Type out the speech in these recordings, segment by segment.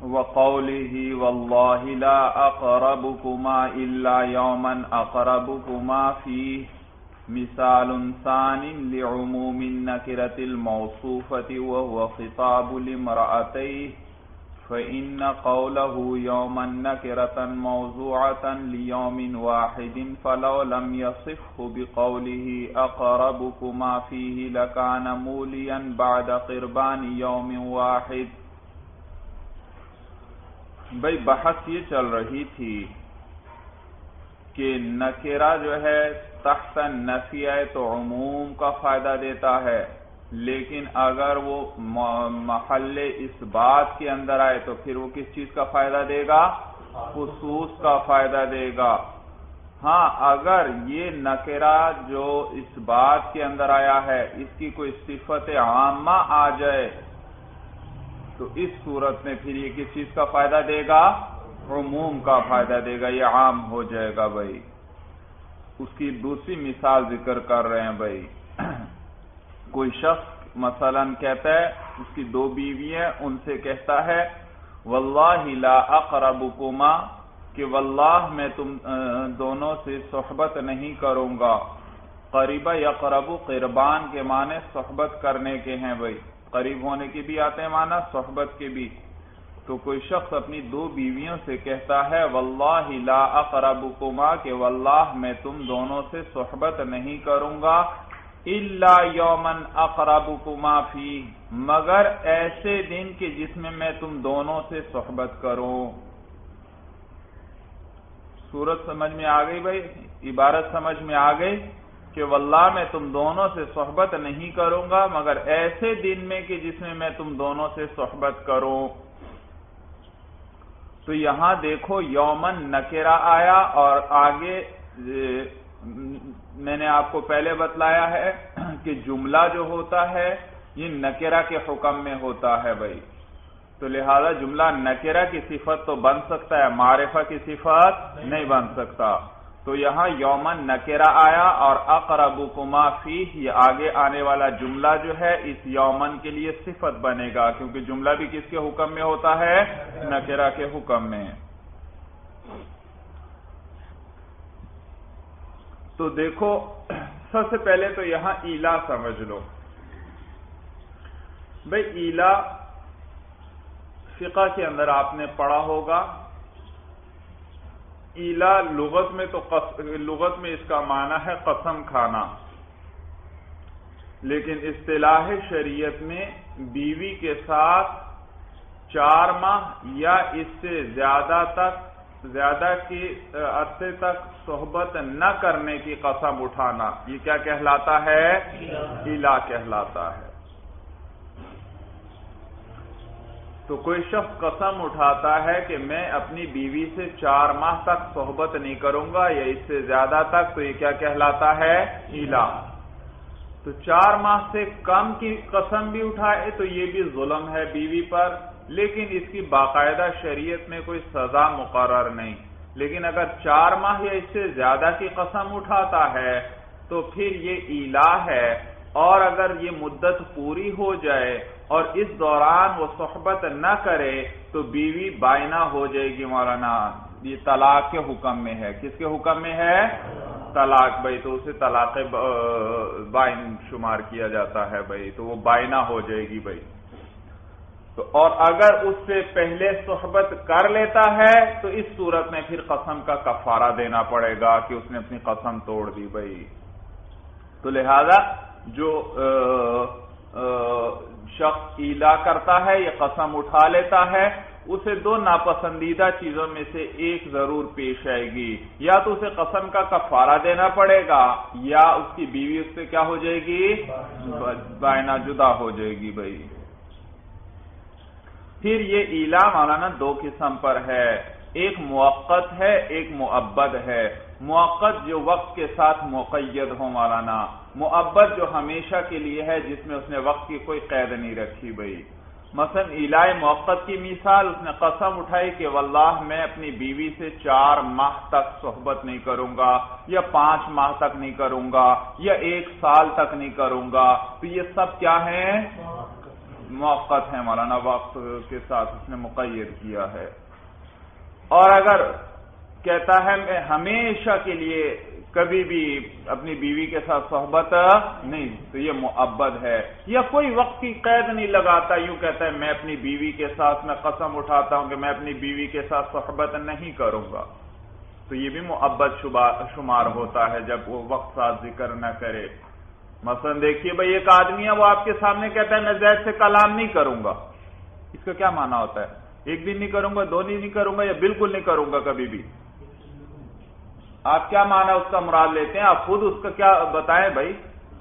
وقوله والله لا أقربكما إلا يوما أقربكما فيه مثال ثان لعموم النكرة الموصوفة وهو خطاب لامرأتيه فإن قوله يوما نكرة موضوعة ليوم واحد فلو لم يصفه بقوله أقربكما فيه لكان موليا بعد قربان يوم واحد. بھئی بحث یہ چل رہی تھی کہ نکرہ جو ہے تحت نفی ہے تو عموم کا فائدہ دیتا ہے، لیکن اگر وہ محل اس بات کے اندر آئے تو پھر وہ کس چیز کا فائدہ دے گا؟ خصوص کا فائدہ دے گا. ہاں اگر یہ نکرہ جو اس بات کے اندر آیا ہے اس کی کوئی صفت عامہ آ جائے تو اس صورت میں پھر یہ کس چیز کا فائدہ دے گا؟ عموم کا فائدہ دے گا، یہ عام ہو جائے گا. بھائی اس کی دوسری مثال ذکر کر رہے ہیں. بھائی کوئی شخص مثلا کہتا ہے اس کی دو بیوی ہیں، ان سے کہتا ہے واللہ لا اقربکما، کہ واللہ میں تم دونوں سے صحبت نہیں کروں گا. قریبا یقرب قربان کے معنی صحبت کرنے کے ہیں. بھائی قریب ہونے کے بھی آتے ہیں معنی، صحبت کے بھی. تو کوئی شخص اپنی دو بیویوں سے کہتا ہے واللہ لا اقربکما، کہ واللہ میں تم دونوں سے صحبت نہیں کروں گا الا یومن اقربکما فیہ، مگر ایسے دن کہ جس میں تم دونوں سے صحبت کروں. صورت سمجھ میں آ گئی؟ بھائی عبارت سمجھ میں آ گئی کہ واللہ میں تم دونوں سے صحبت نہیں کروں گا مگر ایسے دن میں کہ جس میں تم دونوں سے صحبت کروں. تو یہاں دیکھو یومن نکرہ آیا اور آگے میں نے آپ کو پہلے بتلایا ہے کہ جملہ جو ہوتا ہے یہ نکرہ کے حکم میں ہوتا ہے. بھائی تو لہذا جملہ نکرہ کی صفت تو بن سکتا ہے، معرفہ کی صفت نہیں بن سکتا. تو یہاں یومن نکرہ آیا اور اقربکما فیہ، یہ آگے آنے والا جملہ جو ہے اس یومن کے لیے صفت بنے گا، کیونکہ جملہ بھی کس کے حکم میں ہوتا ہے؟ نکرہ کے حکم میں. تو دیکھو سب سے پہلے تو یہاں ایلا سمجھ لو. بھئی ایلا فقہ کے اندر آپ نے پڑھا ہوگا. ایلا لغت میں تو لغت میں اس کا معنی ہے قسم کھانا، لیکن اصطلاح شریعت میں بیوی کے ساتھ 4 ماہ یا اس سے زیادہ کی عرصے تک صحبت نہ کرنے کی قسم اٹھانا، یہ کیا کہلاتا ہے؟ ایلا کہلاتا ہے. تو کوئی شخص قسم اٹھاتا ہے کہ میں اپنی بیوی سے 4 ماہ تک صحبت نہیں کروں گا یا اس سے زیادہ تک، تو یہ کیا کہلاتا ہے؟ ایلا. تو 4 ماہ سے کم کی قسم بھی اٹھائے تو یہ بھی ظلم ہے بیوی پر، لیکن اس کی باقاعدہ شریعت میں کوئی سزا مقرر نہیں. لیکن اگر 4 ماہ یا اس سے زیادہ کی قسم اٹھاتا ہے تو پھر یہ ایلا ہے، اور اگر یہ مدت پوری ہو جائے اور اس دوران وہ صحبت نہ کرے تو بیوی بائنہ ہو جائے گی. مولانا یہ طلاق کے حکم میں ہے. کس کے حکم میں ہے؟ طلاق. بھائی تو اسے طلاق بائن شمار کیا جاتا ہے. بھائی تو وہ بائنہ ہو جائے گی. بھائی تو اور اگر اس سے پہلے صحبت کر لیتا ہے تو اس صورت میں پھر قسم کا کفارہ دینا پڑے گا کہ اس نے اپنی قسم توڑ دی. بھائی تو لہذا جو شخص ایلا کرتا ہے یہ قسم اٹھا لیتا ہے، اسے 2 ناپسندیدہ چیزوں میں سے ایک ضرور پیش آئے گی. یا تو اسے قسم کا کفارہ دینا پڑے گا یا اس کی بیوی اس سے کیا ہو جائے گی؟ بائنہ، جدا ہو جائے گی. بھائی پھر یہ ایلا مولانا 2 قسم پر ہے، ایک موقت ہے ایک مؤبد ہے. موقت جو وقت کے ساتھ مقید ہو مولانا، مؤبد جو ہمیشہ کے لیے ہے جس میں اس نے وقت کی کوئی قید نہیں رکھی. بھائی مثلا ایلا موقت کی مثال، اس نے قسم اٹھائی کہ واللہ میں اپنی بیوی سے 4 ماہ تک صحبت نہیں کروں گا یا 5 ماہ تک نہیں کروں گا یا 1 سال تک نہیں کروں گا. تو یہ سب کیا ہیں؟ موقت ہے مولانا، وقت کے ساتھ اس نے مقید کیا ہے۔ اور اگر کہتا ہے میں ہمیشہ کے لیے کبھی بھی اپنی بیوی کے ساتھ صحبت نہیں، تو یہ مؤبد ہے۔ یا کوئی وقت کی قید نہیں لگاتا، یوں کہتا ہے میں اپنی بیوی کے ساتھ میں قسم اٹھاتا ہوں کہ میں اپنی بیوی کے ساتھ صحبت نہیں کروں گا، تو یہ بھی مؤبد شمار ہوتا ہے جب وہ وقت ساتھ ذکر نہ کرے۔ مثلا دیکھیے بھائی ایک آدمی ہے، وہ آپ کے سامنے کہتا ہے میں زید سے کلام نہیں کروں گا، اس کا کیا معنی ہوتا ہے؟ ایک دن نہیں کروں گا، 2 دن نہیں کروں گا، یا بالکل نہیں کروں گا کبھی بھی؟ آپ کیا معنی اس کا مراد لیتے ہیں؟ آپ خود اس کا کیا بتائیں بھائی؟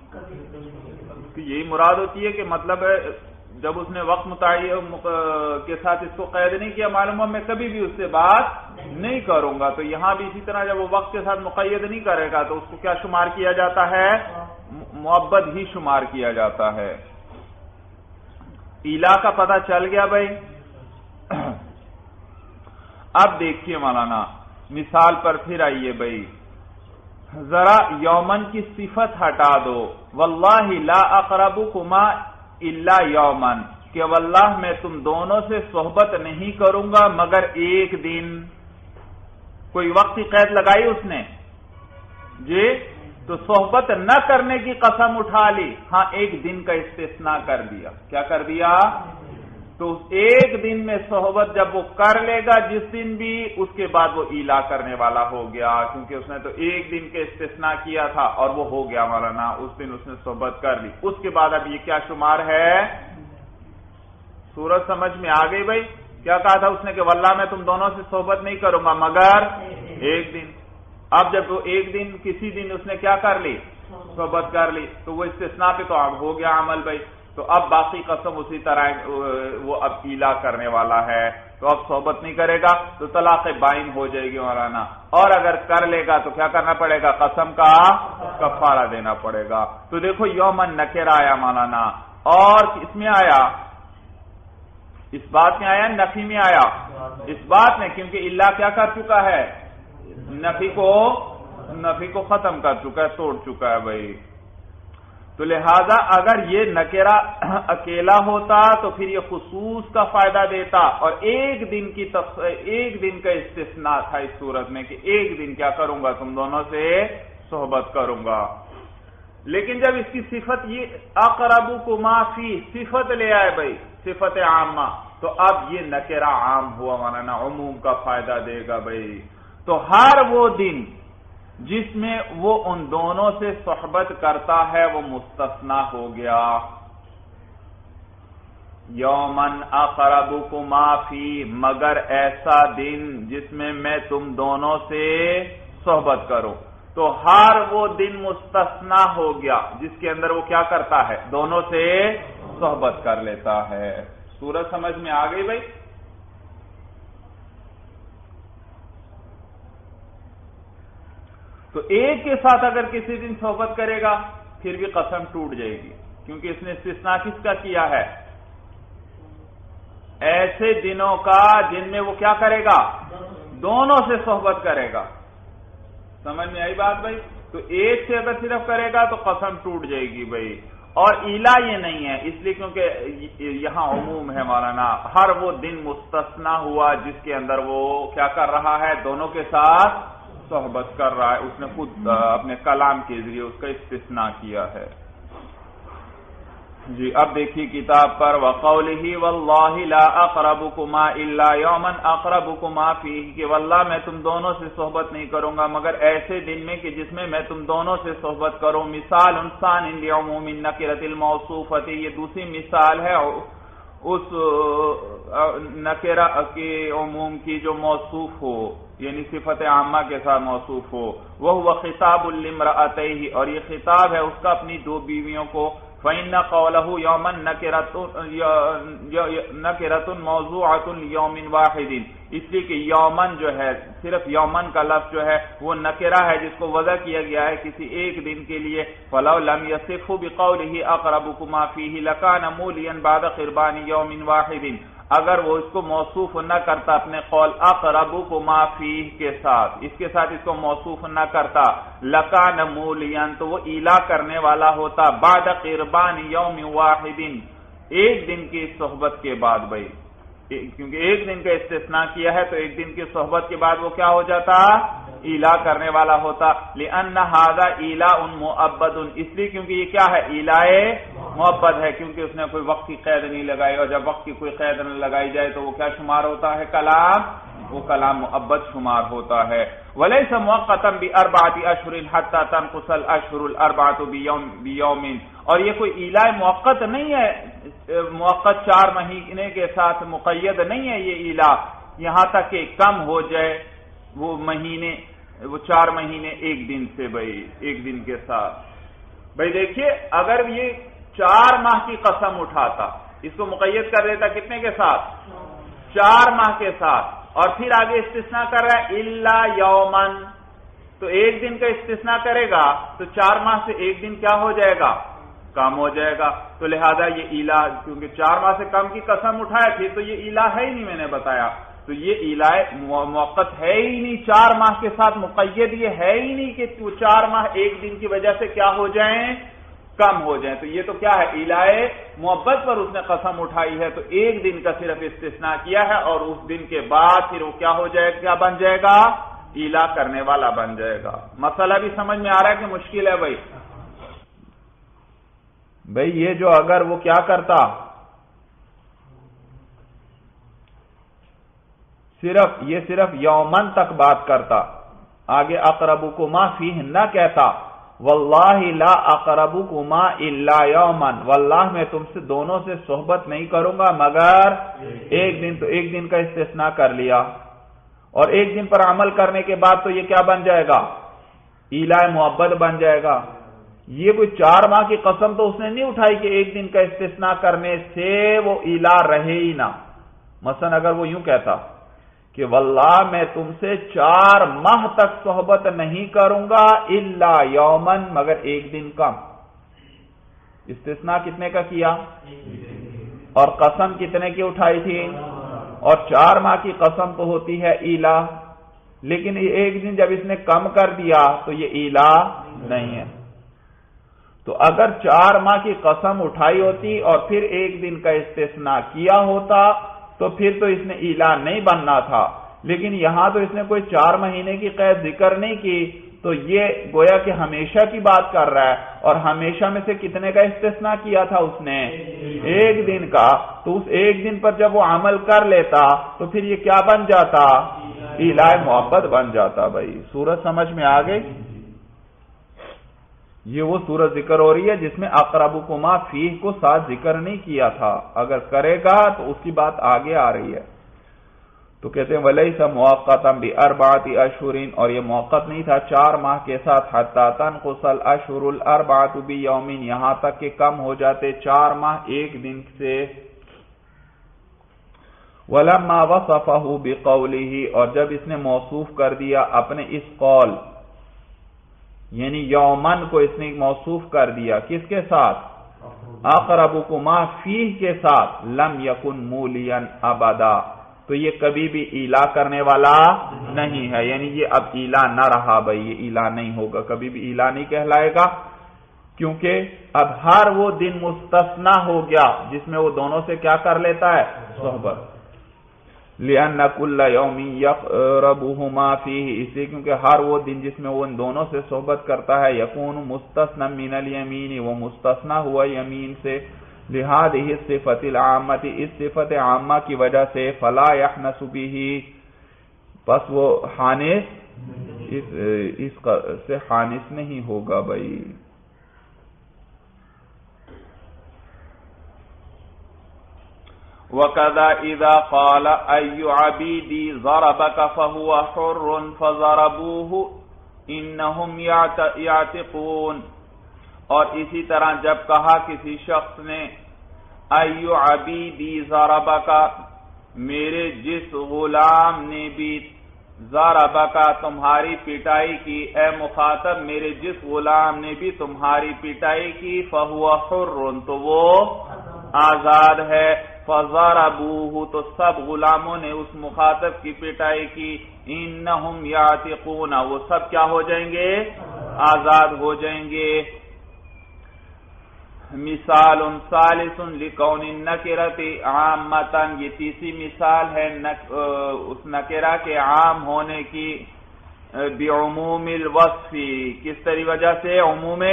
یہی مراد ہوتی ہے کہ مطلب ہے جب اس نے وقت متعین کے ساتھ اس کو قید نہیں کیا، معلوم ہو میں کبھی بھی اس سے بات نہیں کروں گا، تو یہاں بھی اسی طرح جب وہ وقت کے ساتھ مقید نہیں کرے گا تو اس کو کیا شمار کیا جاتا ہے؟ مؤبد ہی شمار کیا جاتا ہے۔ ایلا کا پتہ چل گیا بھائی؟ اب دیکھیے مولانا مثال پر پھر آئیے بھائی، ذرا یومن کی صفت ہٹا دو، واللہ لا اقربکما الا یومن، کہ واللہ میں تم دونوں سے صحبت نہیں کروں گا مگر ایک دن۔ کوئی وقت کی قید لگائی اس نے جی، تو صحبت نہ کرنے کی قسم اٹھا لی، ہاں ایک دن کا استثناء کر دیا۔ کیا کر دیا؟ تو ایک دن میں صحبت جب وہ کر لے گا جس دن بھی، اس کے بعد وہ ایلا کرنے والا ہو گیا، کیونکہ اس نے تو ایک دن کے استثناء کیا تھا اور وہ ہو گیا مولانا، اس دن اس نے صحبت کر لی۔ اس کے بعد اب یہ کیا شمار ہے؟ سورج سمجھ میں آ گئی بھائی؟ کیا کہا تھا اس نے کہ واللہ میں تم دونوں سے صحبت نہیں کروں گا مگر ایک دن۔ اب جب وہ ایک دن کسی دن اس نے کیا کر لی؟ صحبت کر لی، تو وہ استثناء پہ تو اب ہو گیا عمل بھائی، تو اب باقی قسم اسی طرح وہ اب ایلا کرنے والا ہے، تو اب صحبت نہیں کرے گا تو طلاق بائن ہو جائے گی مولانا، اور اگر کر لے گا تو کیا کرنا پڑے گا؟ قسم کا کفارہ دینا پڑے گا۔ تو دیکھو یومن نکر آیا مولانا، اور اس میں آیا، اس بات میں آیا نفی میں آیا؟ اس بات میں، کیونکہ الا کیا کر چکا ہے؟ نفی کو ختم کر چکا ہے، توڑ چکا ہے بھائی۔ تو لہذا اگر یہ نکرہ اکیلا ہوتا تو پھر یہ خصوص کا فائدہ دیتا، اور ایک دن کا استثناء تھا اس صورت میں کہ ایک دن کیا کروں گا؟ تم دونوں سے صحبت کروں گا۔ لیکن جب اس کی صفت یہ اقربکما فی صفت لے آئے بھائی، صفت عامہ، تو اب یہ نکرہ عام ہوا مولانا، عموم کا فائدہ دے گا بھائی۔ تو ہر وہ دن جس میں وہ ان دونوں سے صحبت کرتا ہے وہ مستثنیٰ ہو گیا۔ یومن اقربکما فی، مگر ایسا دن جس میں میں تم دونوں سے صحبت کروں، تو ہر وہ دن مستثنیٰ ہو گیا جس کے اندر وہ کیا کرتا ہے؟ دونوں سے صحبت کر لیتا ہے۔ سورج سمجھ میں آ گئی بھائی؟ تو ایک کے ساتھ اگر کسی دن صحبت کرے گا پھر بھی قسم ٹوٹ جائے گی، کیونکہ اس نے استثناء کس کا کیا ہے؟ ایسے دنوں کا جن میں وہ کیا کرے گا؟ دونوں سے صحبت کرے گا۔ سمجھ میں آئی بات بھائی؟ تو ایک سے اگر صرف کرے گا تو قسم ٹوٹ جائے گی بھائی۔ اور ایلا یہ نہیں ہے، اس لیے کیونکہ یہاں عموم ہے مولانا، ہر وہ دن مستثنیٰ ہوا جس کے اندر وہ کیا کر رہا ہے؟ دونوں کے ساتھ صحبت کر رہا ہے، اس نے خود اپنے کلام کے ذریعے اس کا استثناء کیا ہے۔ جی اب دیکھیے کتاب پر، وَقَوْلِهِ وَاللَّهِ لَا أَقْرَبُكُمَا إِلَّا يَوْمًا أَقْرَبُكُمَا فِيهِ، کہ واللہ میں تم دونوں سے صحبت نہیں کروں گا مگر ایسے دن میں کہ جس میں تم دونوں سے صحبت کروں۔ مثال ثان لعموم النکرۃ الموصوفۃ، یہ دوسری مثال ہے اس نکرہ کے عموم کی جو موصوف ہو، یعنی صفت عامہ کے ساتھ موصوف ہو۔ وَهُوَ خِطَابٌ لِامْرَأَتَيْهِ، اور یہ خطاب ہے اس کا اپنی دو بیویوں کو۔ فَإِنَّ قَوْلَهُ يَوْمًا نَكِرَةٌ مَوْضُوعَةٌ لِيَوْمٍ وَاحِدٍ، اس لیے کہ یومن جو ہے، صرف یومن کا لفظ جو ہے وہ نکرہ ہے جس کو وضع کیا گیا ہے کسی ایک دن کے لیے۔ فَلَوْ لَمْ يَصِفْهُ بِقَوْلِهِ أَقْرَبُكُمَا فِيهِ لَكَانَ مُولِيًا بَعْدَ قِرْبَانِ يَوْمٍ وَاحِدٍ، اگر وہ اس کو موصوف نہ کرتا اپنے قول اقربکما فیہ کے ساتھ، اس کے ساتھ اس کو موصوف نہ کرتا، لکان مولیان، تو وہ ایلا کرنے والا ہوتا، بعد قربان یوم واحد، ایک دن کی صحبت کے بعد بھائی، کیونکہ ایک دن کا استثناء کیا ہے تو ایک دن کی صحبت کے بعد وہ کیا ہو جاتا؟ ایلا کرنے والا ہوتا. لأن هذا ایلاء مؤبد، اس لیے کیونکہ یہ کیا ہے؟ ایلاء مؤبد ہے، کیونکہ اس نے کوئی وقت کی قید نہیں لگائی، اور جب وقت کی کوئی قید نہ لگائی جائے تو وہ کیا شمار ہوتا ہے؟ کلام، وہ کلام مؤبد شمار ہوتا ہے. ولیس مؤقتا باربعۃ اشہر حتی تنقص الاشہر الاربعۃ بیوم، اور یہ کوئی ایلاء موقت نہیں ہے، موقت 4 مہینے کے ساتھ مقید نہیں ہے یہ ایلاء، یہاں تک کہ کم ہو جائے وہ مہینے، وہ 4 مہینے ایک دن سے بھائی، ایک دن کے ساتھ. بھائی دیکھیے اگر یہ 4 ماہ کی قسم اٹھاتا، اس کو مقید کر دیتا کتنے کے ساتھ؟ 4 ماہ کے ساتھ، اور پھر آگے استثناء کر رہا ہے الا یومن، تو ایک دن کا استثناء کرے گا تو 4 ماہ سے ایک دن کیا ہو جائے گا؟ کم ہو جائے گا. تو لہذا یہ ایلا، کیونکہ 4 ماہ سے کم کی قسم اٹھایا تھی تو یہ ایلا ہے ہی نہیں، میں نے بتایا، تو یہ ایلا موقت ہے ہی نہیں، 4 ماہ کے ساتھ مقید یہ ہے ہی نہیں کہ 4 ماہ ایک دن کی وجہ سے کیا ہو جائیں؟ کم ہو جائیں. تو یہ تو کیا ہے؟ ایلا مؤبد پر اس نے قسم اٹھائی ہے، تو ایک دن کا صرف استثناء کیا ہے، اور اس دن کے بعد پھر وہ کیا ہو جائے گا؟ کیا بن جائے گا؟ ایلا کرنے والا بن جائے گا. مسئلہ بھی سمجھ میں آ رہا ہے کہ مشکل ہے بھائی؟ بھئی یہ جو اگر وہ کیا کرتا، صرف یومن تک بات کرتا، آگے اقربکما فیہ نہ کہتا واللہ لا اقربکما الا یومن، واللہ میں تم سے دونوں سے صحبت نہیں کروں گا مگر ایک دن، تو ایک دن کا استثناء کر لیا، اور ایک دن پر عمل کرنے کے بعد تو یہ کیا بن جائے گا؟ ایلا مؤبد بن جائے گا. یہ کوئی 4 ماہ کی قسم تو اس نے نہیں اٹھائی کہ ایک دن کا استثناء کرنے سے وہ ایلا رہے ہی نہ. مثلا اگر وہ یوں کہتا کہ واللہ میں تم سے 4 ماہ تک صحبت نہیں کروں گا الا یومن، مگر ایک دن کم. استثناء کتنے کا کیا؟ اور قسم کتنے کی اٹھائی تھی؟ اور 4 ماہ کی قسم تو ہوتی ہے ایلا، لیکن ایک دن جب اس نے کم کر دیا تو یہ ایلا نہیں ہے. تو اگر 4 ماہ کی قسم اٹھائی ہوتی اور پھر ایک دن کا استثناء کیا ہوتا تو پھر تو اس نے ایلا نہیں بننا تھا، لیکن یہاں تو اس نے کوئی 4 مہینے کی قید ذکر نہیں کی، تو یہ گویا کہ ہمیشہ کی بات کر رہا ہے، اور ہمیشہ میں سے کتنے کا استثناء کیا تھا اس نے؟ ایک دن کا. تو اس ایک دن پر جب وہ عمل کر لیتا تو پھر یہ کیا بن جاتا؟ ایلا مؤبد بن جاتا. بھائی سورت سمجھ میں آ گئی؟ یہ وہ سورت ذکر ہو رہی ہے جس میں اقربکما فیہ کو ساتھ ذکر نہیں کیا تھا، اگر کرے گا تو اس کی بات آگے آ رہی ہے. تو کہتے ہیں ولیس مؤقتا باربعۃ اشہر، اور یہ موقت نہیں تھا 4 ماہ کے ساتھ، حتی تنقص الاشہر الاربعۃ بیوم، یہاں تک کہ کم ہو جاتے 4 ماہ ایک دن سے. ولما وصفه بقوله، اور جب اس نے موصوف کر دیا اپنے اس قول، یعنی یومن کو اس نے موصوف کر دیا کس کے ساتھ؟ اقربکما فیہ کے ساتھ، لم یکن مولیا ابدا، تو یہ کبھی بھی ایلا کرنے والا نہیں ہے، یعنی یہ اب ایلا نہ رہا بھائی، یہ ایلا نہیں ہوگا، کبھی بھی ایلا نہیں کہلائے گا، کیونکہ اب ہر وہ دن مستثنا ہو گیا جس میں وہ دونوں سے کیا کر لیتا ہے؟ صحبت. لأن كل يوم يقربهما فيه، اس لیے کیونکہ ہر وہ دن جس میں وہ ان دونوں سے صحبت کرتا ہے، يكون مستثنا من اليمين، وہ مستثنا ہوا یمین سے، لهذه الصفة العامة، اس صفت عامہ کی وجہ سے، فلا يحنس به، پس وہ حانس اس سے حانس نہیں ہوگا بھائی. وَكَذَا إِذَا قَالَ أَيُّ عَبِيدِي ضَرَبَكَ فَهُوَ حُرٌّ فَضَرَبُوهُ إِنَّهُمْ يَعْتِقُونَ، اور اسی طرح جب کہا کسی شخص نے أَيُّ عَبِيدِي ضَرَبَكَ، میرے جس غلام نے بھی ضَرَبَكَ تمہاری پٹائی کی، اے مخاطب میرے جس غلام نے بھی تمہاری پٹائی کی، فَهُوَ حُرٌّ، تو وہ آزاد ہے، فَضَرَبُوهُ، تو سب غلاموں نے اس مخاطب کی پٹائی کی، إِنَّهُمْ يَعْتِقُونَ، وہ سب کیا ہو جائیں گے؟ آزاد ہو جائیں گے. مثال ثالث لکون النکرۃ عامۃ، یہ تیسری مثال ہے اس نکرہ کے عام ہونے کی بعموم الوصف، کس طریقے وجہ سے؟ عموم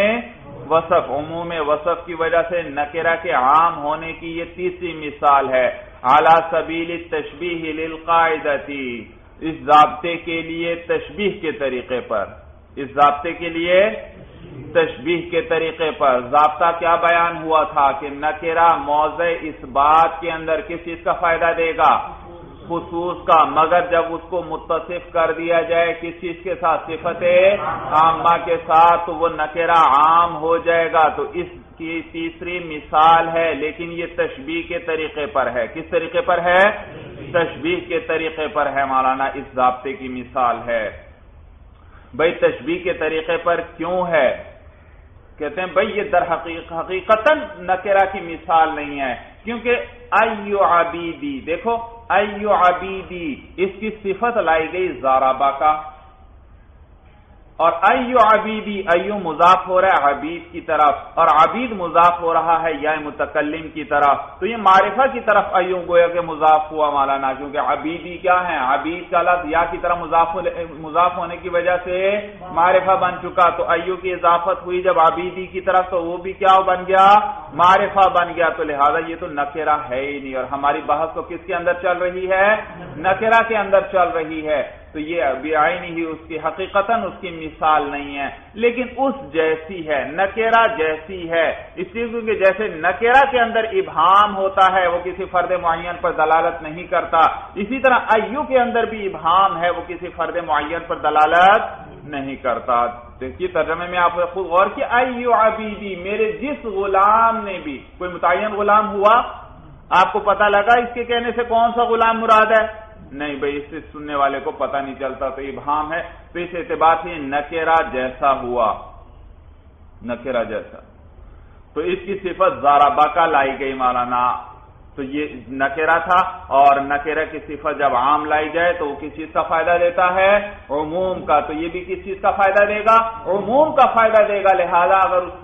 وصف کی وجہ سے نکرہ کے عام ہونے کی یہ تیسری مثال ہے۔ علی سبیل التشبیہ للقاعدۃ، اس ضابطے کے لیے تشبیہ کے طریقے پر، اس ضابطے کے لیے تشبیہ کے طریقے پر ضابطہ کیا بیان ہوا تھا کہ نکرہ موضع اس بات کے اندر کس چیز کا فائدہ دے گا؟ خصوص کا، مگر جب اس کو متصف کر دیا جائے کس چیز کے ساتھ؟ صفت عامہ کے ساتھ، تو وہ نکرہ عام ہو جائے گا۔ تو اس کی تیسری مثال ہے، لیکن یہ تشبیہ کے طریقے پر ہے۔ کس طریقے پر ہے؟ تشبیہ کے طریقے پر ہے مولانا، اس ضابطے کی مثال ہے۔ بھئی تشبیہ کے طریقے پر کیوں ہے؟ کہتے ہیں بھئی یہ در حقیقتاً نکرہ کی مثال نہیں ہے، کیونکہ ایو عبیدی، دیکھو ایو عبیدی، اس کی صفت لائی گئی ضربہ کا، اور ایو عبیدی، ایو مضاف ہو رہا ہے عبید کی طرف، اور عبید مضاف ہو رہا ہے یا متکلم کی طرف، تو یہ معرفہ کی طرف ایو گویا کہ مضاف ہوا مولانا، کیونکہ عبیدی کیا ہے؟ عبید کا لفظ یا کی طرف مضاف ہونے کی وجہ سے معرفہ بن چکا، تو ایو کی اضافت ہوئی جب عبیدی کی طرف، تو وہ بھی کیا بن گیا؟ معرفہ بن گیا، تو لہذا یہ تو نکرہ ہے ہی نہیں، اور ہماری بحث تو کس کے اندر چل رہی ہے؟ نکرہ کے اندر چل رہی ہے، تو یہ بعینہ ہی اس کی حقیقتاً اس کی مثال نہیں ہے، لیکن اس جیسی ہے، نکرہ جیسی ہے، اس لیے کیونکہ جیسے نکرہ کے اندر ابہام ہوتا ہے، وہ کسی فرد معین پر دلالت نہیں کرتا، اسی طرح ایو کے اندر بھی ابہام ہے، وہ کسی فرد معین پر دلالت نہیں کرتا۔ دیکھیے ترجمے میں آپ خود غور کیے، ایو عبیدی، میرے جس غلام نے بھی، کوئی متعین غلام ہوا؟ آپ کو پتہ لگا اس کے کہنے سے کون سا غلام مراد ہے؟ نہیں بھئی، اس سے سننے والے کو پتہ نہیں چلتا، تو ابہام ہے، تو اس اعتبار سے نکرہ جیسا ہوا، نکرہ جیسا، تو اس کی صفت ضربہ کا لائی گئی مولانا، تو یہ نکرہ تھا، اور نکرہ کی صفت جب عام لائی جائے تو وہ کس چیز کا فائدہ دیتا ہے؟ عموم کا، تو یہ بھی کس چیز کا فائدہ دے گا؟ عموم کا فائدہ دے گا، لہذا اگر اس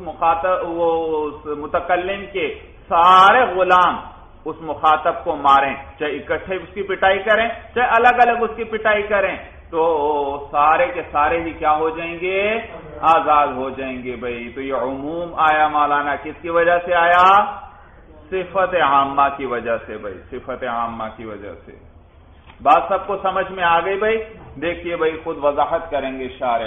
متکلم کے سارے غلام اس مخاطب کو ماریں، چاہے اکٹھے اس کی پٹائی کریں چاہے الگ الگ اس کی پٹائی کریں، تو سارے کے سارے ہی کیا ہو جائیں گے؟ آزاد ہو جائیں گے۔ بھائی تو یہ عموم آیا مولانا، کس کی وجہ سے آیا؟ صفت عامہ کی وجہ سے، بھائی صفت عامہ کی وجہ سے۔ بات سب کو سمجھ میں آ گئی بھائی؟ دیکھیے بھائی خود وضاحت کریں گے شارح۔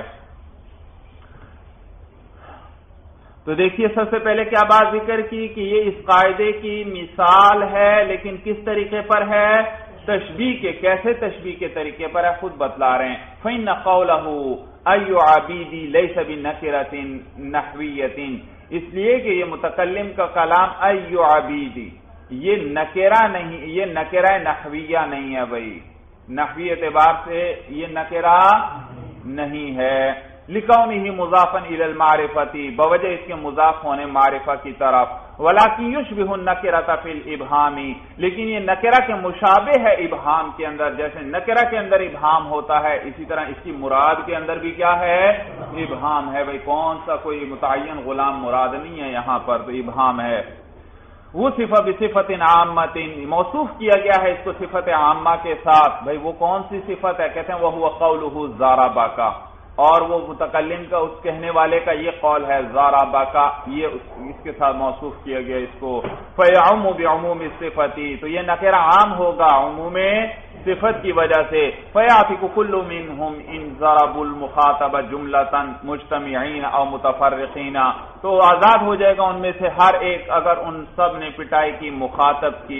تو دیکھیے سب سے پہلے کیا بات ذکر کی کہ یہ اس قاعدے کی مثال ہے، لیکن کس طریقے پر ہے؟ تشبیہ کے، کیسے تشبیہ کے طریقے پر ہے خود بتلا رہے ہیں۔ فَإِنَّ قَوْلَهُ أَيُّ عَبِيدِي لَيْسَ بِنَكِرَةٍ نَحْوِيَّةٍ، اس لیے کہ یہ متکلم کا کلام ایو عبیدی، یہ نکرہ نہیں، یہ نکرہ نحویہ نہیں ہے بھائی، نحوی اعتبار سے یہ نکرہ نہیں ہے، لِكَوْنِهِ مُضَافًا إِلَى الْمَعْرِفَةِ، بوجہ اس کے مضاف ہونے معرفہ کی طرف، وَلَكِنْ يُشْبِهُ النَّكِرَةَ فِي الْإِبْهَامِ، لیکن یہ نکرہ کے مشابہ ہے ابہام کے اندر، جیسے نکرہ کے اندر ابہام ہوتا ہے اسی طرح اس کی مراد کے اندر بھی کیا ہے؟ ابہام ہے بھائی، کون سا کوئی متعین غلام مراد نہیں ہے یہاں پر، تو ابہام ہے۔ وہ صفت بصفت عامۃ، موصوف کیا گیا ہے اس کو صفت عامہ کے ساتھ، بھائی وہ کون سی صفت ہے؟ کہتے ہیں وہ هو قولہ ضربہ کا، اور وہ متکلم کا، اس کہنے والے کا یہ قول ہے ضربہ کا، یہ اس کے ساتھ موصوف کیا گیا اس کو، فَيَعُمُّ بِعُمُومِ الصِّفَةِ، تو یہ نکرہ عام ہوگا عموم صفت کی وجہ سے، فَيَعْتِقُ كُلُّ مِنْهُمْ إِنْ ضَرَبُوا الْمُخَاطَبَ جُمْلَةً مُجْتَمِعِينَ أَوْ مُتَفَرِّقِينَ، تو آزاد ہو جائے گا ان میں سے ہر ایک اگر ان سب نے پٹائی کی مخاطب کی،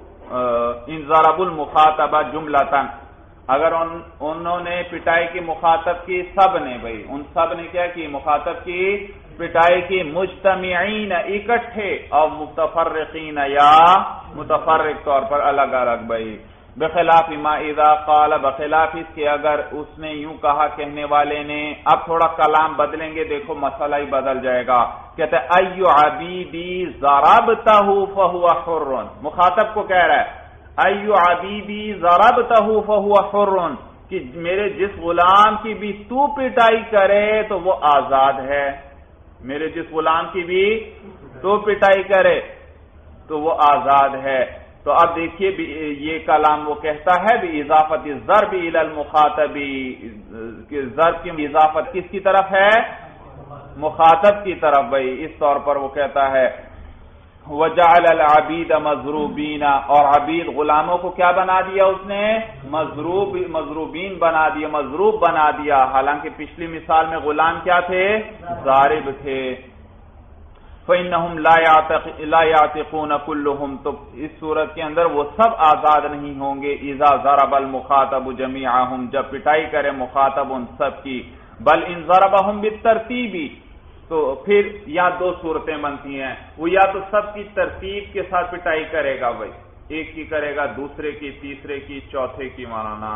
إِنْ ضَرَبُوا الْمُخَاطَبَ جُمْلَةً، اگر انہوں نے پٹائی کی مخاطب کی، سب نے، بھائی ان سب نے کیا کی؟ مخاطب کی پٹائی کی، مجتمعین اکٹھے، اور متفرقین یا متفرق طور پر الگ الگ، بھائی بخلاف ما اذا قال، بخلاف اس کے اگر اس نے یوں کہا کہنے والے نے، اب تھوڑا کلام بدلیں گے، دیکھو مسئلہ ہی بدل جائے گا، کہتے ہیں ایو عبیدی ضربتہ فہو حر، مخاطب کو کہہ رہا ہے ایو عبیدی ضربتہ فہو حر، کہ میرے جس غلام کی بھی تو پٹائی کرے تو وہ آزاد ہے، میرے جس غلام کی بھی تو پٹائی کرے تو وہ آزاد ہے. تو اب دیکھیے یہ کلام وہ کہتا ہے بھی اضافت الضرب الی المخاطب، کہ ضرب کی اضافت کس کی طرف ہے؟ مخاطب کی طرف. بھائی اس طور پر وہ کہتا ہے وجعل العبید مضروبین، اور عبید غلاموں کو کیا بنا دیا اس نے؟ مضروبین بنا دیا، مضروب بنا دیا. حالانکہ پچھلی مثال میں غلام کیا تھے؟ ضارب تھے. فإنهم لا يعتقون كلهم، تو اس صورت کے اندر وہ سب آزاد نہیں ہوں گے. اذا ضرب المخاطب جميعهم، جب پٹائی کرے مخاطب ان سب کی. بل ان ضربهم بالترتیب، تو پھر یہاں دو صورتیں بنتی ہیں. وہ یا تو سب کی ترتیب کے ساتھ پٹائی کرے گا، بھائی ایک کی کرے گا، دوسرے کی، تیسرے کی، چوتھے کی، مولانا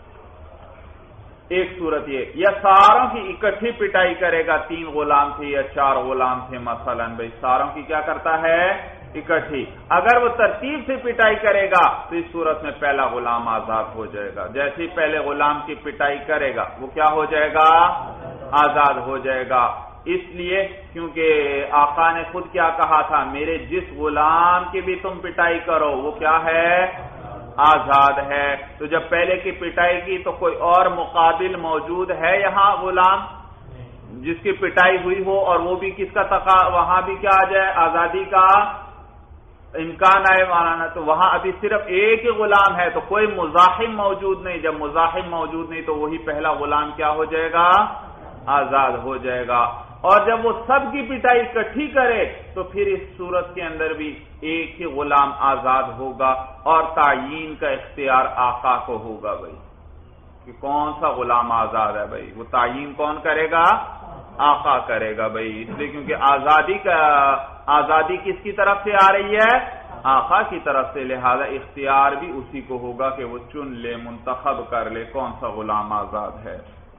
ایک صورت یہ، یا ساروں کی اکٹھی پٹائی کرے گا. 3 غلام تھے یا 4 غلام تھے مثلا، بھائی ساروں کی کیا کرتا ہے؟ اکٹھی. اگر وہ ترتیب سے پٹائی کرے گا تو اس صورت میں پہلا غلام آزاد ہو جائے گا. جیسے ہی پہلے غلام کی پٹائی کرے گا وہ کیا ہو جائے گا؟ آزاد ہو جائے گا. اس لیے کیونکہ آقا نے خود کیا کہا تھا؟ میرے جس غلام کی بھی تم پٹائی کرو وہ کیا ہے؟ آزاد ہے. تو جب پہلے کی پٹائی کی تو کوئی اور مقابل موجود ہے یہاں غلام جس کی پٹائی ہوئی ہو، اور وہ بھی کس کا وہاں بھی کیا آ جائے؟ آزادی کا امکان آئے مولانا. تو وہاں ابھی صرف ایک ہی غلام ہے، تو کوئی مزاحم موجود نہیں. جب مزاحم موجود نہیں تو وہی پہلا غلام کیا ہو جائے گا؟ آزاد ہو جائے گا. اور جب وہ سب کی پٹائی اکٹھی کرے تو پھر اس صورت کے اندر بھی ایک ہی غلام آزاد ہوگا، اور تعیین کا اختیار آقا کو ہوگا. بھائی کہ کون سا غلام آزاد ہے، بھائی وہ تعیین کون کرے گا؟ آقا کرے گا. بھائی اس لیے کیونکہ آزادی کس کی طرف سے آ رہی ہے؟ آقا کی طرف سے، لہذا اختیار بھی اسی کو ہوگا کہ وہ چن لے، منتخب کر لے کون سا غلام آزاد ہے.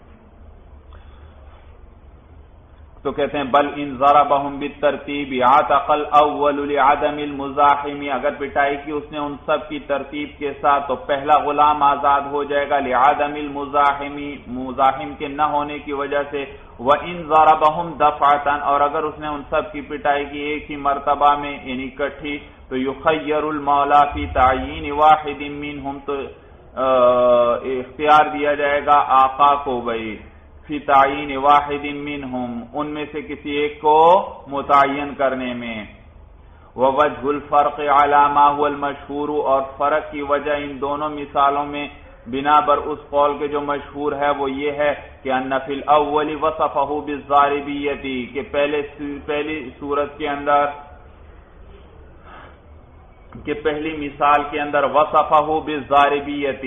تو کہتے ہیں بل ان ضربهم بالترتیب عتق الاول لعدم المزاحم، اگر پٹائی کی اس نے ان سب کی ترتیب کے ساتھ تو پہلا غلام آزاد ہو جائے گا. لعدم المزاحم، مزاحم کے نہ ہونے کی وجہ سے. وان ضربهم دفعه، اور اگر اس نے ان سب کی پٹائی کی ایک ہی مرتبہ میں یعنی اکٹھی، تو یخیر المولا فی تعیین واحد منهم، تو اختیار دیا جائے گا آقا کو بھائی فی تعین واحد منہم، ان میں سے کسی ایک کو متعین کرنے میں. ووجہ الفرق علی ما هو المشہور، اور فرق کی وجہ ان دونوں مثالوں میں بنا بر اس قول کے جو مشہور ہے وہ یہ ہے کہ ان فی الاول وصفہ بالضاربیۃ، کہ پہلی صورت کے اندر، کہ پہلی مثال کے اندر وصفہ بالضاربیۃ،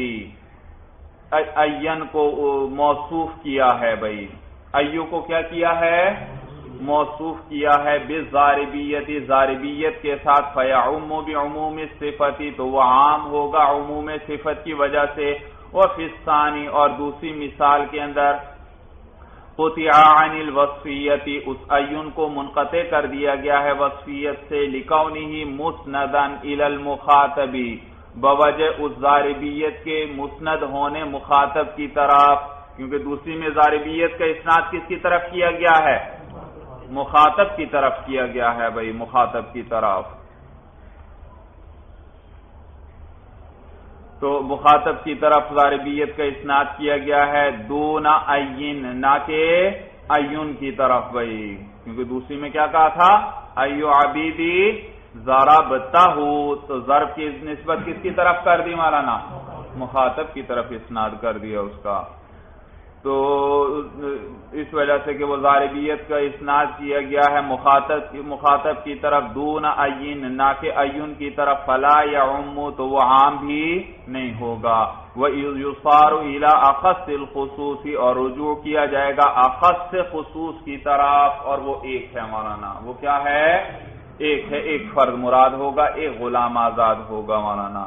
این کو موصوف کیا ہے. بھائی ایو کو کیا کیا ہے؟ موصوف کیا ہے بالضاربیۃ، ضاربیت کے ساتھ. فیعم بعموم الصفۃ، تو وہ عام ہوگا عموم صفت کی وجہ سے. وفی الثانی، اور دوسری مثال کے اندر قطع عن الوصفیۃ، اس این کو منقطع کر دیا گیا ہے وصفیت سے. لکونہ مسندا الی المخاطب، بوجہ اس ضاربیت کے مسند ہونے مخاطب کی طرف، کیونکہ دوسری میں ضاربیت کا اسناد کس کی طرف کیا گیا ہے؟ مخاطب کی طرف کیا گیا ہے. بھائی مخاطب کی طرف، تو مخاطب کی طرف ضاربیت کا اسناد کیا گیا ہے دون عین، نہ کہ عین کی طرف. بھائی کیونکہ دوسری میں کیا کہا تھا؟ ایو عبیدی ضربتہ، تو ضرب کی نسبت کس کی طرف کر دی مولانا؟ مخاطب کی طرف اسناد کر دیا اس کا. تو اس وجہ سے کہ وہ ضاربیت کا اسناد کیا گیا ہے مخاطب کی طرف دون عین، نہ کہ عین کی طرف. فلا یعم، تو وہ عام بھی نہیں ہوگا. وَيُصَارُ إِلَىٰ أَخَصِّ الْخُصُوصِ، اور رجوع کیا جائے گا اخص خصوص کی طرف، اور وہ ایک ہے مولانا. وہ کیا ہے؟ ایک ہے. ایک فرد مراد ہوگا، ایک غلام آزاد ہوگا مولانا.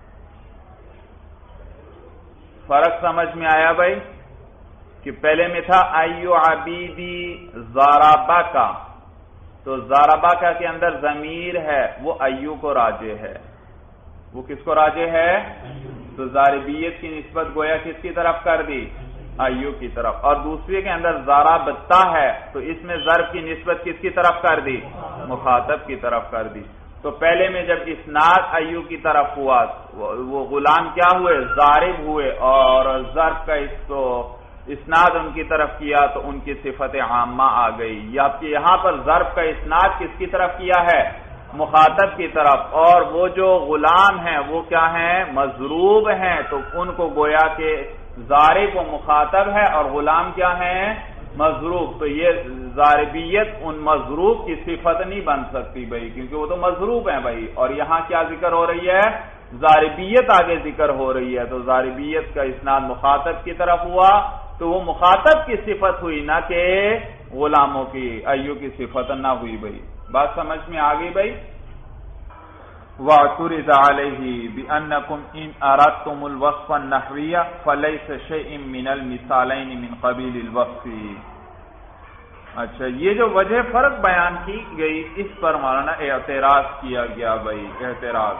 فرق سمجھ میں آیا بھائی؟ کہ پہلے میں تھا ایو عبیدی ضربکا، تو ضربکا کے اندر ضمیر ہے وہ ایو کو راجع ہے. وہ کس کو راجع ہے؟ تو ضاربیت کی نسبت گویا کس کی طرف کر دی؟ ایو کی طرف، اور دوسرے کے اندر ضربتا ہے تو اس میں ضرب کی نسبت کس کی طرف کر دی؟ مخاطب کی طرف کر دی۔ تو پہلے میں جب اسناد ایو کی طرف ہوا وہ غلام کیا ہوئے؟ ضارب ہوئے، اور ضرب کا اس کو اسناد ان کی طرف کیا تو ان کی صفت عامہ آ گئی۔ یہاں پر ضرب کا اسناد کس کی طرف کیا ہے؟ مخاطب کی طرف، اور وہ جو غلام ہیں وہ کیا ہیں؟ مضروب ہیں، تو ان کو گویا کہ ضارب و مخاطب ہے اور غلام کیا ہیں؟ مضروب۔ تو یہ ضاربیت ان مضروب کی صفت نہیں بن سکتی بھائی، کیونکہ وہ تو مضروب ہیں بھائی، اور یہاں کیا ذکر ہو رہی ہے؟ ضاربیت آگے ذکر ہو رہی ہے، تو ضاربیت کا اسناد مخاطب کی طرف ہوا تو وہ مخاطب کی صفت ہوئی، نہ کہ غلاموں کی، ایو کی صفت نہ ہوئی بھائی۔ بات سمجھ میں آ گئی بھائی؟ وَاعْتُرِضَ عَلَيْهِ بِأَنَّكُمْ إِنْ أَرَدْتُمُ الْوَصْفَ النَّحْوِيَّ فَلَيْسَ شَيْءٌ مِّنَ الْمِثَالَيْنِ مِنْ قَبِيلِ الْوَصْفِ۔ اچھا، یہ جو وجہ فرق بیان کی گئی اس پر مولانا اعتراض کیا گیا بھائی، اعتراض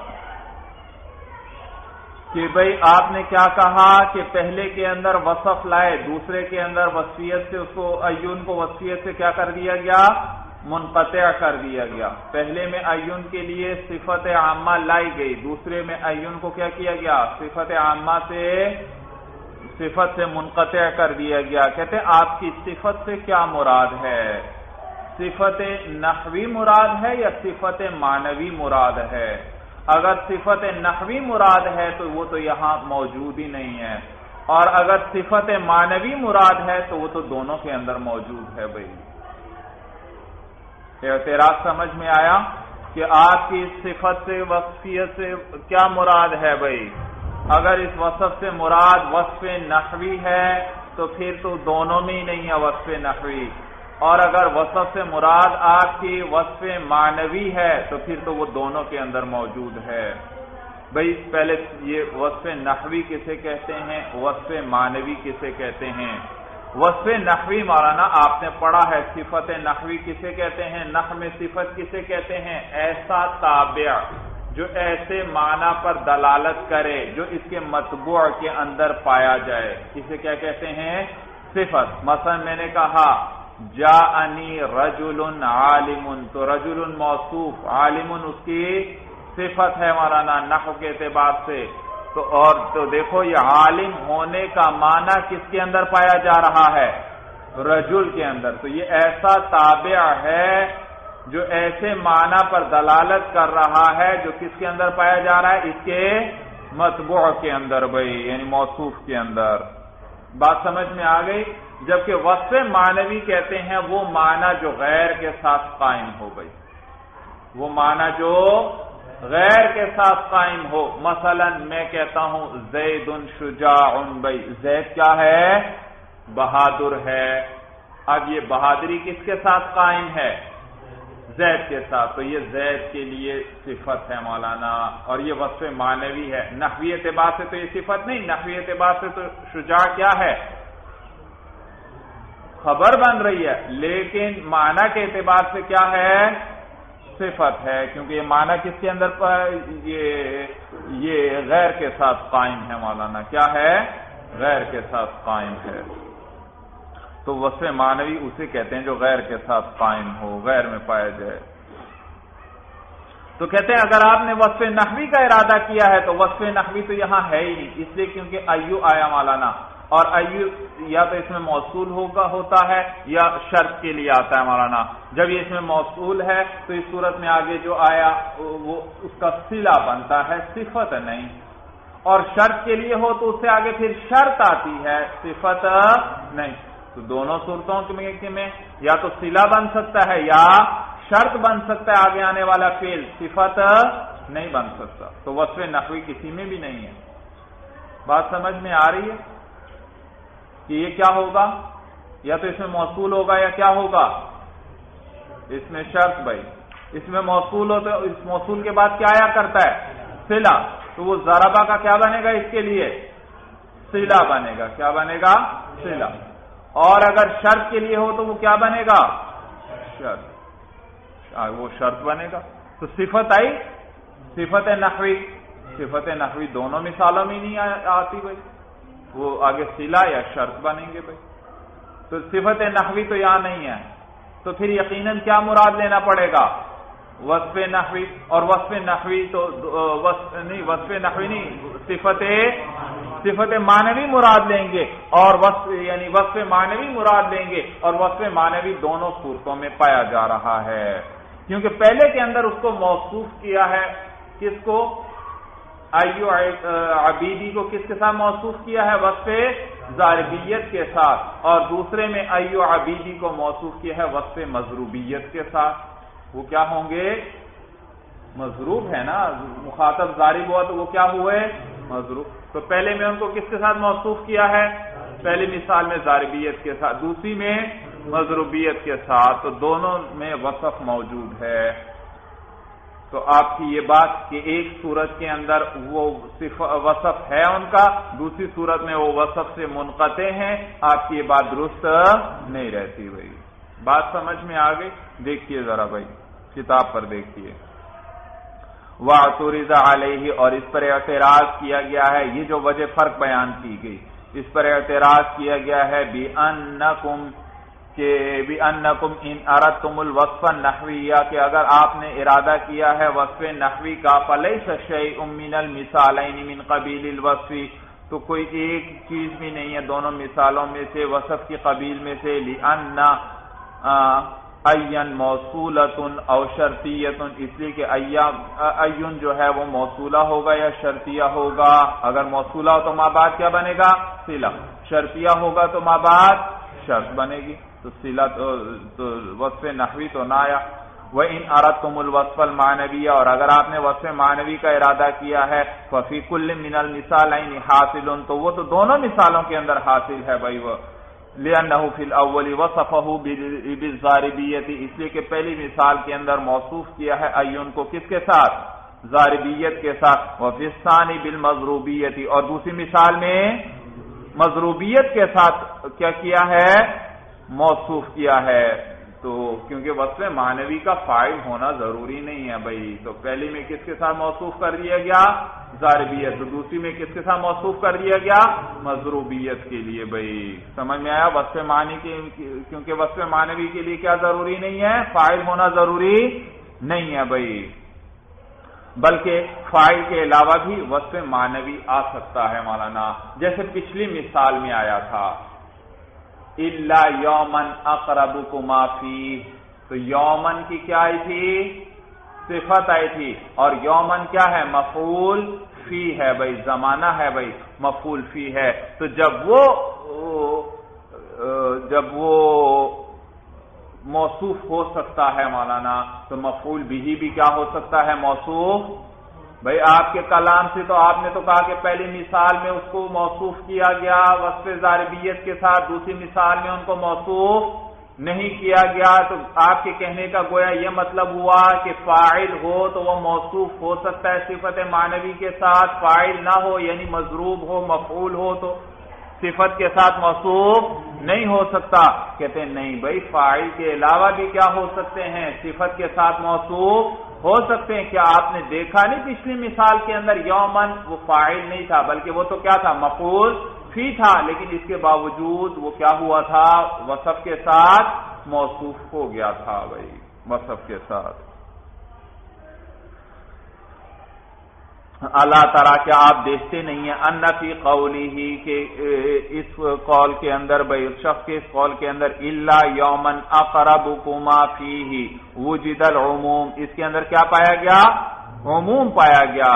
کہ بھائی آپ نے کیا کہا کہ پہلے کے اندر وصف لائے، دوسرے کے اندر وصفیت سے اس کو ایون کو وصفیت سے کیا کر دیا گیا؟ منقطع کر دیا گیا۔ پہلے میں ایون کے لیے صفت عامہ لائی گئی، دوسرے میں ایون کو کیا کیا گیا؟ صفت عامہ سے صفت سے منقطع کر دیا گیا۔ کہتے ہیں آپ کی صفت سے کیا مراد ہے؟ صفت نحوی مراد ہے یا صفت معنوی مراد ہے؟ اگر صفت نحوی مراد ہے تو وہ تو یہاں موجود ہی نہیں ہے، اور اگر صفت معنوی مراد ہے تو وہ تو دونوں کے اندر موجود ہے بھائی۔ اعتراض سمجھ میں آیا کہ آپ کی صفت سے وصفیت سے کیا مراد ہے بھائی؟ اگر اس وصف سے مراد وصف نحوی ہے تو پھر تو دونوں میں ہی نہیں ہے وصف نحوی، اور اگر وصف سے مراد آپ کی وصف معنوی ہے تو پھر تو وہ دونوں کے اندر موجود ہے بھائی۔ پہلے یہ وصف نحوی کسے کہتے ہیں، وصف معنوی کسے کہتے ہیں؟ وصف نحوی مولانا آپ نے پڑھا ہے، صفت نحوی کسے کہتے ہیں؟ نحو میں صفت کسے کہتے ہیں؟ ایسا تابع جو ایسے معنی پر دلالت کرے جو اس کے مطبوع کے اندر پایا جائے، اسے کیا کہتے ہیں؟ صفت۔ مثلا میں نے کہا جاءنی رجل عالم، تو رجل موصوف، عالم اس کی صفت ہے مولانا نحو کے اعتبار سے۔ تو دیکھو یہ عالم ہونے کا معنی کس کے اندر پایا جا رہا ہے؟ رجل کے اندر۔ تو یہ ایسا تابع ہے جو ایسے معنی پر دلالت کر رہا ہے جو کس کے اندر پایا جا رہا ہے؟ اس کے مطبوع کے اندر بھائی، یعنی موصوف کے اندر۔ بات سمجھ میں آ گئی؟ جبکہ وصف معنوی کہتے ہیں وہ معنی جو غیر کے ساتھ قائم ہو گئی، وہ معنی جو غیر کے ساتھ قائم ہو۔ مثلا میں کہتا ہوں زید شجاع بھائی، زید کیا ہے؟ بہادر ہے۔ اب یہ بہادری کس کے ساتھ قائم ہے؟ زید کے ساتھ، تو یہ زید کے لیے صفت ہے مولانا، اور یہ وصف معنوی ہے۔ نحوی اعتبار سے تو یہ صفت نہیں، نحوی اعتبار سے تو شجاع کیا ہے؟ خبر بن رہی ہے، لیکن معنی کے اعتبار سے کیا ہے؟ صفت ہے، کیونکہ یہ معنی کس کے اندر یہ غیر کے ساتھ قائم ہے مولانا، کیا ہے؟ غیر کے ساتھ قائم ہے۔ تو وصف معنوی اسے کہتے ہیں جو غیر کے ساتھ قائم ہو، غیر میں پایا جائے۔ تو کہتے ہیں اگر آپ نے وصف نحوی کا ارادہ کیا ہے تو وصف نحوی تو یہاں ہے ہی نہیں، اس لیے کیونکہ ایو آیا مولانا، اور ایو یا تو اس میں موصول ہوتا ہے یا شرط کے لیے آتا ہے مولانا۔ جب یہ اس میں موصول ہے تو اس صورت میں آگے جو آیا وہ اس کا صلہ بنتا ہے، صفت نہیں، اور شرط کے لیے ہو تو اس سے آگے پھر شرط آتی ہے، صفت نہیں۔ تو دونوں صورتوں میں یا تو صلہ بن سکتا ہے یا شرط بن سکتا ہے، آگے آنے والا فعل صفت نہیں بن سکتا۔ تو وصف نحوی کسی میں بھی نہیں ہے۔ بات سمجھ میں آ رہی ہے کہ یہ کیا ہوگا؟ یا تو اس میں موصول ہوگا یا کیا ہوگا؟ اس میں شرط بھائی، اس میں موصول ہو تو اس موصول کے بعد کیا آیا کرتا ہے؟ صلہ، تو وہ ضربہ کا کیا بنے گا؟ اس کے لیے صلہ بنے گا۔ کیا بنے گا؟ صلہ۔ اور اگر شرط کے لیے ہو تو وہ کیا بنے گا؟ شرط، وہ شرط بنے گا۔ تو صفت آئی، صفت نحوی، صفت نحوی دونوں مثالوں میں نہیں آتی بھائی، وہ آگے صلہ یا شرط بنیں گے بھائی. تو صفت نحوی تو یہاں نہیں ہے، تو پھر یقیناً کیا مراد لینا پڑے گا؟ وصف نحوی. اور وصف نحوی تو وصف نحوی نہیں، صفت معنوی مراد لیں گے، اور وصف معنوی مراد لیں گے. اور وصف معنوی دونوں صورتوں میں پایا جا رہا ہے، کیونکہ پہلے کے اندر اس کو موصوف کیا ہے، کس کو؟ ایو عبیدی کو کس کے ساتھ موصوف کیا ہے؟ وصف ضاربیت کے ساتھ. اور دوسرے میں ایو عبیدی کو موصوف کیا ہے وصف مضروبیت کے ساتھ. وہ کیا ہوں گے؟ مضروب ہے نا، مخاطب ضارب ہوا تو وہ کیا ہوئے؟ مضروب. تو پہلے میں ان کو کس کے ساتھ موصوف کیا ہے؟ پہلی مثال میں ضاربیت کے ساتھ، دوسری میں مضروبیت کے ساتھ. تو دونوں میں وصف موجود ہے. تو آپ کی یہ بات کہ ایک صورت کے اندر وہ وصف ہے ان کا، دوسری صورت میں وہ وصف سے منقطع ہیں، آپ کی یہ بات درست نہیں رہتی بھائی. بات سمجھ میں آ گئی؟ دیکھیے ذرا بھائی کتاب پر دیکھیے. وَاعْتُرِضَ عَلَيْهِ، اور اس پر اعتراض کیا گیا ہے، یہ جو وجہ فرق بیان کی گئی اس پر اعتراض کیا گیا ہے بِأَنَّكُمْ إِنْ أَرَدْتُمُ الْوَصْفَ النَّحْوِيَّ، کہ اگر آپ نے ارادہ کیا ہے وصف نحوی کا، فَلَيْسَ شَيْءٌ مِّنَ الْمِثَالَيْنِ مِنْ قَبِيلِ الْوَصْفِ، تو کوئی ایک چیز بھی نہیں ہے دونوں مثالوں میں سے وصف کی قبیل میں سے. لِأَنَّ اَيًّا مَوْصُولَةٌ أَوْ شَرْطِيَّةٌ، اس لیے کہ اَيٌّ جو ہے وہ موصولہ ہوگا یا شرطیہ ہوگا. اگر موصولہ ہو تو ما بعد کیا بنے گا؟ صلہ. شرطیہ ہوگا تو ما بعد شرط بنے گی. تو صلہ تو وصف نحوی تو نہ آیا. وَإِنْ أَرَدْتُمُ الْوَصْفَ الْمَعْنَوِيَّ، اور اگر آپ نے وصف معنوی کا ارادہ کیا ہے، فَفِي كُلٍّ مِّنَ الْمِثَالَيْنِ حَاصِلٌ، تو وہ تو دونوں مثالوں کے اندر حاصل ہے بھائی. وہ لِأَنَّهُ فِي الْأَوَّلِ وَصَفَهُ بِالضَّارِبِيَّةِ، اس لیے کہ پہلی مثال کے اندر موصوف کیا ہے ایون کو کس کے ساتھ؟ ضاربیت کے ساتھ. وَفِي الثَّانِي بِالْمَضْرُوبِيَّةِ، اور دوسری مثال میں مضروبیت کے ساتھ کیا کیا ہے؟ موصوف کیا ہے. تو کیونکہ وصف معنوی کا فاعل ہونا ضروری نہیں ہے بھائی، تو پہلی میں کس کے ساتھ موصوف کر دیا گیا؟ ضاربیت. تو دوسری میں کس کے ساتھ موصوف کر دیا گیا؟ مضروبیت کے لیے بھائی. سمجھ میں آیا؟ وصف معنی کے، کیونکہ وصف معنوی کے لیے کیا ضروری نہیں ہے؟ فاعل ہونا ضروری نہیں ہے بھائی، بلکہ فاعل کے علاوہ بھی وصف معنوی آ سکتا ہے مولانا. جیسے پچھلی مثال میں آیا تھا اِلَّا يَوْمًا أَقْرَبُكُمَا فِيهِ، تو یومن کی کیا آئی تھی؟ صفت آئی تھی. اور یومن کیا ہے؟ مفعول فی ہے بھائی، زمانہ ہے بھائی، مفعول فی ہے. تو جب وہ موصوف ہو سکتا ہے مولانا، تو مفعول بھی کیا ہو سکتا ہے؟ موصوف. بھائی آپ کے کلام سے تو آپ نے تو کہا کہ پہلی مثال میں اس کو موصوف کیا گیا وصف ضاربیت کے ساتھ، دوسری مثال میں ان کو موصوف نہیں کیا گیا. تو آپ کے کہنے کا گویا یہ مطلب ہوا کہ فاعل ہو تو وہ موصوف ہو سکتا ہے صفت معنوی کے ساتھ، فاعل نہ ہو یعنی مضروب ہو، مفعول ہو تو صفت کے ساتھ موصوف نہیں ہو سکتا. کہتے ہیں نہیں بھائی، فاعل کے علاوہ بھی کیا ہو سکتے ہیں؟ صفت کے ساتھ موصوف ہو سکتے ہیں. کیا آپ نے دیکھا نہیں پچھلی مثال کے اندر یومن وہ فاعل نہیں تھا بلکہ وہ تو کیا تھا؟ مفعول فی تھا، لیکن اس کے باوجود وہ کیا ہوا تھا؟ وصف کے ساتھ موصوف ہو گیا تھا بھائی، وصف کے ساتھ. اللہ تعالیٰ کیا آپ دیکھتے نہیں ہیں ان فی قولی کہ اس قول کے اندر بھائی شخص کے اس قول کے اندر الا یومن اقربکما فیہ وجد العموم، اس کے اندر کیا پایا گیا؟ عموم پایا گیا.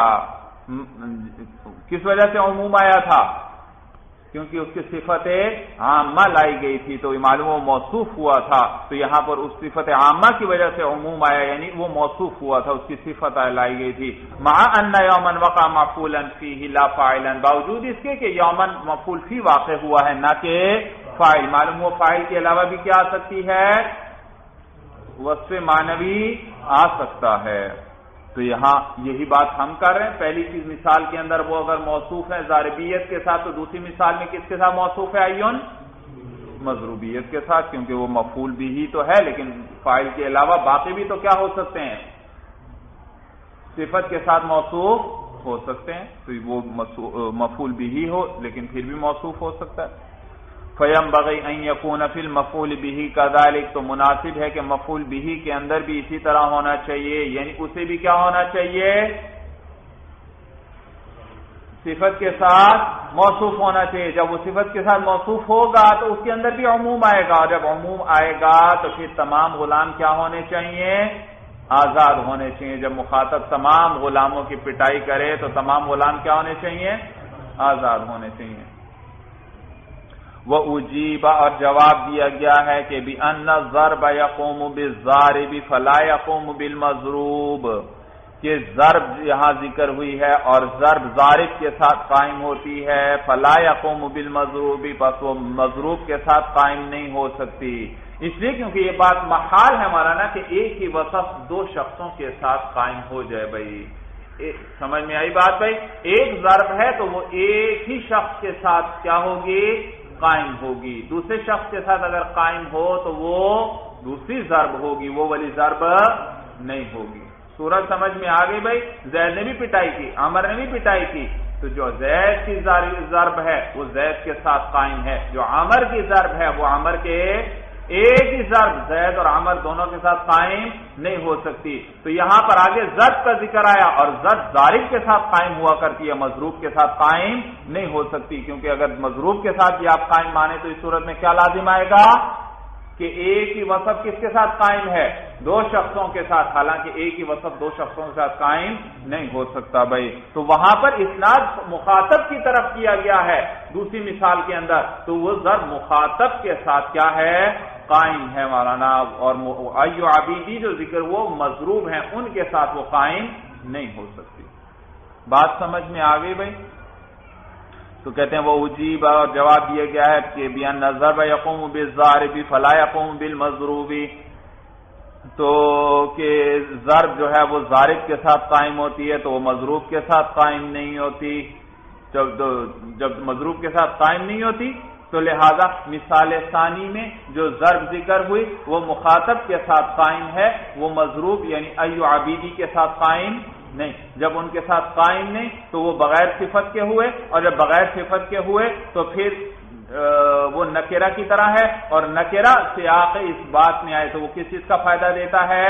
کس وجہ سے عموم آیا تھا؟ کیونکہ اس کی صفت عامہ لائی گئی تھی، تو معلوم وہ موصوف ہوا تھا. تو یہاں پر اس صفت عامہ کی وجہ سے عموم آیا، یعنی وہ موصوف ہوا تھا، اس کی صفت لائی گئی تھی. مع ان یومن وقع مفعولا فیہ لا فاعلا، باوجود اس کے کہ یومن مفعول فی واقع ہوا ہے نہ کہ فاعل. معلوم وہ فاعل کے علاوہ بھی کیا آ سکتی ہے؟ وصف معنوی آ سکتا ہے. تو یہاں یہی بات ہم کر رہے ہیں. پہلی چیز مثال کے اندر وہ اگر موصوف ہے ضاربیت کے ساتھ، تو دوسری مثال میں کس کے ساتھ موصوف ہے؟ ایون مضروبیت کے ساتھ، کیونکہ وہ مفعول بھی ہی تو ہے، لیکن فاعل کے علاوہ باقی بھی تو کیا ہو سکتے ہیں؟ صفت کے ساتھ موصوف ہو سکتے ہیں، تو وہ مفعول بھی ہو لیکن پھر بھی موصوف ہو سکتا ہے۔ فَيَنبَغِي أَن يَكُونَ فِي الْمَفْعُولِ بِهِ كَذَلِكَ، تو مناسب ہے کہ مفعول به کے اندر بھی اسی طرح ہونا چاہیے، یعنی اسے بھی کیا ہونا چاہیے؟ صفت کے ساتھ موصوف ہونا چاہیے۔ جب وہ صفت کے ساتھ موصوف ہوگا تو اس کے اندر بھی عموم آئے گا، اور جب عموم آئے گا تو پھر تمام غلام کیا ہونے چاہیے؟ آزاد ہونے چاہیے۔ جب مخاطب تمام غلاموں کی پٹائی کرے تو تمام غلام کیا ہونے چاہیے؟ آزاد ہونے چاہیے۔ وہ اجیب، اور جواب دیا گیا ہے کہ بِأَنَّ الضَّرْبَ يَقُومُ بِالضَّارِبِ فَلَا يَقُومُ بِالْمَضْرُوبِ، کہ ضرب یہاں ذکر ہوئی ہے اور ضرب ضارب کے ساتھ قائم ہوتی ہے، فَلَا يَقُومُ بِالْمَضْرُوبِ، بس وہ مضروب کے ساتھ قائم نہیں ہو سکتی، اس لیے کیونکہ یہ بات محال ہے مولانا کہ ایک ہی وصف دو شخصوں کے ساتھ قائم ہو جائے۔ بھائی سمجھ میں آئی بات؟ بھائی ایک ضرب ہے تو وہ ایک ہی شخص کے ساتھ کیا ہوگی؟ قائم ہوگی، دوسرے شخص کے ساتھ اگر قائم ہو تو وہ دوسری ضرب ہوگی، وہ والی ضرب نہیں ہوگی۔ صورت سمجھ میں آ گئی؟ بھائی زید نے بھی پٹائی کی، عمر نے بھی پٹائی کی، تو جو زید کی ضرب ہے وہ زید کے ساتھ قائم ہے، جو عمر کی ضرب ہے وہ عمر کے ایک ہی ضرب زید اور عمر دونوں کے ساتھ قائم نہیں ہو سکتی۔ تو یہاں پر آگے ضرب کا ذکر آیا، اور ضرب ضارب کے ساتھ قائم ہوا کرتی ہے، مضروب کے ساتھ قائم نہیں ہو سکتی، کیونکہ اگر مضروب کے ساتھ بھی آپ قائم مانے تو اس صورت میں کیا لازم آئے گا کہ ایک ہی وصف کس کے ساتھ قائم ہے؟ دو شخصوں کے ساتھ، حالانکہ ایک ہی وصف دو شخصوں کے ساتھ قائم نہیں ہو سکتا۔ بھائی تو وہاں پر اسناد مخاطب کی طرف کیا گیا ہے دوسری مثال کے اندر، تو وہ ضرب مخاطب کے ساتھ کیا ہے؟ قائم ہے مولانا، اور ایو عبیدی جو ذکر وہ مضروب ہیں ان کے ساتھ وہ قائم نہیں ہو سکتی۔ بات سمجھ میں آ گئی؟ بھائی تو کہتے ہیں وہ اجیب، اور جواب دیا گیا ہے کہ بِأَنَّ الضَّرْبَ يَقُومُ بِالضَّارِبِ فَلَا يَقُومُ بِالْمَضْرُوبِ، تو کہ ضرب جو ہے وہ ضارب کے ساتھ قائم ہوتی ہے تو وہ مضروب کے ساتھ قائم نہیں ہوتی، جب مضروب کے ساتھ قائم نہیں ہوتی تو لہذا مثال ثانی میں جو ضرب ذکر ہوئی وہ مخاطب کے ساتھ قائم ہے، وہ مضروب یعنی ایو عبیدی کے ساتھ قائم نہیں۔ جب ان کے ساتھ قائم نہیں تو وہ بغیر صفت کے ہوئے، اور جب بغیر صفت کے ہوئے تو پھر وہ نکرہ کی طرح ہے، اور نکرہ سیاق اس بات میں آئے تو وہ کس چیز کا فائدہ دیتا ہے؟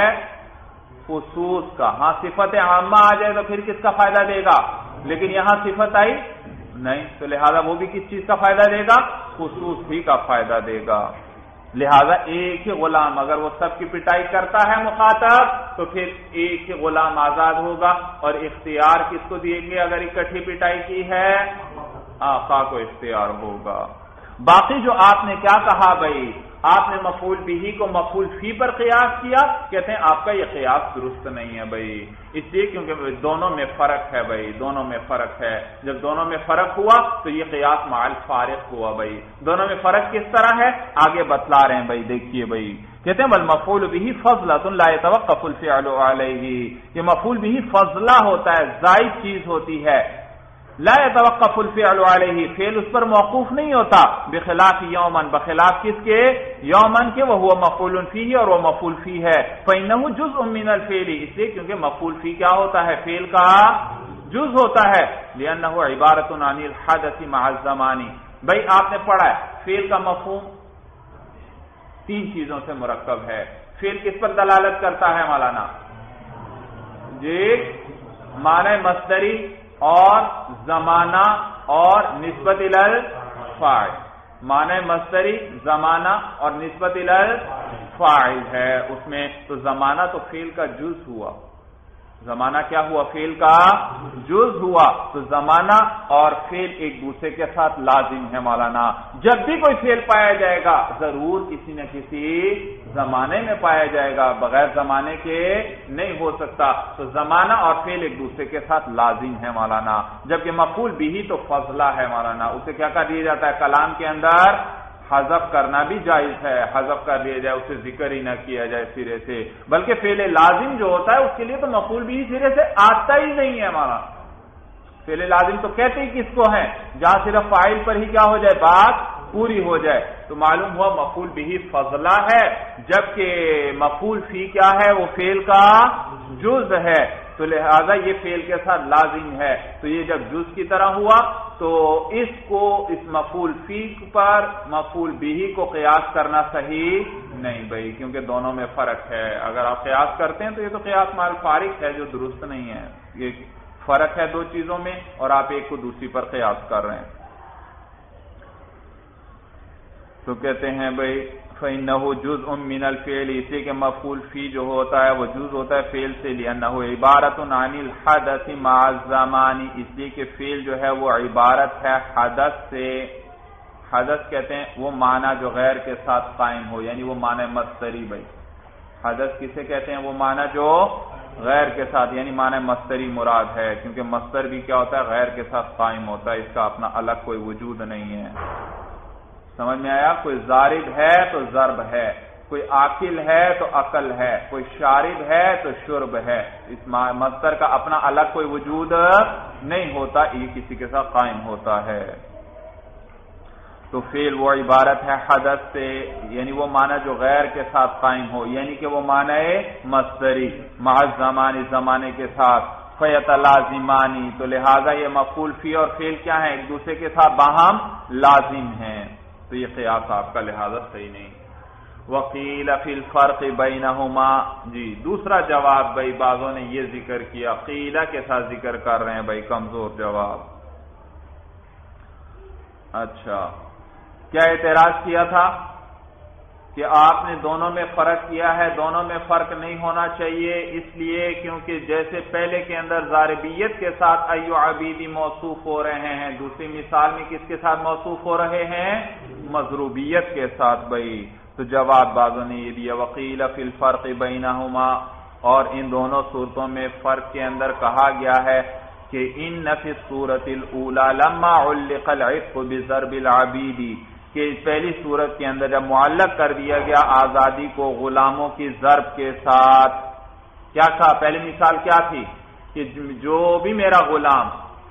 خصوص کا۔ ہاں صفت عامہ آ جائے تو پھر کس کا فائدہ دے گا؟ لیکن یہاں صفت آئی نہیں، تو لہذا وہ بھی کس چیز کا فائدہ دے گا؟ خصوص ہی کا فائدہ دے گا۔ لہذا ایک ہی غلام اگر وہ سب کی پٹائی کرتا ہے مخاطب تو پھر ایک ہی غلام آزاد ہوگا، اور اختیار کس کو دیں گے اگر اکٹھی پٹائی کی ہے؟ آقا کو اختیار ہوگا۔ باقی جو آپ نے کیا کہا بھائی، آپ نے مفعول بھی کو مفعول فی پر قیاس کیا، کہتے ہیں آپ کا یہ قیاس درست نہیں ہے بھائی، اس لیے کیونکہ دونوں میں فرق ہے بھائی، دونوں میں فرق ہے۔ جب دونوں میں فرق ہوا تو یہ قیاس مع الفارق ہوا بھائی۔ دونوں میں فرق کس طرح ہے آگے بتلا رہے ہیں بھائی، دیکھیے بھائی، کہتے ہیں والمفعول به فضلۃ لا يتوقف الفعل علیہ، یہ مفعول به فضلہ ہوتا ہے، زائد چیز ہوتی ہے، لا يتوقف الفعل علیہ، فعل اس پر موقوف نہیں ہوتا، بخلاف یومن، بخلاف کس کے؟ یومن کے، وہو مفعول فیہ، اور وہ مفعول فی ہے، فإنہ جزء من الفعل، اس لیے کیونکہ مفعول فی کیا ہوتا ہے؟ فعل کا جز ہوتا ہے، لأنہ عبارۃ عن الحدث مع الزمان۔ بھائی آپ نے پڑھا ہے فعل کا مفہوم تین چیزوں سے مرکب ہے، فعل کس پر دلالت کرتا ہے مولانا؟ جی معنی مصدری اور زمانہ اور نسبت الفاعل، معنی مصدری زمانہ اور نسبت الفاعل ہے اس میں، تو زمانہ تو فعل کا جز ہوا، زمانہ کیا ہوا؟ فعل کا جز ہوا، تو زمانہ اور فعل ایک دوسرے کے ساتھ لازم ہے مولانا۔ جب بھی کوئی فعل پایا جائے گا ضرور کسی نہ کسی زمانے میں پایا جائے گا، بغیر زمانے کے نہیں ہو سکتا، تو زمانہ اور فعل ایک دوسرے کے ساتھ لازم ہے مولانا۔ جبکہ مفعول بھی تو فضلہ ہے مولانا، اسے کیا کر دیا جاتا ہے کلام کے اندر؟ حذف کرنا بھی جائز ہے، حذف کر لیا جائے، اسے ذکر ہی نہ کیا جائے سرے سے، بلکہ فعل لازم جو ہوتا ہے اس کے لیے تو مفعول بھی سرے سے آتا ہی نہیں ہے ہمارا۔ فعل لازم تو کہتے ہی کس کو ہے؟ جہاں صرف فاعل پر ہی کیا ہو جائے؟ بات پوری ہو جائے، تو معلوم ہوا مفعول بھی فضلہ ہے، جبکہ مفعول فی کیا ہے؟ وہ فعل کا جز ہے، تو تو لہذا یہ فعل کے ساتھ لازم ہے. تو یہ جب جز کی طرح ہوا تو اس کو اس مفعول فی پر مفعول بھی کو قیاس کرنا صحیح نہیں بھائی، کیونکہ دونوں میں فرق ہے. اگر آپ قیاس کرتے ہیں تو یہ تو قیاس مال فارق ہے جو درست نہیں ہے. یہ فرق ہے دو چیزوں میں اور آپ ایک کو دوسری پر قیاس کر رہے ہیں. تو کہتے ہیں بھائی فَإِنَّهُ جُزْءٌ مِّنَ الْفِعْلِ، اس لیے کہ مفعول فی جو ہوتا ہے وہ جز ہوتا ہے فعل سے، لِأَنَّهُ عِبَارَةٌ عَنِ الْحَدَثِ مَعَ الزَّمَانِ، اس لیے کہ فعل جو ہے وہ عبارت ہے حدث سے. حدث کہتے ہیں وہ معنی جو غیر کے ساتھ قائم ہو، یعنی وہ معنی مصدری. بھائی حدث کسے کہتے ہیں؟ وہ معنی جو غیر کے ساتھ، یعنی معنی مصدری مراد ہے، کیونکہ مصدر بھی کیا ہوتا ہے؟ غیر کے ساتھ قائم ہوتا ہے، اس کا اپنا الگ کوئی وجود نہیں ہے. سمجھ میں آیا؟ کوئی ضارب ہے تو ضرب ہے، کوئی آکل ہے تو عقل ہے، کوئی شارب ہے تو شرب ہے. اس مصدر کا اپنا الگ کوئی وجود نہیں ہوتا، یہ کسی کے ساتھ قائم ہوتا ہے. تو فعل وہ عبارت ہے حدث سے، یعنی وہ معنی جو غیر کے ساتھ قائم ہو، یعنی کہ وہ معنی مصدری مع الزمان، زمانے کے ساتھ. فیتلازمانی، تو لہذا یہ مفعول فی اور فعل کیا ہیں؟ ایک دوسرے کے ساتھ باہم لازم ہیں. تو یہ قیاس آپ کا لہذا صحیح نہیں. وقیل فی الفرق بینہما، جی دوسرا جواب بھائی بعضوں نے یہ ذکر کیا، قیلہ کے ساتھ ذکر کر رہے ہیں بھائی، کمزور جواب. اچھا کیا اعتراض کیا تھا کہ آپ نے دونوں میں فرق کیا ہے؟ دونوں میں فرق نہیں ہونا چاہیے، اس لیے کیونکہ جیسے پہلے کے اندر ضاربیت کے ساتھ ایو عبیدی موصوف ہو رہے ہیں، دوسری مثال میں کس کے ساتھ موصوف ہو رہے ہیں؟ مضروبیت کے ساتھ. بھائی تو جواب بعضوں نے یہ دیا وقیل فی الفرق بینہما، اور ان دونوں صورتوں میں فرق کے اندر کہا گیا ہے کہ ان فی الصورۃ الاولی لما علق العتق بضرب العبید، کہ پہلی صورت کے اندر جب معلق کر دیا گیا آزادی کو غلاموں کی ضرب کے ساتھ، کیا کہا؟ پہلی مثال کیا تھی کہ جو بھی میرا غلام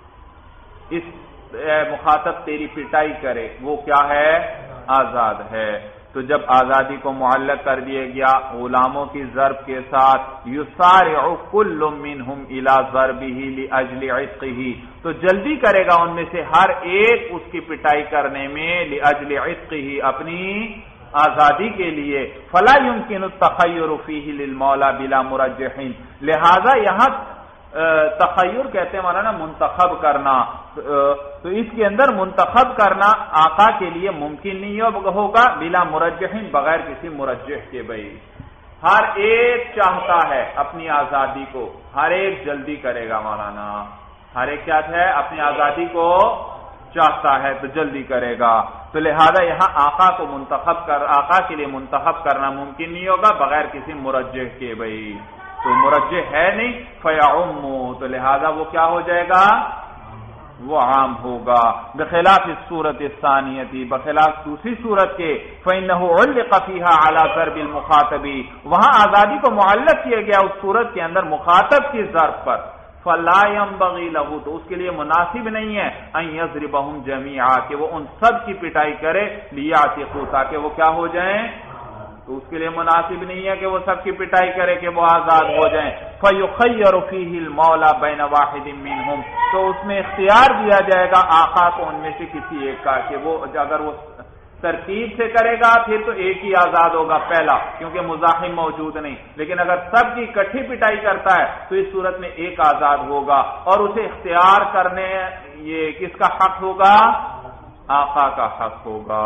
اس مخاطب تیری پٹائی کرے وہ کیا ہے؟ آزاد ہے. تو جب آزادی کو معلق کر دیا گیا غلاموں کی ضرب کے ساتھ، یسارع کل منہم الی ضربہ لاجل عتقہ، تو جلدی کرے گا ان میں سے ہر ایک اس کی پٹائی کرنے میں، لاجل عتقہ اپنی آزادی کے لیے. فلا يمكن التخیر فیہ للمولا بلا مرجح، لہذا یہاں تخیر کہتے ہیں مولانا منتخب کرنا، تو اس کے اندر منتخب کرنا آقا کے لیے ممکن نہیں ہوگا بلا مرجح، بغیر کسی مرجح کے. بھائی ہر ایک چاہتا ہے اپنی آزادی کو، ہر ایک جلدی کرے گا مولانا، ہر ایک کیا ہے؟ اپنی آزادی کو چاہتا ہے تو جلدی کرے گا. تو لہذا یہاں آقا کو آقا کے لیے منتخب کرنا ممکن نہیں ہوگا بغیر کسی مرجح کے. بھائی تو مرجح ہے نہیں، فیعم، تو لہذا وہ کیا ہو جائے گا؟ وہ عام ہوگا. بخلاف الصورت الثانیہ، بخلاف دوسری صورت کے، فإنه علق فيها على ضرب المخاطب، وہاں آزادی کو معلق کیا گیا اس صورت کے اندر مخاطب کی ضرب پر. فلا ينبغي له، تو اس کے لیے مناسب نہیں ہے ان يضربهم جميعا، کہ وہ ان سب کی پٹائی کرے، ليعتقوا، تاکہ وہ کیا ہو جائیں؟ تو اس کے لیے مناسب نہیں ہے کہ وہ سب کی پٹائی کرے کہ وہ آزاد ہو جائیں. فَيُخَيَّرُ فِيهِ الْمَوْلَى بَيْنَ وَاحِدٍ مِّنْهُمْ، تو اس میں اختیار دیا جائے گا آقا کو ان میں سے کسی ایک کا، کہ وہ اگر وہ ترتیب سے کرے گا پھر تو ایک ہی آزاد ہوگا پہلا، کیونکہ مزاحم موجود نہیں. لیکن اگر سب کی اکٹھی پٹائی کرتا ہے تو اس صورت میں ایک آزاد ہوگا، اور اسے اختیار کرنے یہ کس کا حق ہوگا؟ آقا کا حق ہوگا.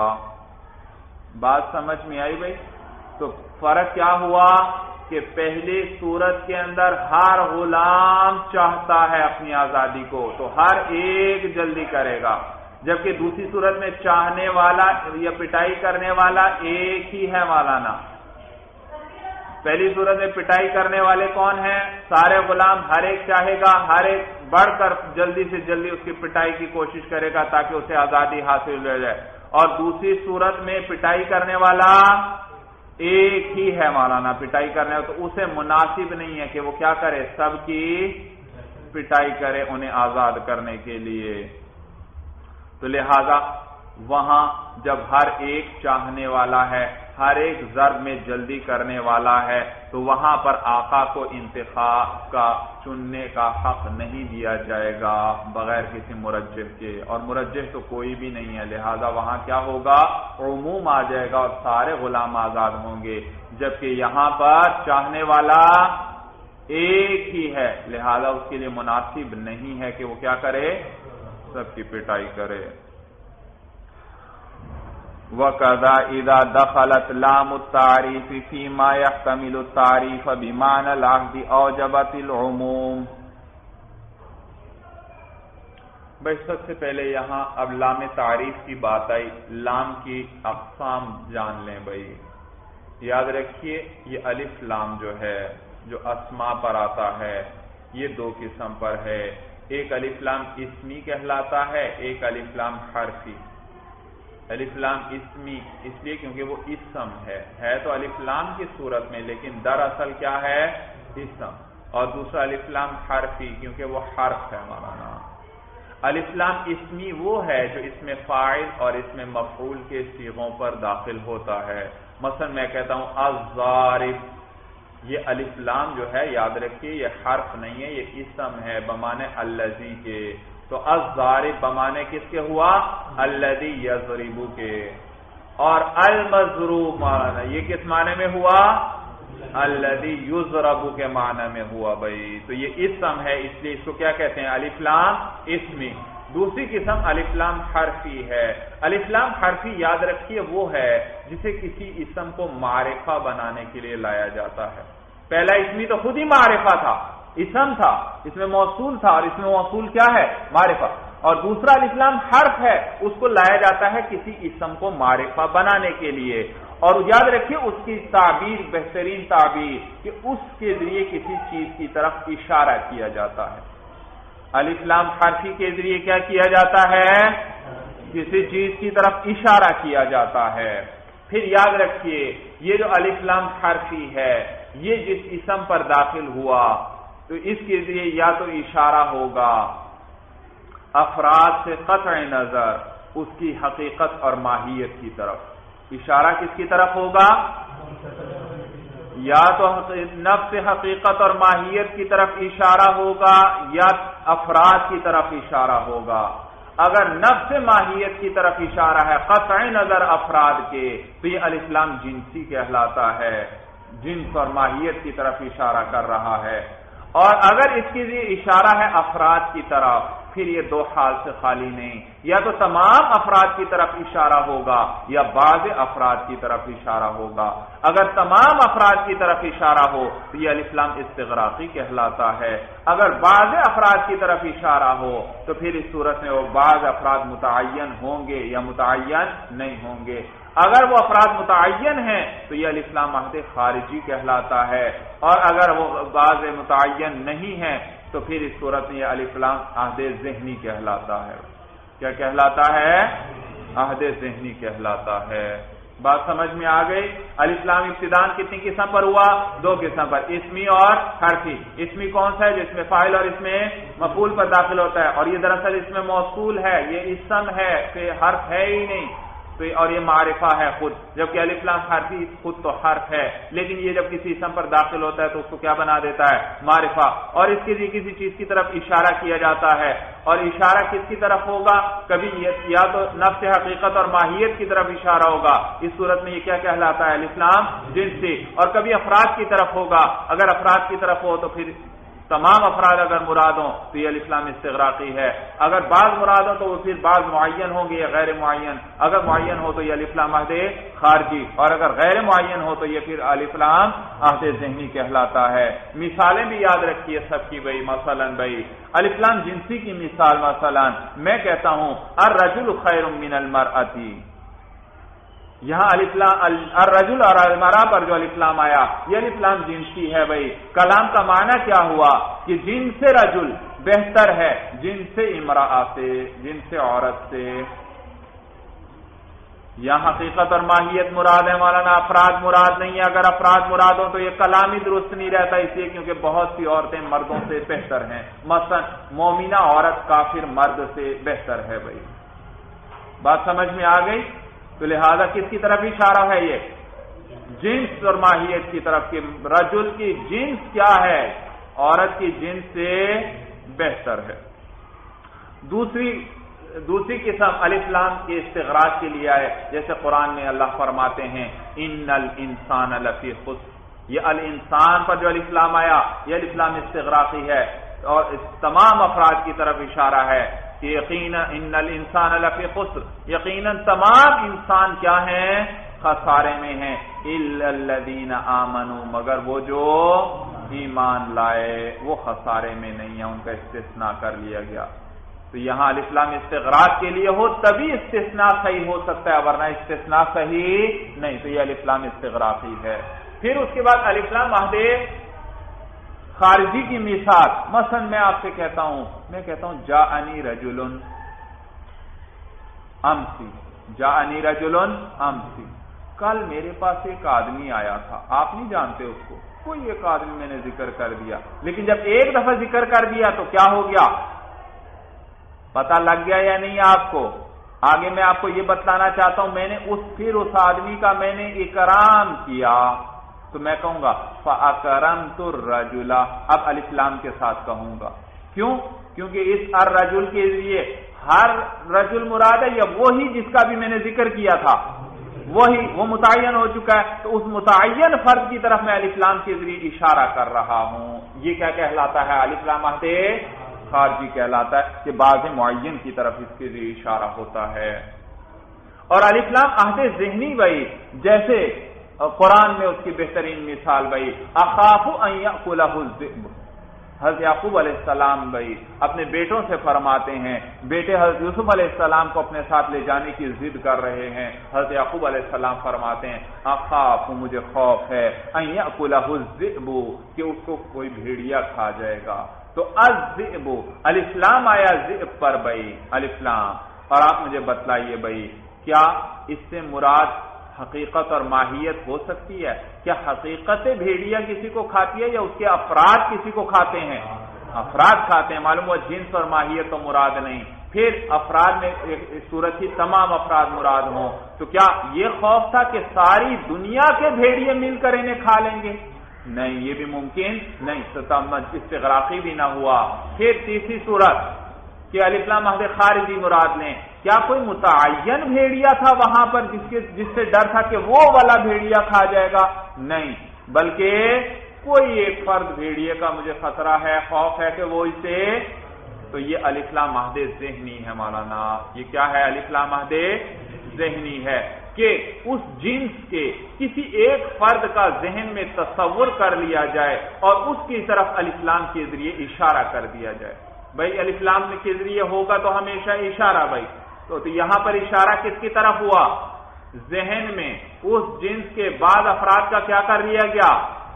بات سمجھ میں آئی بھائی؟ تو فرق کیا ہوا کہ پہلی صورت کے اندر ہر غلام چاہتا ہے اپنی آزادی کو تو ہر ایک جلدی کرے گا، جبکہ دوسری صورت میں چاہنے والا یا پٹائی کرنے والا ایک ہی ہے مولانا. پہلی صورت میں پٹائی کرنے والے کون ہیں؟ سارے غلام، ہر ایک چاہے گا، ہر ایک بڑھ کر جلدی سے جلدی اس کی پٹائی کی کوشش کرے گا تاکہ اسے آزادی حاصل ہو جائے. اور دوسری صورت میں پٹائی کرنے والا ایک ہی ہے مولانا، پٹائی کرنے تو اسے مناسب نہیں ہے کہ وہ کیا کرے؟ سب کی پٹائی کرے انہیں آزاد کرنے کے لیے. تو لہذا وہاں جب ہر ایک چاہنے والا ہے ہر ایک ضرب میں جلدی کرنے والا ہے، تو وہاں پر آقا کو انتخاب کا، چننے کا حق نہیں دیا جائے گا بغیر کسی مرجح کے، اور مرجح تو کوئی بھی نہیں ہے، لہذا وہاں کیا ہوگا؟ عموم آ جائے گا اور سارے غلام آزاد ہوں گے، جبکہ یہاں پر چاہنے والا ایک ہی ہے، لہذا اس کے لیے مناسب نہیں ہے کہ وہ کیا کرے؟ سب کی پٹائی کرے۔ وَكَذَا إِذَا دَخَلَتْ لَامُ التَّعْرِيفِ فِي مَا يَحْتَمِلُ التَّعْرِيفَ بِمَعْنَى الْعَهْدِ أَوْجَبَتِ الْعُمُومَ۔ بھائی سب سے پہلے یہاں اب لام تعریف کی بات آئی، لام کی اقسام جان لیں بھائی، یاد رکھیے یہ الف لام جو ہے جو اسماء پر آتا ہے یہ دو قسم پر ہے، ایک الف لام اسمی کہلاتا ہے، ایک الف لام حرفی۔ الف لام اسمی اس لیے کیونکہ وہ اسم ہے تو الف لام کی صورت میں، لیکن دراصل کیا ہے؟ اسم۔ اور دوسرا الف لام حرفی کیونکہ وہ حرف ہے مولانا۔ الف لام اسمی وہ ہے جو اس میں فاعل اور اس میں مفعول کے صیغوں پر داخل ہوتا ہے، مثلا میں کہتا ہوں الضارب، یہ الف لام جو ہے یاد رکھیے یہ حرف نہیں ہے، یہ اسم ہے بمانے الذی کے، تو الضارب بمانے کس کے ہوا؟ الذی یضرب کے، اور المضروب یہ کس معنی میں ہوا؟ الذی یضرب کے معنی میں ہوا بھائی، تو یہ اسم ہے اس لیے اس کو کیا کہتے ہیں؟ الف لام اسمی۔ دوسری قسم الف لام حرفی ہے۔ الف لام حرفی یاد رکھیے وہ ہے جسے کسی اسم کو معرفہ بنانے کے لیے لایا جاتا ہے۔ پہلا اسمی تو خود ہی معرفہ تھا، اسم تھا، اس میں موصول تھا، اور اس میں موصول کیا ہے؟ معرفہ۔ اور دوسرا الف لام حرف ہے، اس کو لایا جاتا ہے کسی اسم کو معرفہ بنانے کے لیے، اور یاد رکھیے اس کی تعبیر بہترین تعبیر کہ اس کے ذریعے کسی چیز کی طرف اشارہ کیا جاتا ہے۔ الف لام حرفی کے ذریعے کیا کیا جاتا ہے؟ کسی چیز کی طرف اشارہ کیا جاتا ہے۔ پھر یاد رکھیے یہ جو الف لام حرفی ہے یہ جس اسم پر داخل ہوا تو اس کے ذریعے یا تو اشارہ ہوگا افراد سے قطع نظر اس کی حقیقت اور ماہیت کی طرف، اشارہ کس کی طرف ہوگا؟ یا تو نفس حقیقت اور ماہیت کی طرف اشارہ ہوگا یا افراد کی طرف اشارہ ہوگا۔ اگر نفس ماہیت کی طرف اشارہ ہے قطع نظر افراد کے تو یہ الف لام جنسی کہلاتا ہے، جنس اور ماہیت کی طرف اشارہ کر رہا ہے۔ اور اگر اس کے لیے اشارہ ہے افراد کی طرف پھر یہ دو حال سے خالی نہیں، یا تو تمام افراد کی طرف اشارہ ہوگا یا بعض افراد کی طرف اشارہ ہوگا۔ اگر تمام افراد کی طرف اشارہ ہو تو یہ الف لام استغراقی کہلاتا ہے، اگر بعض افراد کی طرف اشارہ ہو تو پھر اس صورت میں وہ بعض افراد متعین ہوں گے یا متعین نہیں ہوں گے۔ اگر وہ افراد متعین ہیں تو یہ الف لام عہد خارجی کہلاتا ہے، اور اگر وہ بعض متعین نہیں ہیں تو پھر اس صورت میں یہ الف لام عہد ذہنی کہلاتا ہے۔ کیا کہلاتا ہے؟ عہد ذہنی کہلاتا ہے۔ بات سمجھ میں آ گئی؟ الف لام ابتداء کتنی قسم پر ہوا؟ دو قسم پر، اسمی اور حرفی۔ اسمی کون سا ہے؟ جس میں فاعل اور اس میں مفعول پر داخل ہوتا ہے، اور یہ دراصل اس میں موصول ہے، یہ اسم ہے کہ حرف ہے ہی نہیں، تو اور یہ معرفہ ہے خود، جبکہ الف لام حرفی خود تو حرف ہے لیکن یہ جب کسی اسم پر داخل ہوتا ہے تو اس کو کیا بنا دیتا ہے؟ معرفہ، اور اس کے لیے کسی چیز کی طرف اشارہ کیا جاتا ہے، اور اشارہ کس کی طرف ہوگا؟ کبھی یا تو نفس حقیقت اور ماہیت کی طرف اشارہ ہوگا، اس صورت میں یہ کیا کہلاتا ہے؟ الف لام جنسی، اور کبھی افراد کی طرف ہوگا، اگر افراد کی طرف ہو تو پھر تمام افراد اگر مراد ہوں تو یہ الف لام استغراقی ہے، اگر بعض مراد ہوں تو وہ پھر بعض معین ہوں گے یا غیر معین، اگر معین ہو تو یہ الف لام عہد خارجی، اور اگر غیر معین ہو تو یہ پھر الف لام عہد ذہنی کہلاتا ہے۔ مثالیں بھی یاد رکھیے سب کی بھائی، مثلا بھائی الف لام جنسی کی مثال، مثلا میں کہتا ہوں الرجل خیر من المرأة، یہاں الف لام الرجل اور المرأة پر جو الف لام آیا یہ الف لام جنسی ہے بھائی۔ کلام کا معنی کیا ہوا کہ جن سے رجل بہتر ہے جن سے امرأة سے، جن سے عورت سے۔ یہاں حقیقت اور ماہیت مراد ہے مولانا، افراد مراد نہیں ہے، اگر افراد مراد ہوں تو یہ کلام ہی درست نہیں رہتا، اس لیے کیونکہ بہت سی عورتیں مردوں سے بہتر ہیں، مثلا مومنہ عورت کافر مرد سے بہتر ہے بھائی۔ بات سمجھ میں آ گئی؟ تو لہذا کس کی طرف اشارہ ہے؟ یہ جنس اور ماہیت کی طرف کہ رجل کی جنس کیا ہے، عورت کی جنس سے بہتر ہے۔ دوسری قسم الف لام کے استغراق کے لیے ہے، جیسے قرآن میں اللہ فرماتے ہیں ان الانسان لفی خسر، یہ الانسان پر جو الف لام آیا یہ الف لام استغراقی ہے اور تمام افراد کی طرف اشارہ ہے کہ یقینا ان الانسان لفی خسر، یقینا تمام انسان کیا ہیں، خسارے میں ہیں، الا الذین آمنوا، مگر وہ جو ایمان لائے وہ خسارے میں نہیں ہیں، ان کا استثناء کر لیا گیا۔ تو یہاں الف لام استغراق کے لیے ہو تبھی استثناء صحیح ہو سکتا ہے، ورنہ استثناء صحیح نہیں، تو یہ الف لام استغراقی ہے۔ پھر اس کے بعد الف لام عہد خارجی کی مثال، مثلا میں آپ سے کہتا ہوں جاءنی رجل امسی، جاءنی رجل امسی، کل میرے پاس ایک آدمی آیا تھا، آپ نہیں جانتے اس کو، کوئی ایک آدمی میں نے ذکر کر دیا، لیکن جب ایک دفعہ ذکر کر دیا تو کیا ہو گیا، پتہ لگ گیا یا نہیں آپ کو؟ آگے میں آپ کو یہ بتلانا چاہتا ہوں، میں نے پھر اس آدمی کا میں نے اکرام کیا، تو میں کہوں گا فَأَكْرَمْتُ الرَّجُلَ، اب الف لام کے ساتھ کہوں گا، کیوں؟ کیونکہ اس الرجل کے لیے ہر رجل مراد ہے یا وہی جس کا بھی میں نے ذکر کیا تھا، وہ متعین ہو چکا ہے، تو اس متعین فرد کی طرف میں الف لام کے ذریعے اشارہ کر رہا ہوں، یہ کیا کہلاتا ہے؟ الف لام عہد خارجی کہلاتا ہے کہ بعض معین کی طرف اس کے ذریعے اشارہ ہوتا ہے۔ اور الف لام عہد ذہنی بھائی، جیسے قرآن میں اس کی بہترین مثال بھائی اخاف ان یأکلہ الذئب، حضرت یعقوب علیہ السلام بھائی اپنے بیٹوں سے فرماتے ہیں، بیٹے حضرت یوسف علیہ السلام کو اپنے ساتھ لے جانے کی ضد کر رہے ہیں، حضرت یعقوب علیہ السلام فرماتے ہیں اخاف، مجھے خوف ہے، ان یأکلہ الذئب، کہ اس کو کوئی بھیڑیا کھا جائے گا۔ تو الذئب الف لام آیا ذئب پر بھائی، الف لام، اور آپ مجھے بتلائیے بھائی کیا اس سے مراد حقیقت اور ماہیت ہو سکتی ہے؟ کیا حقیقت بھیڑیا کسی کو کھاتی ہے یا اس کے افراد کسی کو کھاتے ہیں؟ افراد کھاتے ہیں، معلوم ہوا جنس اور ماہیت تو مراد نہیں، پھر افراد میں صورت ہی تمام افراد مراد ہوں، تو کیا یہ خوف تھا کہ ساری دنیا کے بھیڑیے مل کر انہیں کھا لیں گے؟ نہیں، یہ بھی ممکن نہیں، استغراقی بھی نہ ہوا۔ پھر تیسری صورت کہ الف لام عہد خارجی مراد لیں، کیا کوئی متعین بھیڑیا تھا وہاں پر جس سے ڈر تھا کہ وہ والا بھیڑیا کھا جائے گا؟ نہیں، بلکہ کوئی ایک فرد بھیڑیے کا مجھے خطرہ ہے، خوف ہے کہ وہ اسے، تو یہ الف لام عہد ذہنی ہے مولانا، یہ کیا ہے؟ الف لام عہد ذہنی ہے کہ اس جنس کے کسی ایک فرد کا ذہن میں تصور کر لیا جائے اور اس کی طرف الف لام کے ذریعے اشارہ کر دیا جائے۔ بھائی الف لام کے ذریعے ہوگا تو ہمیشہ اشارہ بھائی، تو یہاں پر اشارہ کس کی طرف ہوا؟ ذہن میں اس جنس کے بعد افراد کا کیا کر لیا گیا؟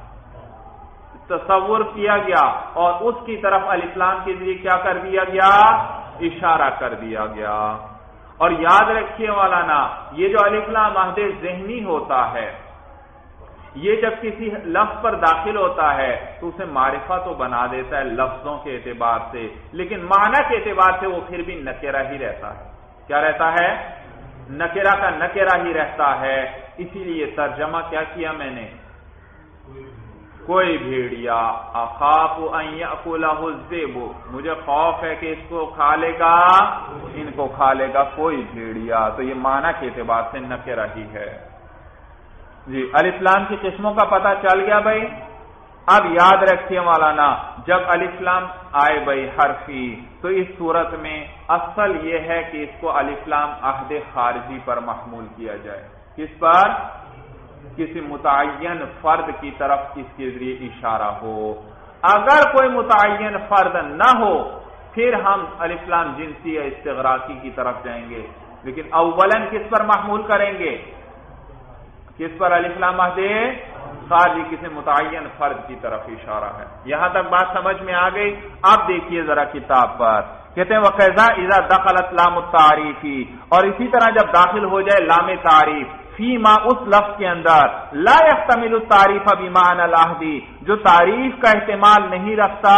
تصور کیا گیا، اور اس کی طرف الف لام کے ذریعے کیا کر دیا گیا؟ اشارہ کر دیا گیا۔ اور یاد رکھیے مولانا، یہ جو الف لام عہد ذہنی ہوتا ہے، یہ جب کسی لفظ پر داخل ہوتا ہے تو اسے معرفہ تو بنا دیتا ہے لفظوں کے اعتبار سے، لیکن معنی کے اعتبار سے وہ پھر بھی نکرہ ہی رہتا ہے۔ کیا رہتا ہے؟ نکرہ کا نکرہ ہی رہتا ہے۔ اسی لیے ترجمہ کیا کیا میں نے؟ کوئی بھیڑیا، اخاف ان یأکلہ الذئب، مجھے خوف ہے کہ اس کو کھا لے گا، ان کو کھا لے گا کوئی بھیڑیا، تو یہ معنی کے اعتبار سے نکرہ ہی ہے۔ جی الف لام کی قسموں کا پتہ چل گیا بھائی۔ اب یاد رکھیے مولانا، جب الف لام آئے بھائی حرفی، تو اس صورت میں اصل یہ ہے کہ اس کو الف لام عہد خارجی پر محمول کیا جائے۔ کس پر؟ کسی متعین فرد کی طرف اس کے ذریعے اشارہ ہو۔ اگر کوئی متعین فرد نہ ہو پھر ہم الف لام جنسی یا استغراقی کی طرف جائیں گے، لیکن اولاً کس پر محمول کریں گے؟ کس پر؟ الف لام عہد خارجی، کسی متعین فرد کی طرف اشارہ ہے۔ یہاں تک بات سمجھ میں آ گئی؟ اب دیکھیے ذرا کتاب پر، کہتے ہیں وَقَذَا إِذَا دَخَلَتْ لَامُ التَّعْرِيفِ، اور اسی طرح جب داخل ہو جائے لام تعریف فیما اس لفظ کے اندر لا يحتمل التعریف بمعنى العہد، جو تعریف کا احتمال نہیں رکھتا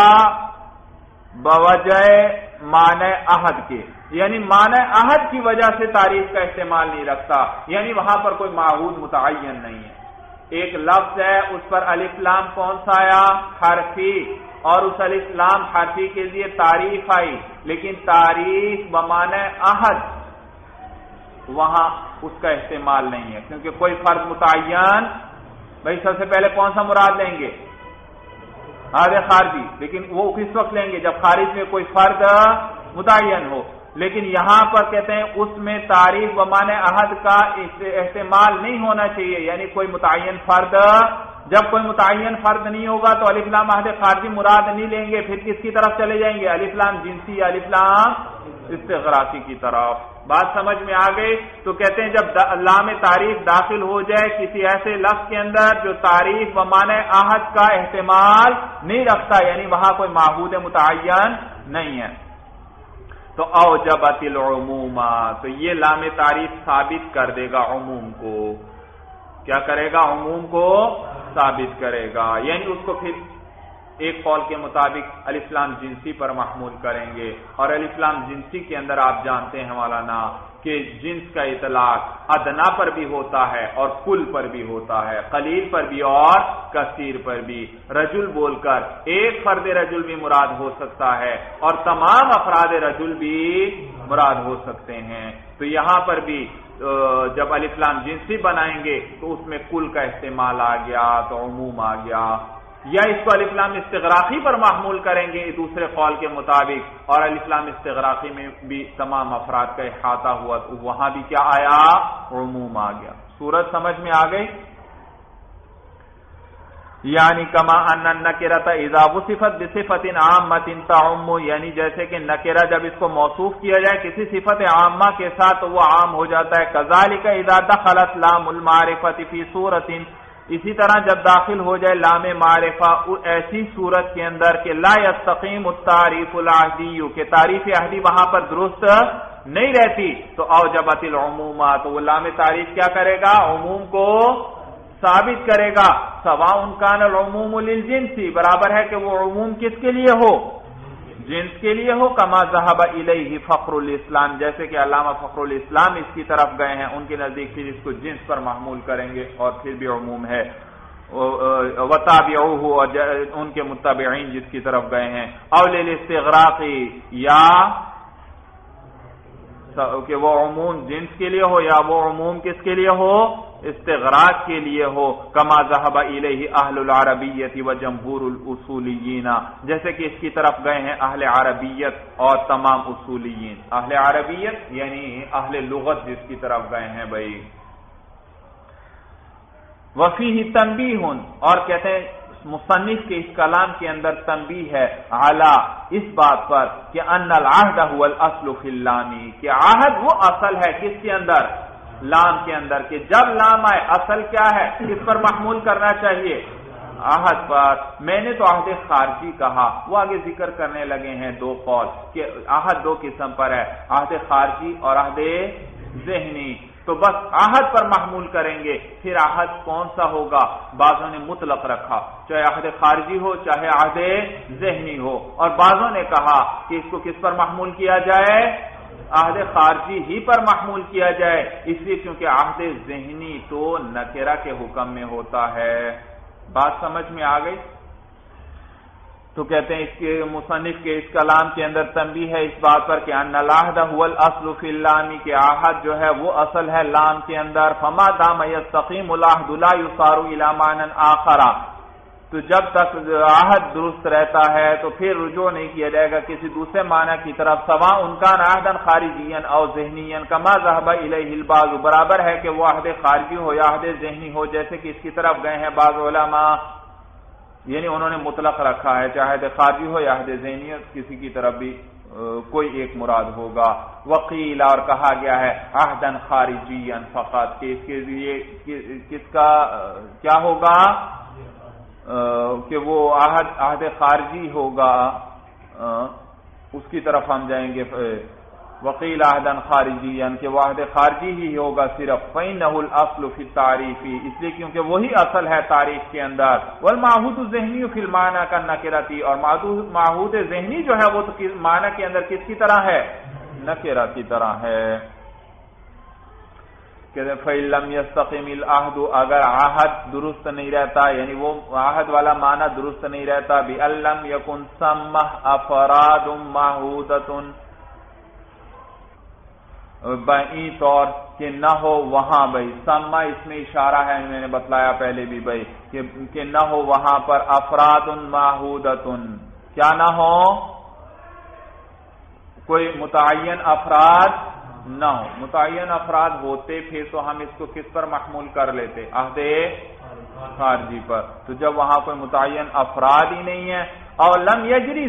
بوجہ معنی عہد کے، یعنی معنی عہد کی وجہ سے تعریف کا استعمال نہیں رکھتا، یعنی وہاں پر کوئی معہود متعین نہیں ہے۔ ایک لفظ ہے اس پر الف لام کون سا آیا؟ حرفی، اور اس الف لام حرفی کے لیے تعریف آئی، لیکن تعریف بمعنی عہد وہاں اس کا استعمال نہیں ہے، کیونکہ کوئی فرد متعین، بھائی سب سے پہلے کون سا مراد لیں گے؟ عہد خارجی، لیکن وہ کس وقت لیں گے؟ جب خارج میں کوئی فرد متعین ہو، لیکن یہاں پر کہتے ہیں اس میں تعریف بمعنی عہد کا استعمال نہیں ہونا چاہیے، یعنی کوئی متعین فرد، جب کوئی متعین فرد نہیں ہوگا تو الف لام عہد خارجی مراد نہیں لیں گے، پھر کس کی طرف چلے جائیں گے؟ الف لام جنسی یا الف لام استغراقی کی طرف۔ بات سمجھ میں آ گئی؟ تو کہتے ہیں جب لام تعریف داخل ہو جائے کسی ایسے لفظ کے اندر جو تعریف بمعنی عہد کا احتمال نہیں رکھتا، یعنی وہاں کوئی معہود متعین نہیں ہے، تو اوجبت العموم، تو یہ لام تعریف ثابت کر دے گا عموم کو۔ کیا کرے گا؟ عموم کو ثابت کرے گا، یعنی اس کو پھر ایک قول کے مطابق الف لام جنسی پر محمول کریں گے، اور الف لام جنسی کے اندر آپ جانتے ہیں مولانا کہ جنس کا اطلاق ادنا پر بھی ہوتا ہے اور کل پر بھی ہوتا ہے، قلیل پر بھی اور کثیر پر بھی۔ رجل بول کر ایک فرد رجل بھی مراد ہو سکتا ہے اور تمام افراد رجل بھی مراد ہو سکتے ہیں، تو یہاں پر بھی جب الف لام جنسی بنائیں گے تو اس میں کل کا استعمال آ گیا تو عموم آ گیا، یا اس کو الف لام استغراقی پر محمول کریں گے دوسرے قول کے مطابق، اور الف لام استغراقی میں بھی تمام افراد کا احاطہ ہوا تو وہاں بھی کیا آیا؟ عموم آ گیا۔ صورت سمجھ میں آ گئی؟ یعنی کما ان النکرۃ اذا وصفت بصفۃ عامۃ تعم، یعنی جیسے کہ نکرہ جب اس کو موصوف کیا جائے کسی صفت عامہ کے ساتھ تو وہ عام ہو جاتا ہے، کذالک اذا دخلت لام المعرفۃ فی صورۃ، اسی طرح جب داخل ہو جائے لام معرفہ ایسی صورت کے اندر کہ لا یستقیم التعریف العہدی، کہ تعریف عہدی وہاں پر درست نہیں رہتی، تو اوجبت العموم، تو وہ لام تعریف کیا کرے گا؟ عموم کو ثابت کرے گا، سواء کان العموم للجنسی، برابر ہے کہ وہ عموم کس کے لیے ہو؟ جنس کے لیے ہو، کما ذهب الیہ فخر الاسلام، جیسے کہ علامہ فخر الاسلام اس کی طرف گئے ہیں، ان کے نزدیک پھر اس کو جنس پر محمول کریں گے اور پھر بھی عموم ہے، وتابعوه، اور ان کے متبعین جس کی طرف گئے ہیں، او للاستغراق، یا کہ وہ عموم جنس کے لیے ہو یا وہ عموم کس کے لیے ہو؟ استغراق کے لیے ہو، کما ذهب الیہ اہل العربیت و جمہور الاصولیین، جیسے کہ اس کی طرف گئے ہیں اہل عربیت اور تمام اصولیین۔ اہل عربیت یعنی اہل لغت جس کی طرف گئے ہیں بھائی۔ وفیہ تنبیہ، اور کہتے ہیں مصنف کے اس کلام کے اندر تنبیہ ہے علی اس بات پر کہ ان العہد هو الاصل فی اللام، کہ عہد وہ اصل ہے کس کے اندر؟ لام کے اندر، کہ جب لام آئے اصل کیا ہے؟ کس پر محمول کرنا چاہیے؟ عہد پر۔ میں نے تو عہد خارجی کہا، وہ آگے ذکر کرنے لگے ہیں دو قول کہ عہد دو قسم پر ہے، عہد خارجی اور عہد ذہنی، تو بس عہد پر محمول کریں گے، پھر عہد کون سا ہوگا؟ بعضوں نے مطلق رکھا، چاہے عہد خارجی ہو چاہے عہد ذہنی ہو، اور بعضوں نے کہا کہ اس کو کس پر محمول کیا جائے؟ عہد خارجی ہی پر محمول کیا جائے، اس لیے کیونکہ عہد ذہنی تو نکرہ کے حکم میں ہوتا ہے۔ بات سمجھ میں آ گئی؟ تو کہتے ہیں اس کے مصنف کے اس کلام کے اندر تنبیہ ہے اس بات پر کہ ان العہد هو الاصل فی اللام، کہ عہد جو ہے وہ اصل ہے لام کے اندر، فما دام یستقیم العہد لا یصار الی معنی آخر، تو جب تک عہد درست رہتا ہے تو پھر رجوع نہیں کیا جائے گا کسی دوسرے معنی کی طرف، سواء کان عہدا خارجیا او ذہنیا کما ذهب الیہ البعض، برابر ہے کہ وہ عہد خارجی ہو یا عہد ذہنی ہو، جیسے کہ اس کی طرف گئے ہیں بعض علماء، یعنی انہوں نے مطلق رکھا ہے چاہے عہد خارجی ہو یا عہد ذہنی، کسی کی طرف بھی کوئی ایک مراد ہوگا۔ وقیل، اور کہا گیا ہے عہدا خارجیا فقط، کہ اس کے لیے کس کا کیا ہوگا؟ کہ وہ عہد خارجی ہوگا، اس کی طرف ہم جائیں گے۔ وقیل عہدا خارجیا، کہ وہ عہد خارجی ہی ہوگا صرف، فإنه الأصل في التعریف، اس لیے کیونکہ وہی اصل ہے تعریف کے اندر، والمعہود الذہنی فی المعنی کالنکرۃ، اور معہود ذہنی جو ہے وہ تو معنی کے اندر کس کی طرح ہے؟ نکرہ کی طرح ہے۔ کہتے ہیں فَإِن لَمْ يَسْتَقِمِ الْعَهْدُ اگر عہد درست نہیں رہتا، یعنی وہ عہد والا معنی درست نہیں رہتا، بِأَن لَمْ يَكُنْ ثَمَّ أَفْرَادٌ مَّعْهُودَةٌ بئی طور کہ نہ ہو وہاں بھائی سما اس میں اشارہ ہے، میں نے بتلایا پہلے بھی بھائی کہ نہ ہو وہاں پر افراد معہودۃ، کیا نہ ہو کوئی متعین افراد نہ ہو، متعین افراد ہوتے پھر تو ہم اس کو کس پر محمول کر لیتے، عہد خارجی پر، تو جب وہاں کوئی متعین افراد ہی نہیں ہے، اور لم یجری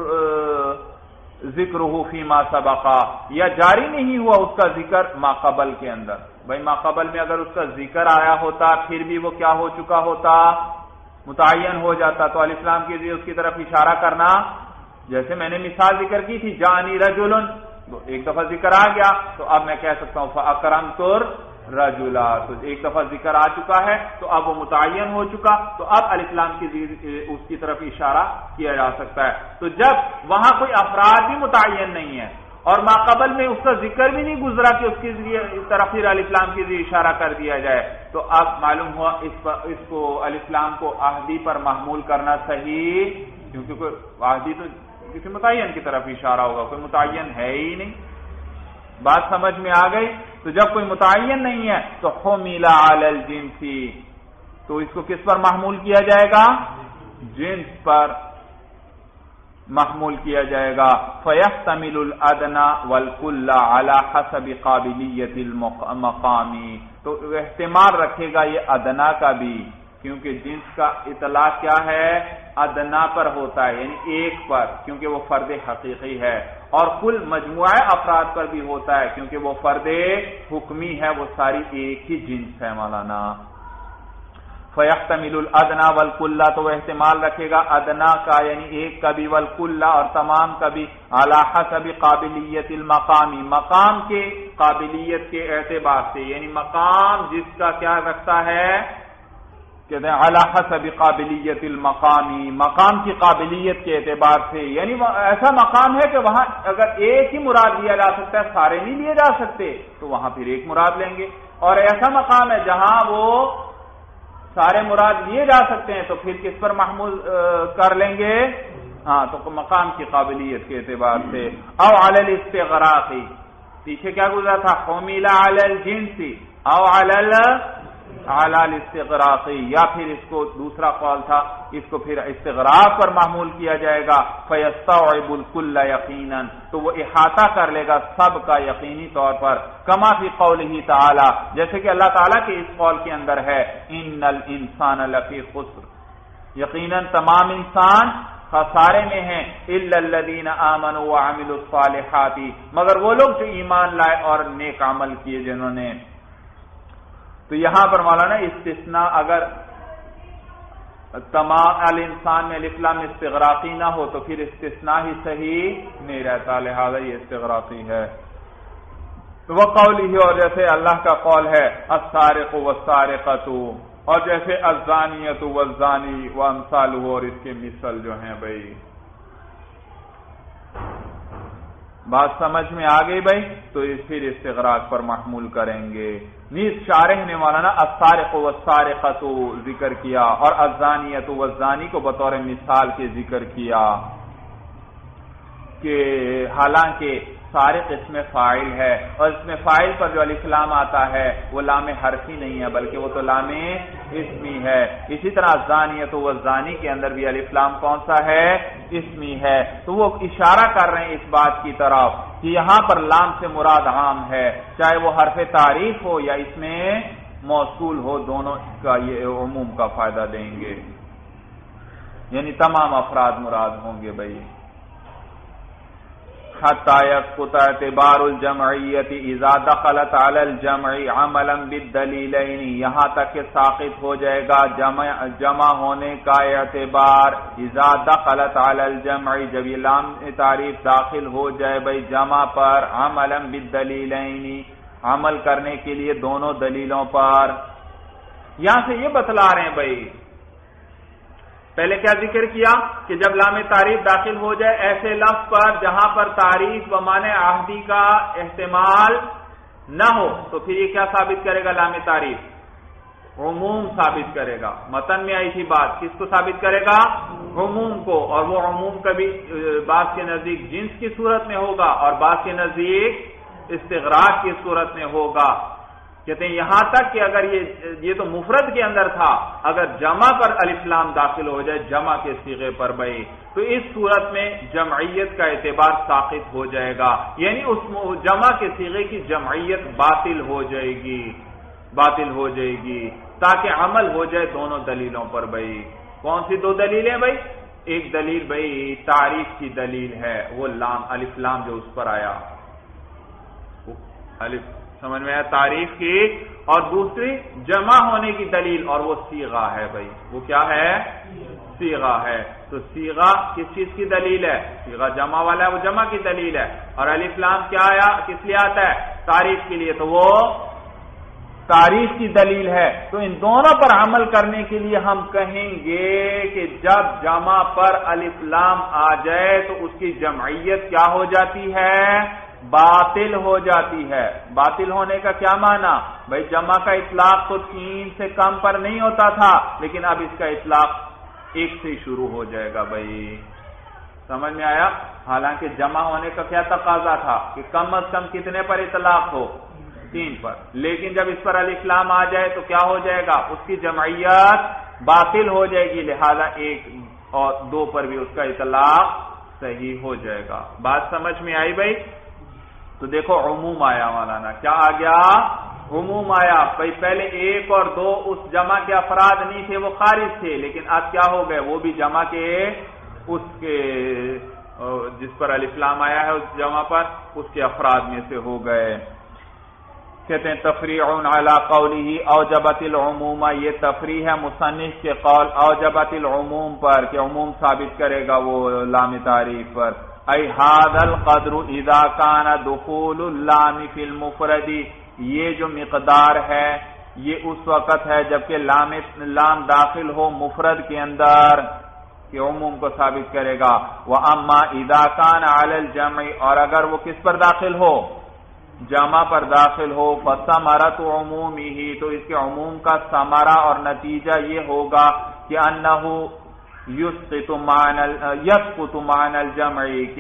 ذکرہ فیما سبقا، یا جاری نہیں ہوا اس کا ذکر ما قبل کے اندر، بھائی ما قبل میں اگر اس کا ذکر آیا ہوتا پھر بھی وہ کیا ہو چکا ہوتا، متعین ہو جاتا، تو علیہ السلام کے لیے اس کی طرف اشارہ کرنا، جیسے میں نے مثال ذکر کی تھی جانی رجل، ایک دفعہ ذکر آ گیا تو اب میں کہہ سکتا ہوں فاکرمت رجلا، تو ایک دفعہ ذکر آ چکا ہے تو اب وہ متعین ہو چکا، تو اب علیہ السلام کی اس کی طرف اشارہ کیا جا سکتا ہے۔ تو جب وہاں کوئی افراد بھی متعین نہیں ہے اور ماقبل میں اس کا ذکر بھی نہیں گزرا کہ اس کی طرف پھر علیہ السلام کے ذریعے اشارہ کر دیا جائے، تو اب معلوم ہوا اس کو علیہ السلام کو عہدی پر محمول کرنا صحیح، کیونکہ کوئی عہدی تو کسی متعین کی طرف اشارہ ہوگا، کوئی متعین ہے ہی نہیں۔ بات سمجھ میں آ گئی؟ تو جب کوئی متعین نہیں ہے تو حمل علی الجنس، تو اس کو کس پر محمول کیا جائے گا، جنس پر محمول کیا جائے گا، فیحتمل الادنی والکل علی حسب قابلیت المقام، تو احتمال رکھے گا یہ ادنا کا بھی، کیونکہ جنس کا اطلاق کیا ہے، ادنا پر ہوتا ہے، یعنی ایک پر، کیونکہ وہ فرد حقیقی ہے، اور کل مجموعہ افراد پر بھی ہوتا ہے کیونکہ وہ فرد حکمی ہے، وہ ساری ایک ہی جنس ہے مولانا۔ فیحتمل الادنی والکل، تو وہ احتمال رکھے گا ادنا کا یعنی ایک کا بھی، والکل اور تمام کا بھی، علی حسب قابلیت المقامی، مقام کے قابلیت کے اعتبار سے، یعنی مقام جس کا کیا رکھتا ہے، کہتے ہیں علی حسب قابلیت المقامی، مقام کی قابلیت کے اعتبار سے، یعنی ایسا مقام ہے کہ وہاں اگر ایک ہی مراد لیا جا سکتا ہے، سارے نہیں لیے جا سکتے، تو وہاں پھر ایک مراد لیں گے، اور ایسا مقام ہے جہاں وہ سارے مراد لیے جا سکتے ہیں تو پھر کس پر محمول کر لیں گے، ہاں تو مقام کی قابلیت کے اعتبار سے۔ او علی الاستغراق، پیچھے کیا گزرا تھا، حمل علی الجنس او علی الاستغراق، یا پھر اس کو دوسرا قول تھا اس کو پھر استغراق پر محمول کیا جائے گا، فیستوعب الکل یقینا، تو وہ احاطہ کر لے گا سب کا یقینی طور پر، کما فی قولہ تعالی، جیسے کہ اللہ تعالیٰ کے اس قول کے اندر ہے، ان الانسان لفی خسر، یقینا تمام انسان خسارے میں ہیں، الا الذین آمنوا وعملوا الصالحات، مگر وہ لوگ جو ایمان لائے اور نیک عمل کیے جنہوں نے۔ تو یہاں پر مولانا استثناء اگر تمام الانسان میں الف لام استغراقی نہ ہو تو پھر استثناء ہی صحیح نہیں رہتا، لہذا یہ استغراقی ہے۔ تو وہ قول ہی، اور جیسے اللہ کا قول ہے السارق والسارقۃ، اور جیسے الزانیۃ والزانی وامثالہ، اور اس کے مثل جو ہیں بھائی، بات سمجھ میں آ گئی بھائی، تو پھر استغراق پر محمول کریں گے۔ نیز شارح نے مولانا السارق والسارقۃ ذکر کیا اور الزانیۃ والزانی کو بطور مثال کے ذکر کیا کہ حالانکہ سارق اس میں فاعل ہے، اور اس میں فاعل پر جو الف لام آتا ہے وہ لام حرفی نہیں ہے بلکہ وہ تو لام اسمی ہے۔ اسی طرح الزانیۃ والزانی کے اندر بھی الف لام کون سا ہے، اسمی ہے، تو وہ اشارہ کر رہے ہیں اس بات کی طرف کہ یہاں پر لام سے مراد عام ہے، چاہے وہ حرف تعریف ہو یا اس میں موصول ہو، دونوں کا یہ عموم کا فائدہ دیں گے، یعنی تمام افراد مراد ہوں گے بھائی۔ حتی یسقط اعتبار الجمعیت اذا دخلت علی الجمع عملا بالدلیلین، یہاں تک کہ ساقط ہو جائے گا جمع ہونے کا اعتبار، اذا دخلت علی الجمع، جب یہ لام تعریف داخل ہو جائے بھائی جمع پر، عملا بالدلیلین، عمل کرنے کے لیے دونوں دلیلوں پر۔ یہاں سے یہ بتلا رہے ہیں بھائی، پہلے کیا ذکر کیا کہ جب لام تعریف داخل ہو جائے ایسے لفظ پر جہاں پر تعریف بمعنی عہدی کا احتمال نہ ہو تو پھر یہ کیا ثابت کرے گا؟ لام تعریف عموم ثابت کرے گا. متن میں آئی تھی بات، کس کو ثابت کرے گا؟ عموم کو. اور وہ عموم کبھی بعض کے نزدیک جنس کی صورت میں ہوگا اور بعض کے نزدیک استغراق کی صورت میں ہوگا. کہتے ہیں یہاں تک کہ اگر یہ تو مفرد کے اندر تھا، اگر جمع پر الف لام داخل ہو جائے جمع کے صیغے پر بھائی، تو اس صورت میں جمعیت کا اعتبار ساقط ہو جائے گا، یعنی اس جمع کے صیغے کی جمعیت باطل ہو جائے گی تاکہ عمل ہو جائے دونوں دلیلوں پر بھائی. کون سی دو دلیلیں بھائی؟ ایک دلیل بھائی تعریف کی دلیل ہے، وہ لام الف لام جو اس پر آیا، الف سمجھ میں آیا تعریف کی، اور دوسری جمع ہونے کی دلیل، اور وہ صیغہ ہے بھائی. وہ کیا ہے؟ صیغہ ہے. تو صیغہ کس چیز کی دلیل ہے؟ صیغہ جمع والا ہے، وہ جمع کی دلیل ہے. اور الف لام کیا آیا؟ کس لیے آتا ہے؟ تعریف کے لیے، تو وہ تعریف کی دلیل ہے. تو ان دونوں پر عمل کرنے کے لیے ہم کہیں گے کہ جب جمع پر الف لام آ جائے تو اس کی جمعیت کیا ہو جاتی ہے؟ باطل ہو جاتی ہے. باطل ہونے کا کیا معنی؟ بھائی جمع کا اطلاق تو 3 سے کم پر نہیں ہوتا تھا، لیکن اب اس کا اطلاق 1 سے شروع ہو جائے گا بھائی. سمجھ میں آیا؟ حالانکہ جمع ہونے کا کیا تقاضا تھا کہ کم از کم کتنے پر اطلاق ہو؟ 3 پر. لیکن جب اس پر الف لام آ جائے تو کیا ہو جائے گا؟ اس کی جمعیت باطل ہو جائے گی، لہذا 1 اور 2 پر بھی اس کا اطلاق صحیح ہو جائے گا. بات سمجھ میں آئی بھائی؟ تو دیکھو عموم آیا مولانا، کیا آ گیا؟ عموم آیا بھائی. پہلے 1 اور 2 اس جمع کے افراد نہیں تھے، وہ خارج تھے، لیکن اب کیا ہو گئے؟ وہ بھی جمع کے اس کے جس پر الف لام آیا ہے اس جمع پر اس کے افراد میں سے ہو گئے. کہتے ہیں تفریع علی قوله اوجبت العموم، یہ تفریع ہے مصنف کے قول اوجبت العموم پر کہ عموم ثابت کرے گا وہ لام تعریف پر. ای هذا القدر اذا كان دخول اللام في المفرد، یہ جو مقدار ہے یہ اس وقت ہے جبکہ لام داخل ہو مفرد کے اندر کہ عموم کو ثابت کرے گا. واما اذا كان على الجمع، اور اگر وہ کس پر داخل ہو؟ جمع پر داخل ہو. فثمرۃ عمومہ، تو اس کے عموم کا ثمرہ اور نتیجہ یہ ہوگا کہ انہ یسقط معنی الجمع، کہ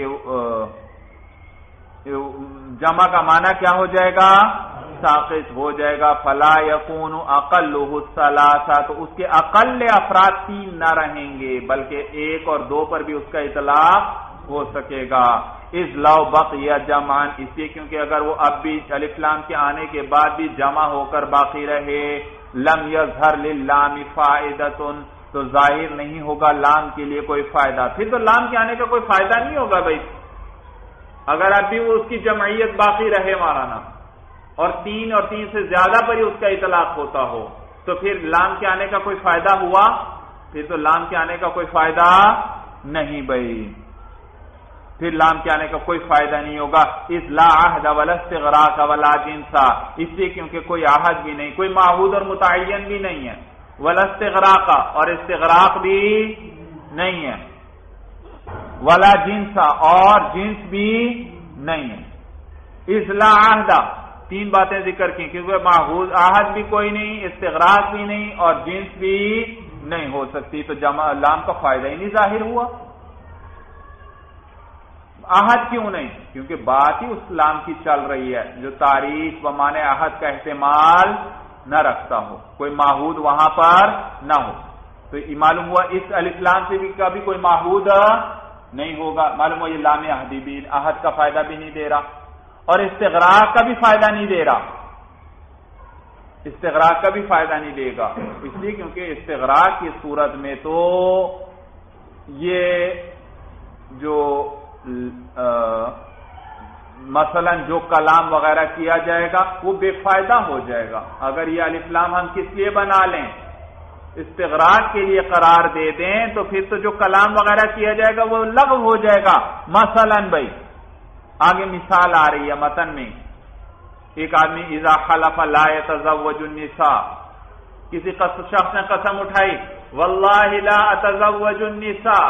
جمع کا معنی کیا ہو جائے گا؟ ساقط ہو جائے گا. فلا یکون اقلہ الثلاثہ، تو اس کے اقل افراد 3 نہ رہیں گے بلکہ 1 اور 2 پر بھی اس کا اطلاق ہو سکے گا. اذ لو بقی جمعا، اس لیے کیونکہ اگر وہ اب بھی الف لام کے آنے کے بعد بھی جمع ہو کر باقی رہے، لم یظہر للام فائدۃ، تو ظاہر نہیں ہوگا لام کے لیے کوئی فائدہ. پھر تو لام کے آنے کا کوئی فائدہ نہیں ہوگا بھائی، اگر اب بھی وہ اس کی جمعیت باقی رہے مولانا، اور 3 اور 3 سے زیادہ پر ہی اس کا اطلاق ہوتا ہو، تو پھر لام کے آنے کا کوئی فائدہ ہوا؟ پھر تو لام کے آنے کا کوئی فائدہ نہیں بھائی، پھر لام کے آنے کا کوئی فائدہ نہیں ہوگا. اس لا عہد ولا استغراق ولا جنسا، اس لیے کیونکہ کوئی عہد بھی نہیں، کوئی معہود اور متعین بھی نہیں ہے، ولا استغراق، اور استغراق بھی نہیں ہے، ولا جنسا، اور جنس بھی نہیں ہے. اس لا عہد 3 باتیں ذکر کی کیونکہ معہود عہد بھی کوئی نہیں، استغراق بھی نہیں، اور جنس بھی نہیں ہو سکتی، تو جمع لام کا فائدہ ہی نہیں ظاہر ہوا. عہد کیوں نہیں؟ کیونکہ بات ہی اس لام کی چل رہی ہے جو تعریف بمعنی عہد کا احتمال نہ رکھتا ہو، کوئی معہود وہاں پر نہ ہو. تو معلوم ہوا اس الف لام سے بھی کبھی کوئی معہود نہیں ہوگا. معلوم ہوا یہ لام عہدی بھی عہد کا فائدہ بھی نہیں دے رہا، اور استغراق کا بھی فائدہ نہیں دے رہا، استغراق کا بھی فائدہ نہیں دے گا. اس لیے کیونکہ استغراق کی صورت میں تو یہ جو مثلا جو کلام وغیرہ کیا جائے گا وہ بے فائدہ ہو جائے گا. اگر یہ الف لام ہم کس لیے بنا لیں؟ استغراق کے لیے قرار دے دیں تو پھر تو جو کلام وغیرہ کیا جائے گا وہ لغو ہو جائے گا. مثلا بھائی آگے مثال آ رہی ہے متن میں، ایک آدمی اذا حلف لا يتزوج النساء، کسی شخص نے قسم اٹھائی واللہ لا اتزوج النساء،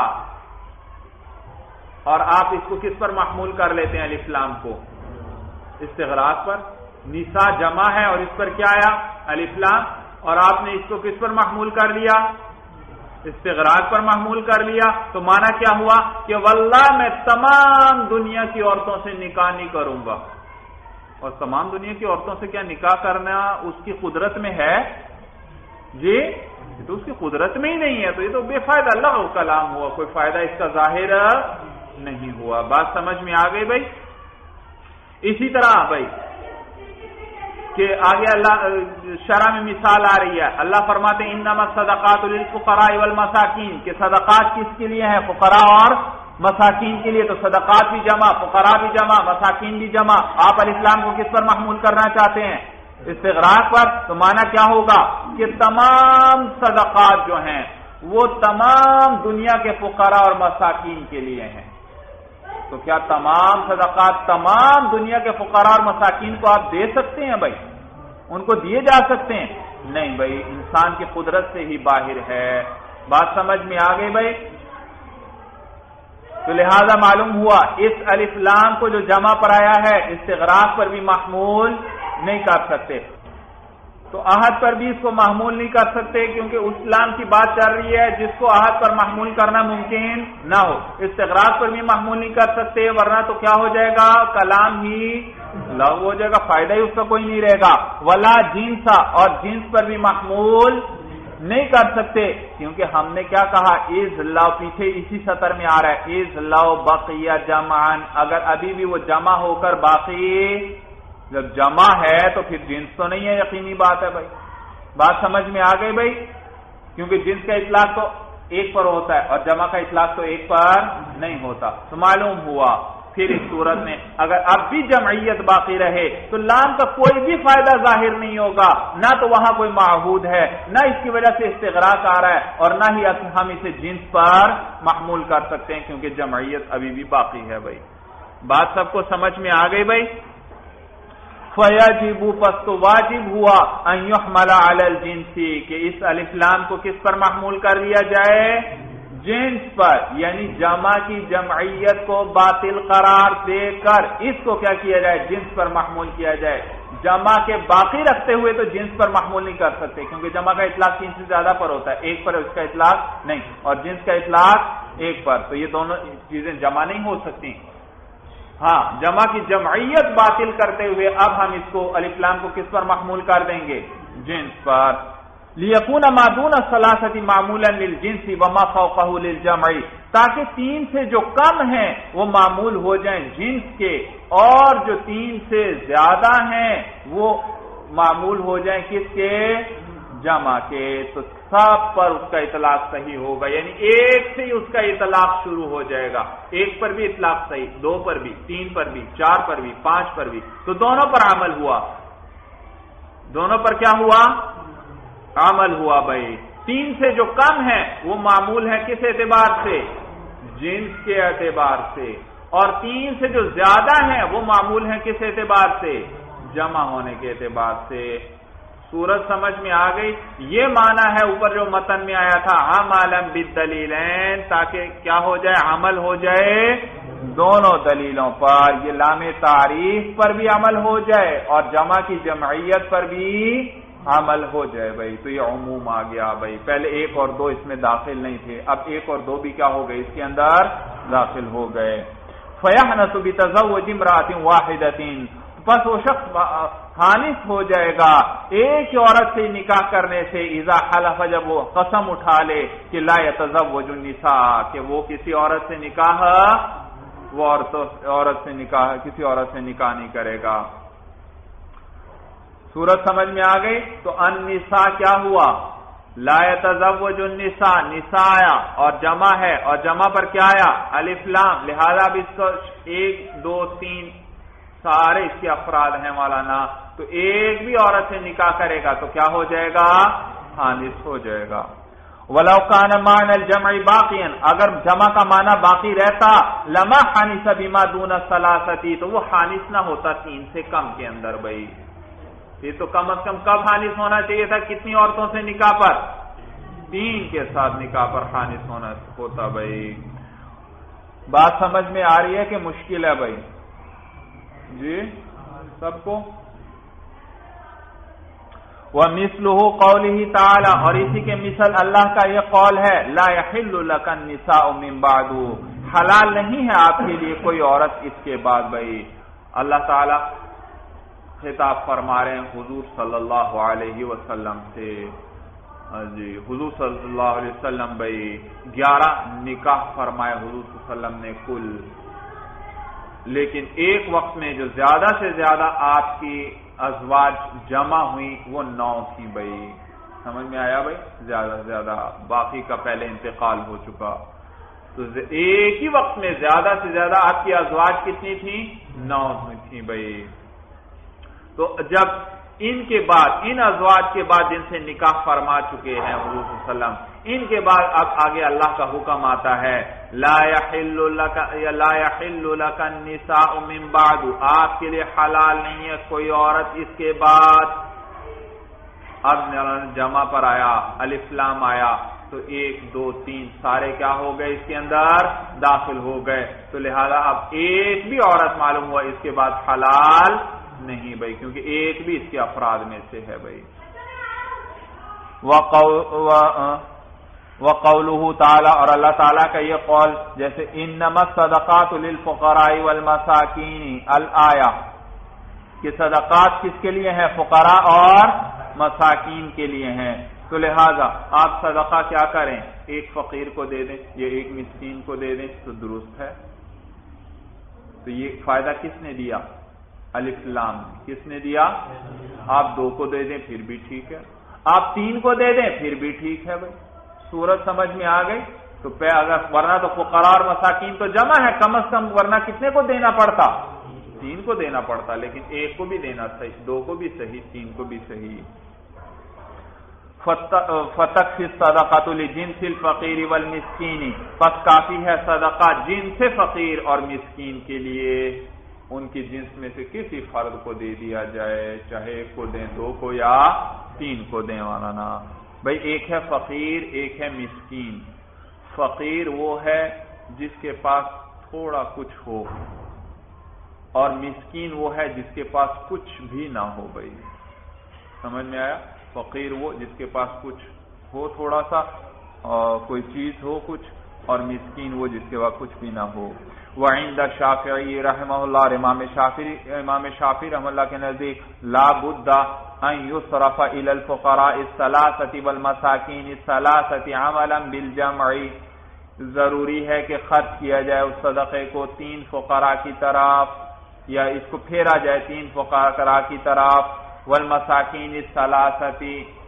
اور آپ اس کو کس پر محمول کر لیتے ہیں الف لام کو؟ استغراق پر. نساء جمع ہے اور اس پر کیا آیا الف لام، اور آپ نے اس کو کس پر محمول کر لیا استغراق پر محمول کر لیا، تو معنی کیا ہوا کہ واللہ میں تمام دنیا کی عورتوں سے نکاح نہیں کروں گا، اور تمام دنیا کی عورتوں سے کیا نکاح کرنا اس کی قدرت میں ہے؟ جی تو اس کی قدرت میں ہی نہیں ہے، تو یہ تو بے فائدہ لغو کلام ہوا، کوئی فائدہ اس کا ظاہر نہیں ہوا۔ بات سمجھ میں آ گئی بھائی؟ اسی طرح بھائی کہ آگے اللہ شرع میں مثال آ رہی ہے، اللہ فرماتے ہیں انما الصدقات للفقراء والمساکین، کہ صدقات کس کے لیے ہیں؟ فقراء اور مساکین کے لیے، تو صدقات بھی جمع، فقراء بھی جمع، مساکین بھی جمع۔ آپ الاسلام کو کس پر محمول کرنا چاہتے ہیں؟ استغراق پر، تو معنی کیا ہوگا کہ تمام صدقات جو ہیں وہ تمام دنیا کے فقراء اور مساکین کے لیے ہیں۔ تو کیا تمام صدقات تمام دنیا کے فقراء اور مساکین کو آپ دے سکتے ہیں بھائی؟ ان کو دیے جا سکتے ہیں؟ نہیں بھائی، انسان کی قدرت سے ہی باہر ہے۔ بات سمجھ میں آ گئی بھائی؟ تو لہذا معلوم ہوا اس الف لام کو جو جمع پر آیا ہے استغراق پر بھی محمول نہیں کر سکتے، تو احد پر بھی اس کو محمول نہیں کر سکتے، کیونکہ اسلام کی بات چل رہی ہے جس کو احد پر محمول کرنا ممکن نہ ہو۔ استغراق پر بھی محمول نہیں کر سکتے، ورنہ تو کیا ہو جائے گا؟ کلام ہی لغو ہو جائے گا، فائدہ ہی اس کا کوئی نہیں رہے گا۔ ولا جنسا، اور جنس پر بھی محمول نہیں کر سکتے، کیونکہ ہم نے کیا کہا؟ از لو، پیچھے اسی سطر میں آ رہا ہے، از لو بقیہ جمعن، اگر ابھی بھی وہ جمع ہو کر باقی، جب جمع ہے تو پھر جنس تو نہیں ہے، یقینی بات ہے بھائی۔ بات سمجھ میں آ گئی بھائی؟ کیونکہ جنس کا اطلاق تو ایک پر ہوتا ہے اور جمع کا اطلاق تو ایک پر نہیں ہوتا، تو معلوم ہوا پھر اس صورت میں اگر اب بھی جمعیت باقی رہے تو لام کا کوئی بھی فائدہ ظاہر نہیں ہوگا، نہ تو وہاں کوئی معہود ہے، نہ اس کی وجہ سے استغراق آ رہا ہے، اور نہ ہی ہم اسے جنس پر محمول کر سکتے ہیں، کیونکہ جمعیت ابھی بھی باقی ہے بھائی۔ بات سب کو سمجھ میں آ گئی بھائی؟ فَيَجِبُ، پس تو واجب ہوا أَن يُحْمَلَ عَلَى الْجِنْسِ، کہ اس الف لام کو کس پر محمول کر لیا جائے؟ جنس پر، یعنی جمع کی جمعیت کو باطل قرار دے کر اس کو کیا کیا جائے؟ جنس پر محمول کیا جائے۔ جمع کے باقی رکھتے ہوئے تو جنس پر محمول نہیں کر سکتے، کیونکہ جمع کا اطلاق 3 سے زیادہ پر ہوتا ہے، ایک پر اس کا اطلاق نہیں، اور جنس کا اطلاق ایک پر، تو یہ دونوں چیزیں جمع نہیں ہو سکتی۔ ہاں، جمع کی جمعیت باطل کرتے ہوئے اب ہم اس کو الف لام کو کس پر محمول کر دیں گے؟ جنس پر۔ لِيَكُونَ مَا دُونَ الثَّلَاثَةِ مَعْمُولًا لِلْجِنْسِ وَمَا فَوْقَهُ لِلْجَمْعِ، تاکہ 3 سے جو کم ہیں وہ معمول ہو جائیں جنس کے، اور جو 3 سے زیادہ ہیں وہ معمول ہو جائیں کس کے؟ جمع کے۔ تو سب پر اس کا اطلاق صحیح ہوگا، یعنی ایک سے ہی اس کا اطلاق شروع ہو جائے گا، ایک پر بھی اطلاق صحیح، 2 پر بھی، 3 پر بھی، 4 پر بھی، 5 پر بھی، تو دونوں پر عمل ہوا۔ دونوں پر کیا ہوا؟ عمل ہوا بھائی۔ 3 سے جو کم ہے وہ معمول ہے کس اعتبار سے؟ جنس کے اعتبار سے، اور 3 سے جو زیادہ ہیں وہ معمول ہیں کس اعتبار سے؟ جمع ہونے کے اعتبار سے۔ صورت سمجھ میں آ گئی؟ یہ معنی ہے اوپر جو متن میں آیا تھا عملا بالدلیلین، تاکہ کیا ہو جائے؟ عمل ہو جائے دونوں دلیلوں پر، یہ لام تعریف پر بھی عمل ہو جائے اور جمع کی جمعیت پر بھی عمل ہو جائے بھائی۔ تو یہ عموم آ گیا بھائی، پہلے 1 اور 2 اس میں داخل نہیں تھے، اب 1 اور 2 بھی کیا ہو گئے؟ اس کے اندر داخل ہو گئے۔ فَيَحْنَسُ بِتَزَوُّجِ امْرَأَةٍ وَاحِدَةٍ، پس وہ شخص حانث ہو جائے گا ایک عورت سے نکاح کرنے سے، اذا حلف، جب وہ قسم اٹھا لے کہ لا يتزوج النساء، کہ وہ کسی عورت سے نکاح، وہ عورت سے نکاح، کسی عورت سے نکاح نہیں کرے گا۔ صورت سمجھ میں آ گئی؟ تو النساء کیا ہوا؟ لا يتزوج النساء، نساء آیا اور جمع ہے، اور جمع پر کیا آیا؟ الف لام، لہذا اب اس کو 1 2 3 سارے اس کے افراد ہیں مولانا، تو ایک بھی عورت سے نکاح کرے گا تو کیا ہو جائے گا؟ حانث ہو جائے گا۔ وَلَوْ كَانَ مَعْنَى الْجَمْعِ بَاقِيًا، اگر جمع کا معنی باقی رہتا، لَمَا حَانِثَ بِمَا دُونَ الثَّلَاثَةِ، تو وہ حانث نہ ہوتا 3 سے کم کے اندر بھائی۔ یہ تو کم از کم کب حانث ہونا چاہیے تھا؟ کتنی عورتوں سے نکاح پر؟ 3 کے ساتھ نکاح پر حانث ہونا ہوتا بھائی۔ بات سمجھ میں آ رہی ہے کہ مشکل ہے بھائی؟ جی سب کو وَمِثْلُهُ قَوْلِهِ تعالی، اور اسی کے مثل اللہ کا یہ قول ہے لَا يَحِلُّ لَكَ النِّسَاءُ مِن بَعْدُ، حلال نہیں ہے آپ کے لیے کوئی عورت اس کے بعد۔ بھائی اللہ تعالی خطاب فرما رہے ہیں حضور صلی اللہ علیہ وسلم سے، جی حضور صلی اللہ علیہ وسلم بھائی 11 نکاح فرمائے حضور صلی اللہ علیہ وسلم نے کل، لیکن ایک وقت میں جو زیادہ سے زیادہ آپ کی ازواج جمع ہوئی وہ 9 تھی بھائی، سمجھ میں آیا بھائی؟ زیادہ سے زیادہ، باقی کا پہلے انتقال ہو چکا، تو ایک ہی وقت میں زیادہ سے زیادہ آپ کی ازواج کتنی تھی؟ 9 تھی بھائی۔ تو جب ان کے بعد، ان ازواج کے بعد جن سے نکاح فرما چکے ہیں حضور صلی اللہ علیہ وسلم، ان کے بعد اب آگے اللہ کا حکم آتا ہے لا يحل لك النساء من بعد، آپ کے لیے حلال نہیں ہے کوئی عورت اس کے بعد۔ اب جمع پر آیا، الف لام آیا، تو 1 2 3 سارے کیا ہو گئے اس کے اندر داخل ہو گئے، تو لہذا اب ایک بھی عورت معلوم ہوا اس کے بعد حلال نہیں بھائی، کیونکہ ایک بھی اس کے افراد میں سے ہے بھائی۔ وقوله تعالی، اور اللہ تعالیٰ کا یہ قول جیسے انما الصدقات للفقراء والمساکین الآیہ، کہ صدقات کس کے لیے ہیں؟ فقراء اور مساکین کے لیے ہیں، تو لہذا آپ صدقہ کیا کریں؟ ایک فقیر کو دے دیں یا ایک مسکین کو دے دیں تو درست ہے۔ تو یہ فائدہ کس نے دیا؟ الف لام، کس نے دیا؟ آپ 2 کو دے دیں پھر بھی ٹھیک ہے، آپ 3 کو دے دیں پھر بھی ٹھیک ہے بھائی، صورت سمجھ میں آ گئی؟ تو اگر ورنہ تو فقراء اور مساکین تو جمع ہے کم از کم، ورنہ کتنے کو دینا پڑتا؟ 3 کو دینا پڑتا، لیکن 1 کو بھی دینا صحیح، 2 کو بھی صحیح، 3 کو بھی صحیح۔ فَتَكْفِي الصَّدَقَةُ لِجِنْسِ الْفَقِيرِ وَالْمِسْكِينِ، پس کافی ہے صدقہ جنس فقیر اور مسکین کے لیے، ان کی جنس میں سے کسی فرد کو دے دیا جائے، چاہے 1 کو دیں، 2 کو یا 3 کو دیں والا بھائی۔ ایک ہے فقیر، ایک ہے مسکین۔ فقیر وہ ہے جس کے پاس تھوڑا کچھ ہو، اور مسکین وہ ہے جس کے پاس کچھ بھی نہ ہو بھائی، سمجھ میں آیا؟ فقیر وہ جس کے پاس کچھ ہو تھوڑا سا، اور کوئی چیز ہو کچھ، اور مسکین وہ جس کے پاس کچھ بھی نہ ہو۔ وعند الشافعی رحمہ اللہ، امام شافعی رحمہ اللہ کے نزدیک لا بد ان یصرف الى الفقراء الثلاثه والمساکین الثلاثه عملا بالجمع، ضروری ہے کہ خرچ کیا جائے اس صدقے کو 3 فقراء کی طرف، یا اس کو پھیرا جائے 3 فقراء کی طرف، والمساکین الثلاثه،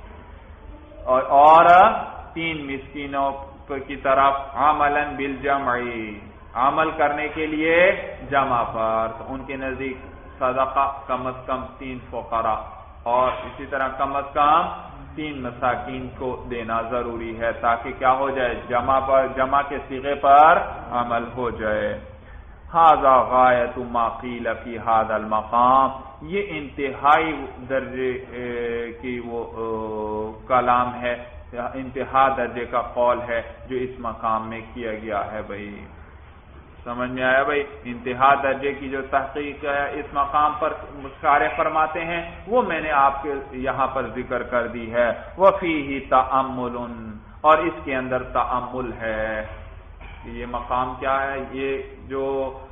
اور 3 مسکینوں کی طرف، عملا بالجمع، عمل کرنے کے لیے جمع پر۔ تو ان کے نزدیک صدقہ کم از کم 3 فقراء اور اسی طرح کم از کم 3 مساکین کو دینا ضروری ہے، تاکہ کیا ہو جائے؟ جمع کے صیغے پر عمل ہو جائے۔ ھذا غایۃ ما قیل فی ھذا المقام، یہ انتہائی درجے کی وہ کلام ہے، انتہا درجے کا قول ہے جو اس مقام میں کیا گیا ہے بھائی، سمجھ میں آیا بھائی؟ انتہا درجے کی جو تحقیق ہے اس مقام پر شارح فرماتے ہیں وہ میں نے آپ کے یہاں پر ذکر کر دی ہے۔ وفیہ تأمل، اور اس کے اندر تأمل ہے۔ یہ مقام کیا ہے؟ یہ جو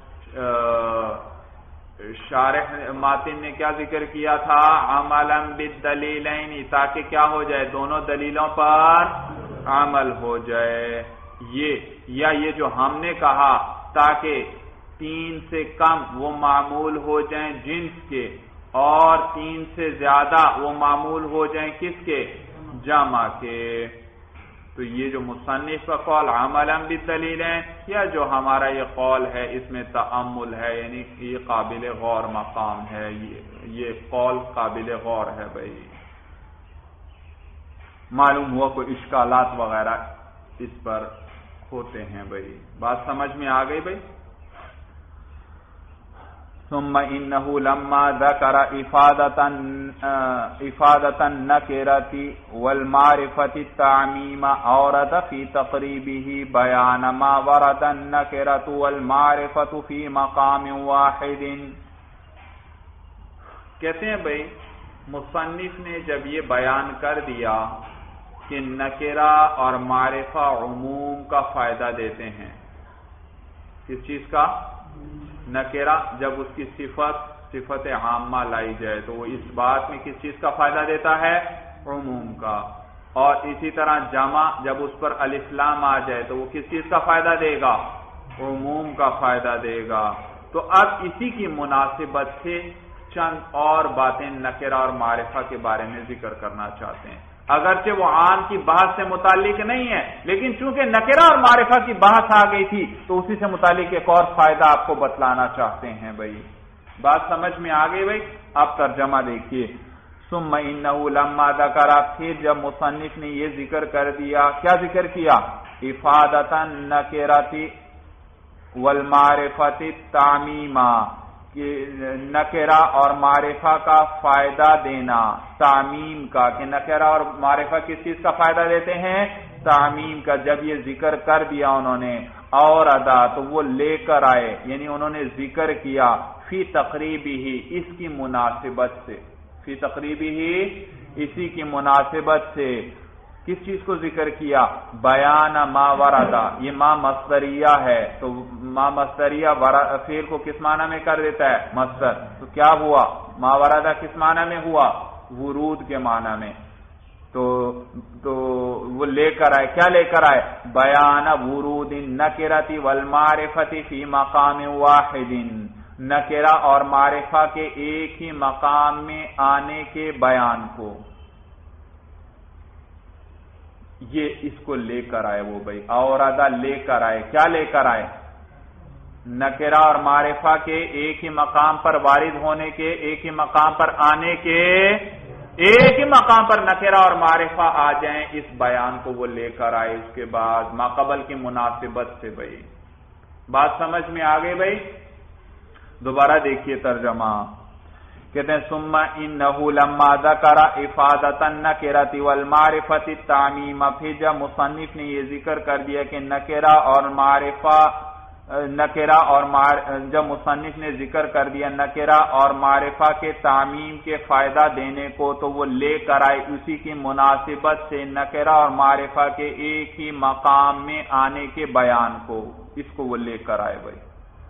شارح ماتن نے کیا ذکر کیا تھا؟ عملا بالدلیلین، تاکہ کیا ہو جائے؟ دونوں دلیلوں پر عمل ہو جائے۔ یہ جو ہم نے کہا تاکہ 3 سے کم وہ معمول ہو جائیں جنس کے، اور 3 سے زیادہ وہ معمول ہو جائیں کس کے؟ جمع کے۔ تو یہ جو مصنف کا قول عملا بالدلیل ہے، یا جو ہمارا یہ قول ہے اس میں تأمل ہے، یعنی یہ قابل غور مقام ہے، یہ قول قابل غور ہے بھائی۔ معلوم ہوا کوئی اشکالات وغیرہ اس پر ہوتے ہیں بھائی، بات سمجھ میں آ گئی بھائی؟ ثم انه لما ذكر افادة النكرة والمعرفة التعميم اورد في تقريبه بيان ما ورد النكرة والمعرفة في مقام واحد۔ کہتے ہیں بھائی مصنف نے جب یہ بیان کر دیا کہ نکرہ اور معرفہ عموم کا فائدہ دیتے ہیں، کس چیز کا؟ نکرہ جب اس کی صفت عامہ لائی جائے تو وہ اس بات میں کس چیز کا فائدہ دیتا ہے؟ عموم کا. اور اسی طرح جمع جب اس پر الف لام آ جائے تو وہ کس چیز کا فائدہ دے گا؟ عموم کا فائدہ دے گا. تو اب اسی کی مناسبت سے چند اور باتیں نکرہ اور معرفہ کے بارے میں ذکر کرنا چاہتے ہیں. اگرچہ وہ عام کی بحث سے متعلق نہیں ہے، لیکن چونکہ نکرہ اور معرفہ کی بحث آ گئی تھی تو اسی سے متعلق ایک اور فائدہ آپ کو بتلانا چاہتے ہیں. بھائی بات سمجھ میں آ گئی؟ بھائی اب ترجمہ دیکھیے. ثم انه لما ذکر، پھر جب مصنف نے یہ ذکر کر دیا، کیا ذکر کیا؟ افادۃ النکرۃ والمعرفۃ تعمیما، کہ نکرہ اور معرفہ کا فائدہ دینا، تعمیم کا، کہ نکرہ اور معرفہ کس چیز کا فائدہ دیتے ہیں؟ تعمیم کا. جب یہ ذکر کر دیا انہوں نے، اور ادا تو وہ لے کر آئے، یعنی انہوں نے ذکر کیا فی تقریبی ہی، اس کی مناسبت سے، فی تقریبی ہی اسی کی مناسبت سے کس چیز کو ذکر کیا؟ بیان ما وردا. یہ ما مصدریہ ہے تو ما مصدریہ فعل کو کس معنی میں کر دیتا ہے؟ مصدر. تو کیا ہوا؟ ما وردا کس معنی میں ہوا؟ ورود کے معنی میں. تو وہ لے کر آئے، کیا لے کر آئے؟ بیان ورود النکرۃ والمعرفۃ فی مقام واحد، نکرہ اور معرفہ کے ایک ہی مقام میں آنے کے بیان کو. یہ اس کو لے کر آئے وہ بھائی، اوردہ لے کر آئے. کیا لے کر آئے؟ نکرہ اور معرفہ کے ایک ہی مقام پر وارد ہونے کے، ایک ہی مقام پر آنے کے، ایک ہی مقام پر نکرہ اور معرفہ آ جائیں، اس بیان کو وہ لے کر آئے. اس کے بعد ماقبل کی مناسبت سے. بھائی بات سمجھ میں آ گئی؟ بھائی دوبارہ دیکھیے ترجمہ. کہتے ہیں ثم انہ لما ذکر افادۃ النکرۃ والمعرفۃ التعمیم، پھر جب مصنف نے یہ ذکر کر دیا کہ نکرہ اور معرفہ، جب مصنف نے ذکر کر دیا نکرہ اور معرفہ کے تعمیم کے فائدہ دینے کو، تو وہ لے کر آئے اسی کی مناسبت سے نکرہ اور معرفہ کے ایک ہی مقام میں آنے کے بیان کو. اس کو وہ لے کر آئے. بھائی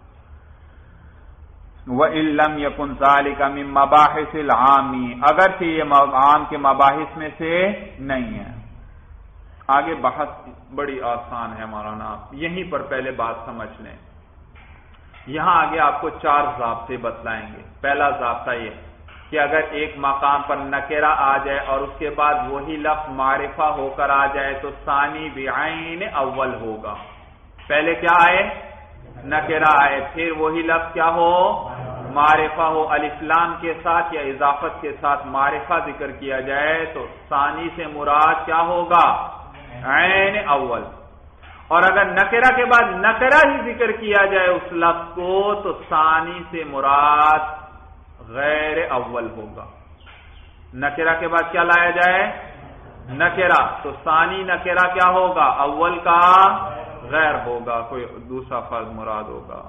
وَإِن لَّمْ يَكُنْ ذَلِكَ مِن مَّبَاحِثِ الْعَامِ، اگرچہ یہ عام کے مباحث میں سے نہیں ہے. آگے بحث بڑی آسان ہے مولانا، یہیں پر پہلے بات سمجھ لیں. یہاں آگے آپ کو 4 ضابطے بتلائیں گے. پہلا ضابطہ یہ کہ اگر ایک مقام پر نکرہ آ جائے اور اس کے بعد وہی لفظ معرفہ ہو کر آ جائے تو ثانی بعین اول ہوگا. پہلے کیا آئے؟ نکرہ آئے، پھر وہی لفظ کیا ہو؟ معرفہ ہو. الف لام کے ساتھ یا اضافت کے ساتھ معرفہ ذکر کیا جائے تو ثانی سے مراد کیا ہوگا؟ عین اول. اور اگر نکرہ کے بعد نکرہ ہی ذکر کیا جائے اس لفظ کو تو ثانی سے مراد غیر اول ہوگا. نکرہ کے بعد کیا لایا جائے؟ نکرہ. تو ثانی نکرہ کیا ہوگا؟ اول کا غیر ہوگا، کوئی دوسرا فرض مراد ہوگا.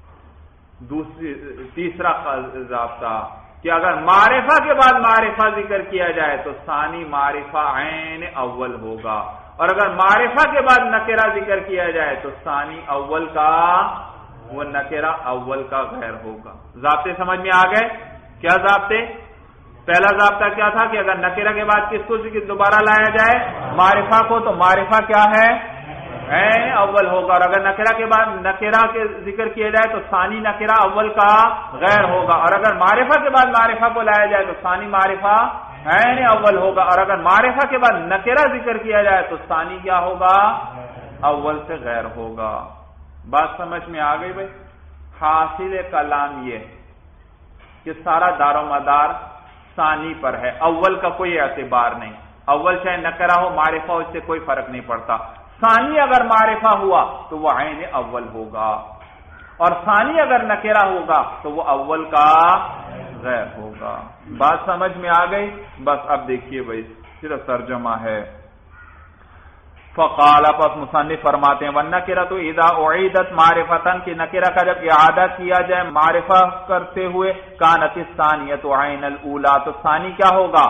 تیسرا ضابطہ کہ اگر معرفہ کے بعد معرفہ ذکر کیا جائے تو ثانی معرفہ عین اول ہوگا، اور اگر معرفہ کے بعد نکرہ ذکر کیا جائے تو ثانی اول کا وہ نکرہ اول کا غیر ہوگا. ضابطے سمجھ میں آ گئے؟ کیا ضابطے؟ پہلا ضابطہ کیا تھا کہ اگر نکرہ کے بعد کس کو دوبارہ لایا جائے؟ معرفہ کو، تو معرفہ کیا ہے؟ عین اول ہوگا. اور اگر نکرہ کے بعد نکرہ کے ذکر کیا جائے تو ثانی نکرہ اول کا غیر ہوگا. اور اگر معرفہ کے بعد معرفہ کو لایا جائے تو ثانی معرفہ عین اول ہوگا. اور اگر معرفہ کے بعد نکرہ ذکر کیا جائے تو ثانی کیا ہوگا؟ اول سے غیر ہوگا. بات سمجھ میں آ گئی بھائی؟ حاصل کلام یہ کہ سارا دار و مدار ثانی پر ہے، اول کا کوئی اعتبار نہیں. اول چاہے نکرہ ہو معرفہ ہو، اس سے کوئی فرق نہیں پڑتا. ثانی اگر معرفہ ہوا تو وہ عین اول ہوگا، اور ثانی اگر نکرہ ہوگا تو وہ اول کا غیر ہوگا. بات سمجھ میں آ گئی؟ بس اب دیکھیے بھائی صرف ترجمہ ہے. فقال، پس مصنف فرماتے ہیں والنکرۃ اذا اعیدت معرفتن، کہ نکرہ کا جب اعادہ کیا جائے معرفہ کرتے ہوئے، کانت الثانیۃ عین الاولی، تو ثانی کیا ہوگا؟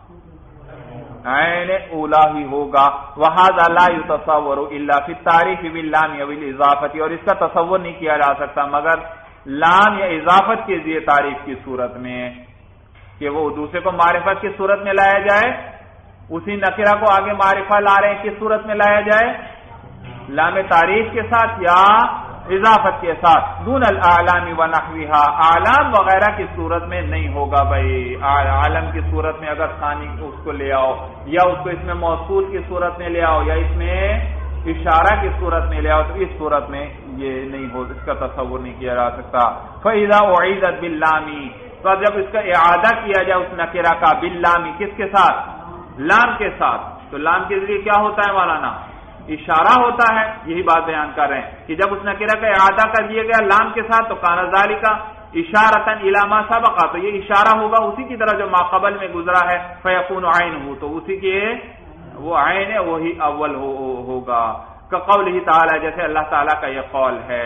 عین اولا ہی ہوگا. وہذا لا يتصور الا فی التعریف باللام او الاضافۃ، اور اس کا تصور نہیں کیا جا سکتا مگر لام یا اضافت کے ذریعے تعریف کی صورت میں، کہ وہ دوسرے کو معرفت کی صورت میں لایا جائے، اسی نکرہ کو آگے معرفہ لا رہے ہیں، کس صورت میں لایا جائے؟ لام تعریف کے ساتھ یا اضافت کے ساتھ. دون الاعلام ونحوها، اعلام وغیرہ کی صورت میں نہیں ہوگا بھائی. عالم کی صورت میں اگر ثانی اس کو لے آؤ، یا اس کو اس میں موصول کی صورت میں لے آؤ، یا اس میں اشارہ کی صورت میں لے آؤ، تو اس صورت میں یہ نہیں ہو، اس کا تصور نہیں کیا جا سکتا. فاذا اعیدت باللام، تو جب اس کا اعادہ کیا جائے اس نکرہ کا باللام، کس کے ساتھ؟ لام کے ساتھ. تو لام کے ذریعے کیا ہوتا ہے مولانا؟ اشارہ ہوتا ہے. یہی بات بیان کر رہے ہیں کہ جب اس نکرہ کا اعادہ کر دیا گیا لام کے ساتھ، تو کان ذالک اشارۃ الی ما سبق، تو یہ اشارہ ہوگا اسی کی طرح جو ما قبل میں گزرا ہے. فیکون عینہ، تو اسی کے وہ عین ہے وہی اول ہوگا. کقولہ تعالی، جیسے اللہ تعالی کا یہ قول ہے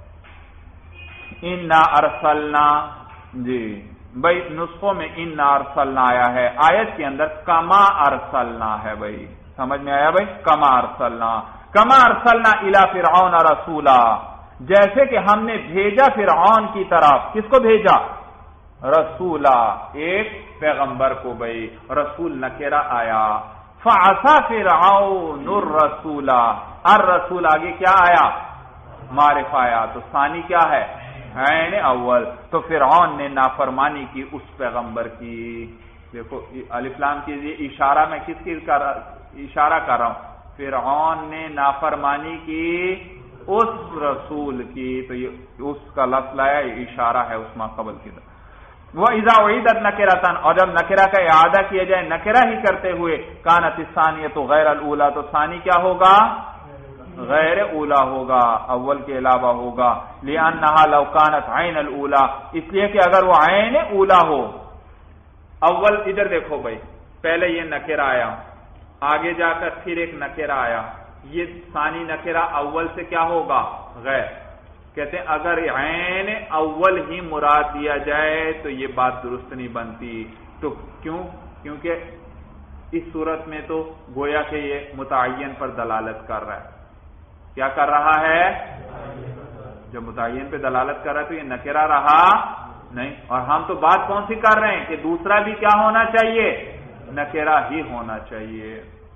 انا ارسلنا. جی بھائی نسخوں میں انا ارسلنا آیا ہے، آیت کے اندر کما ارسلنا ہے. بھائی سمجھ میں آیا بھائی؟ کما ارسلنا، کما ارسلنا الی فرعون رسولا، جیسے کہ ہم نے بھیجا فرعون کی طرف. کس کو بھیجا؟ رسولا، ایک پیغمبر کو. بھائی رسول نکرہ آیا. فعصى فرعون الرسولا، الرسول آگے کیا آیا؟ معرفہ آیا. تو ثانی کیا ہے؟ عین اول. تو فرعون نے نافرمانی کی اس پیغمبر کی. دیکھو الف لام کیجیے، اشارہ میں کس کی اشارہ کر رہا ہوں؟ فرعون نے نافرمانی کی اس رسول کی. تو یہ اس کا لفظ لایا، یہ اشارہ ہے اس ما قبل کی طرف. وَإِذَا أُعِيدَتْ نَكِرَةً، اور جب نکرہ کا اعادہ کیا جائے نکرہ ہی کرتے ہوئے، كانت الثانیۃ غیر الاولی، تو ثانی کیا ہوگا؟ غیر اولا ہوگا، اول کے علاوہ ہوگا. لِأَنَّهَا لَوْ كَانَتْ عَيْنَ الْأُولَى، اس لیے کہ اگر وہ عین اولا ہو. اول ادھر دیکھو بھائی، پہلے یہ نکرہ آیا، آگے جا کر پھر ایک نکرہ آیا. یہ ثانی نکرہ اول سے کیا ہوگا؟ غیر. کہتے ہیں اگر عین اول ہی مراد دیا جائے تو یہ بات درست نہیں بنتی. تو کیوں؟ کیونکہ اس صورت میں تو گویا کہ یہ متعین پر دلالت کر رہا ہے. کیا کر رہا ہے؟ جب متعین پہ دلالت کر رہا ہے تو یہ نکرہ رہا نہیں. اور ہم تو بات کون سی کر رہے ہیں کہ دوسرا بھی کیا ہونا چاہیے؟ نکرہ ہی ہونا چاہیے.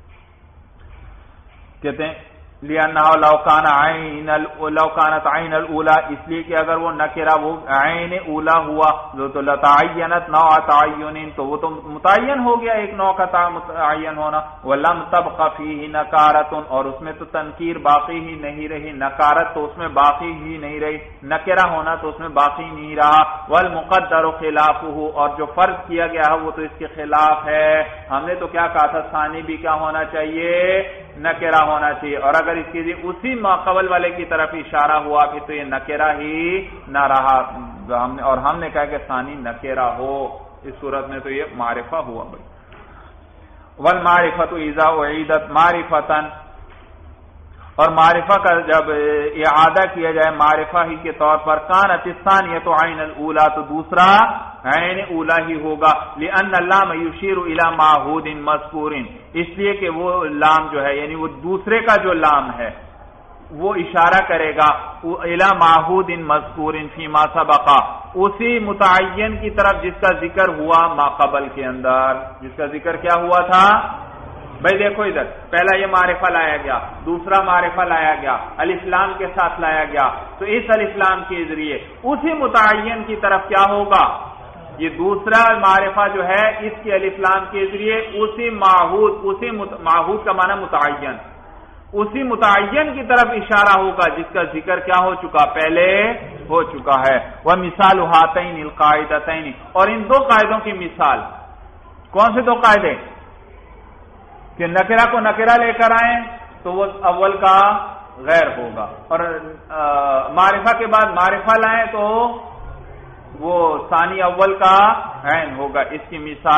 کہتے ہیں لِأَنَّهُ لَوْ كَانَتْ عَيْنَ الْأُولَى، اس لیے کہ اگر وہ نکرہ وہ عین اولا ہوا تو لَتَعَيَّنَتْ نَوْعَ تَعَيُّنٍ، تو وہ تو متعین ہو گیا ایک نوع کا متعین ہونا. وَلَمْ تَبْقَ فِيهِ نَكَارَةٌ، اور اس میں تو تنکیر باقی ہی نہیں رہی، نکارت تو اس میں باقی ہی نہیں رہی، نکرہ ہونا تو اس میں باقی نہیں رہا. وَالْمُقَدَّرُ خِلَافُهُ، اور جو فرض کیا گیا ہے وہ تو اس کے خلاف ہے. ہم نے تو کیا کہا تھا؟ ثانی بھی کیا ہونا چاہیے؟ نکرہ ہونا چاہیے. اور اگر اس کے لیے اسی ماقبل والے کی طرف اشارہ ہوا پھر تو یہ نکرہ ہی نہ رہا. اور ہم نے کہا کہ ثانی نکرہ ہو، اس صورت میں تو یہ معرفہ ہوا. بھائی والمعرفۃ اذا اعیدت معرفۃ، اور معرفہ کا جب اعادہ کیا جائے معرفہ ہی کے طور پر، کانت الثانیۃ عین الاولی، تو دوسرا عین اولا ہی ہوگا. لأن اللام یشیر الی معہود مذکور، اس لیے کہ وہ لام جو ہے یعنی وہ دوسرے کا جو لام ہے وہ اشارہ کرے گا الی معہود مذکور فیما سبق، اسی متعین کی طرف جس کا ذکر ہوا ما قبل کے اندر. جس کا ذکر کیا ہوا تھا؟ بھائی دیکھو ادھر، پہلا یہ معرفہ لایا گیا، دوسرا معرفہ لایا گیا، الف لام کے ساتھ لایا گیا. تو اس الف لام کے ذریعے اسی متعین کی طرف کیا ہوگا؟ یہ دوسرا معرفہ جو ہے اس کے الف لام کے ذریعے اسی معہود کا معنی متعین، اسی متعین کی طرف اشارہ ہوگا جس کا ذکر کیا ہو چکا؟ پہلے ہو چکا ہے. وَمِثَالُ هَاتَيْنِ الْقَاعِدَتَيْنِ، اور ان دو قاعدوں کی مثال. کون سے دو قاعدے؟ کہ نکرہ کو نکرہ لے کر آئیں تو وہ اول کا غیر ہوگا، اور معرفہ کے بعد معرفہ لائیں تو وہ ثانی اول کا عین ہوگا. اس کی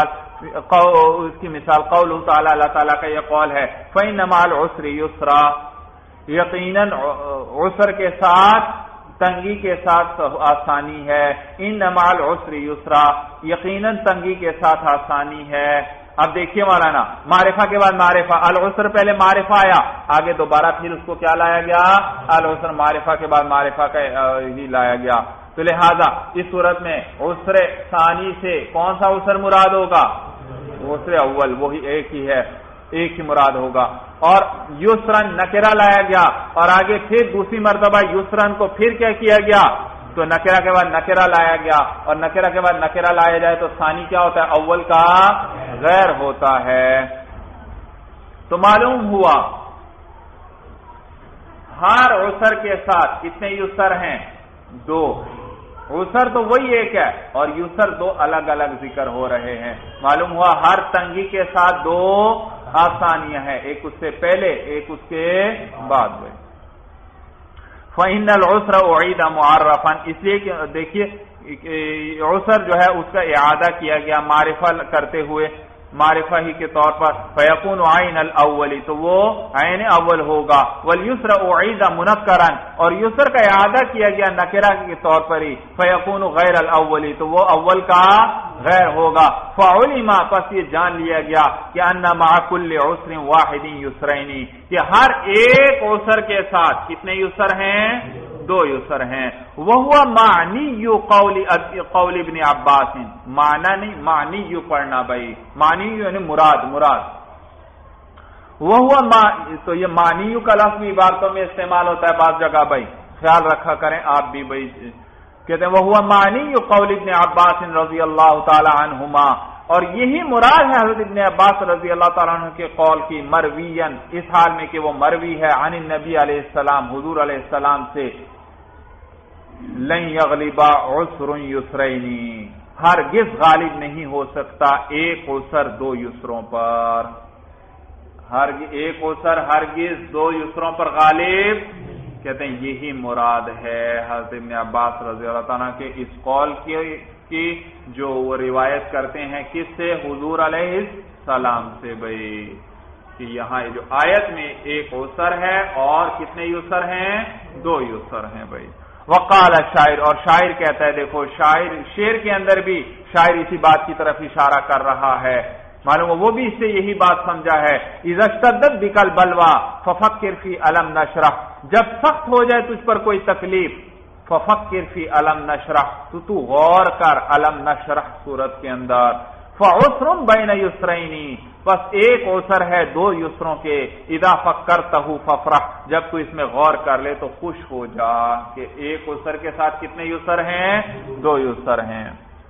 مثال قول تعالی، اللہ تعالیٰ کا یہ قول ہے فَإِنَّ مَعَ الْعُسْرِ يُسْرًا، یقیناً عسر کے ساتھ، تنگی کے ساتھ آسانی ہے. ان مع العسر یسرا، یقیناً تنگی کے ساتھ آسانی ہے. اب دیکھیے مولانا، معرفہ کے بعد معرفہ، العسر پہلے معرفہ آیا، آگے دوبارہ پھر اس کو کیا لایا گیا؟ العسر. معرفہ کے بعد معرفہ کا ہی لایا گیا. تو لہذا اس صورت میں عسر ثانی سے کون سا عسر مراد ہوگا؟ عسر اول، وہی ایک ہی ہے، ایک ہی مراد ہوگا. اور یسرن نکرہ لایا گیا، اور آگے پھر دوسری مرتبہ یسرن کو پھر کیا کیا گیا؟ تو نکرہ کے بعد نکرہ لایا گیا، اور نکرہ کے بعد نکرہ لایا جائے تو ثانی کیا ہوتا ہے؟ اول کا غیر ہوتا ہے. تو معلوم ہوا ہر عسر کے ساتھ کتنے یسر ہیں؟ 2. عسر تو وہی ایک ہے، اور یسر 2 الگ الگ ذکر ہو رہے ہیں. معلوم ہوا ہر تنگی کے ساتھ 2 آسانیاں ہیں، ایک اس سے پہلے ایک اس کے بعد. فَإِنَّ الْعُسْرَ أُعِيدَ مُعَرَّفًا، اس لیے کہ دیکھیے عسر جو ہے اس کا اعادہ کیا گیا معرفہ کرتے ہوئے، معرفہ ہی کے طور پر. فَيَكُونُ عَيْنَ الْأَوَّلِ، تو وہ عین اول ہوگا. وَالْيُسْرَ أُعِيدَ مُنَكَّرًا، اور یسر کا اعادہ کیا گیا نکرہ کے طور پر ہی. فَيَكُونُ غَيْرَ الْأَوَّلِ، تو وہ اول کا غیر ہوگا. فَعُلِمَ، پس یہ جان لیا گیا کہ أَنَّ مَعَ كُلِّ عُسْرٍ وَاحِدٍ يُسْرَيْنِ، کہ ہر ایک عسر کے ساتھ کتنے یسر ہیں؟ 2 یسر ہیں. وَهُوَ مَعْنِيُّ قَوْلِ ابن عباس، معنی نہیں، معنی پڑھنا بھائی، معنی یعنی مراد. تو یہ معنی کا لفظ بھی عبارتوں میں استعمال ہوتا ہے بعض جگہ بھائی، خیال رکھا کریں آپ بھی بھائی. کہتے ہیں وَهُوَ مَعْنِيُّ قَوْلِ ابن عباس رضی اللہ تعالی عنہما، اور یہی مراد ہے حضرت ابن عباس رضی اللہ تعالیٰ عنہ کے قول کی، مرویاً، اس حال میں کہ وہ مروی ہے، عن النبی علیہ السلام، حضور علیہ السلام سے، لن یغلب عسر یسرین، ہرگز غالب نہیں ہو سکتا ایک عسر 2 یسروں پر. ایک عسر ہرگز 2 یسروں پر غالب، کہتے ہیں یہی مراد ہے حضرت ابن عباس رضی اللہ تعالیٰ کے اس قول کی جو وہ روایت کرتے ہیں کس سے؟ حضور علیہ السلام سے بھائی، کہ یہاں جو آیت میں ایک عسر ہے اور کتنے یسر ہیں؟ 2 یسر ہیں بھائی. وقال شاعر، اور شاعر کہتا ہے، دیکھو شعر کے اندر بھی شاعر اسی بات کی طرف اشارہ کر رہا ہے. معلوم وہ بھی اس سے یہی بات سمجھا ہے، اذا اشتدت بک البلوى ففکر فی الم نشرح، جب سخت ہو جائے تجھ پر کوئی تکلیف، ففکر فی الم نشرح، تو غور کر الم نشرح سورت کے اندر. فعسر بین یسرین، بس ایک عسر ہے 2 یسروں کے. اذا فکرتہ فافرح، جب تو اس میں غور کر لے تو خوش ہو جا کہ ایک عسر کے ساتھ کتنے یسر ہیں؟ 2 یسر ہیں.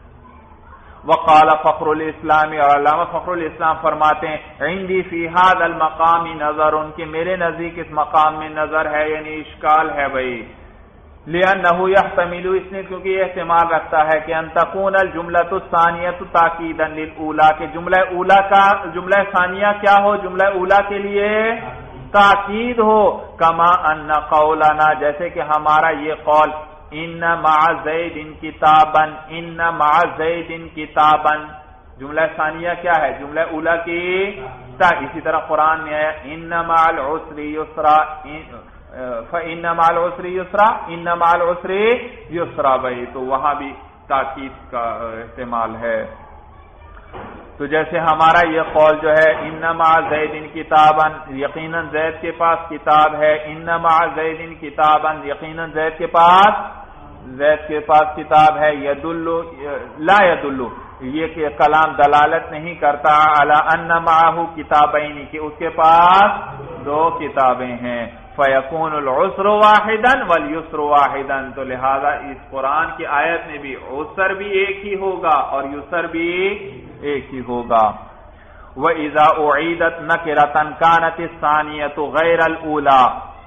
وقال فخر الاسلام، اور علامہ فخر الاسلام فرماتے ہیں عندی فی هذا المقام نظر، کہ میرے نزدیک اس مقام میں نظر ہے، یعنی اشکال ہے بھائی. لأنه يحتمل، اس نے کیونکہ یہ احتمال رکھتا ہے کہ ان تكون الجملۃ الثانیۃ تاکیدا للاولى، کہ جملہ ثانیہ کیا ہو؟ جملہ اولا کے لیے تاکید ہو. کما ان قولنا، جیسے کہ ہمارا یہ قول، ان مع زید کتابا، ان مع زید کتابا، جملہ ثانیہ کیا ہے؟ جملہ اولا کی اسی طرح قرآن میں ہے ان مع العسر یسرا، فإن مع العسر یسرا، ان مع العسر یسرا بھائی، تو وہاں بھی تاکید کا احتمال ہے. تو جیسے ہمارا یہ قول جو ہے ان مع زید کتابا، یقیناً زید کے پاس کتاب ہے، ان مع زید کتابا، یقیناً زید کے پاس کتاب ہے. لا يدل، یہ کہ کلام دلالت نہیں کرتا علی ان معه کتابین، کہ اس کے پاس 2 کتابیں ہیں. فیکون العسر واحدا والیسر واحدا، تو لہذا اس قرآن کی آیت میں بھی عسر بھی ایک ہی ہوگا اور یسر بھی ایک ہی ہوگا. وَإِذَا أُعِيدَتْ نَكِرَةً كَانَتِ الثَّانِيَةُ غَيْرَ الْأُولَى،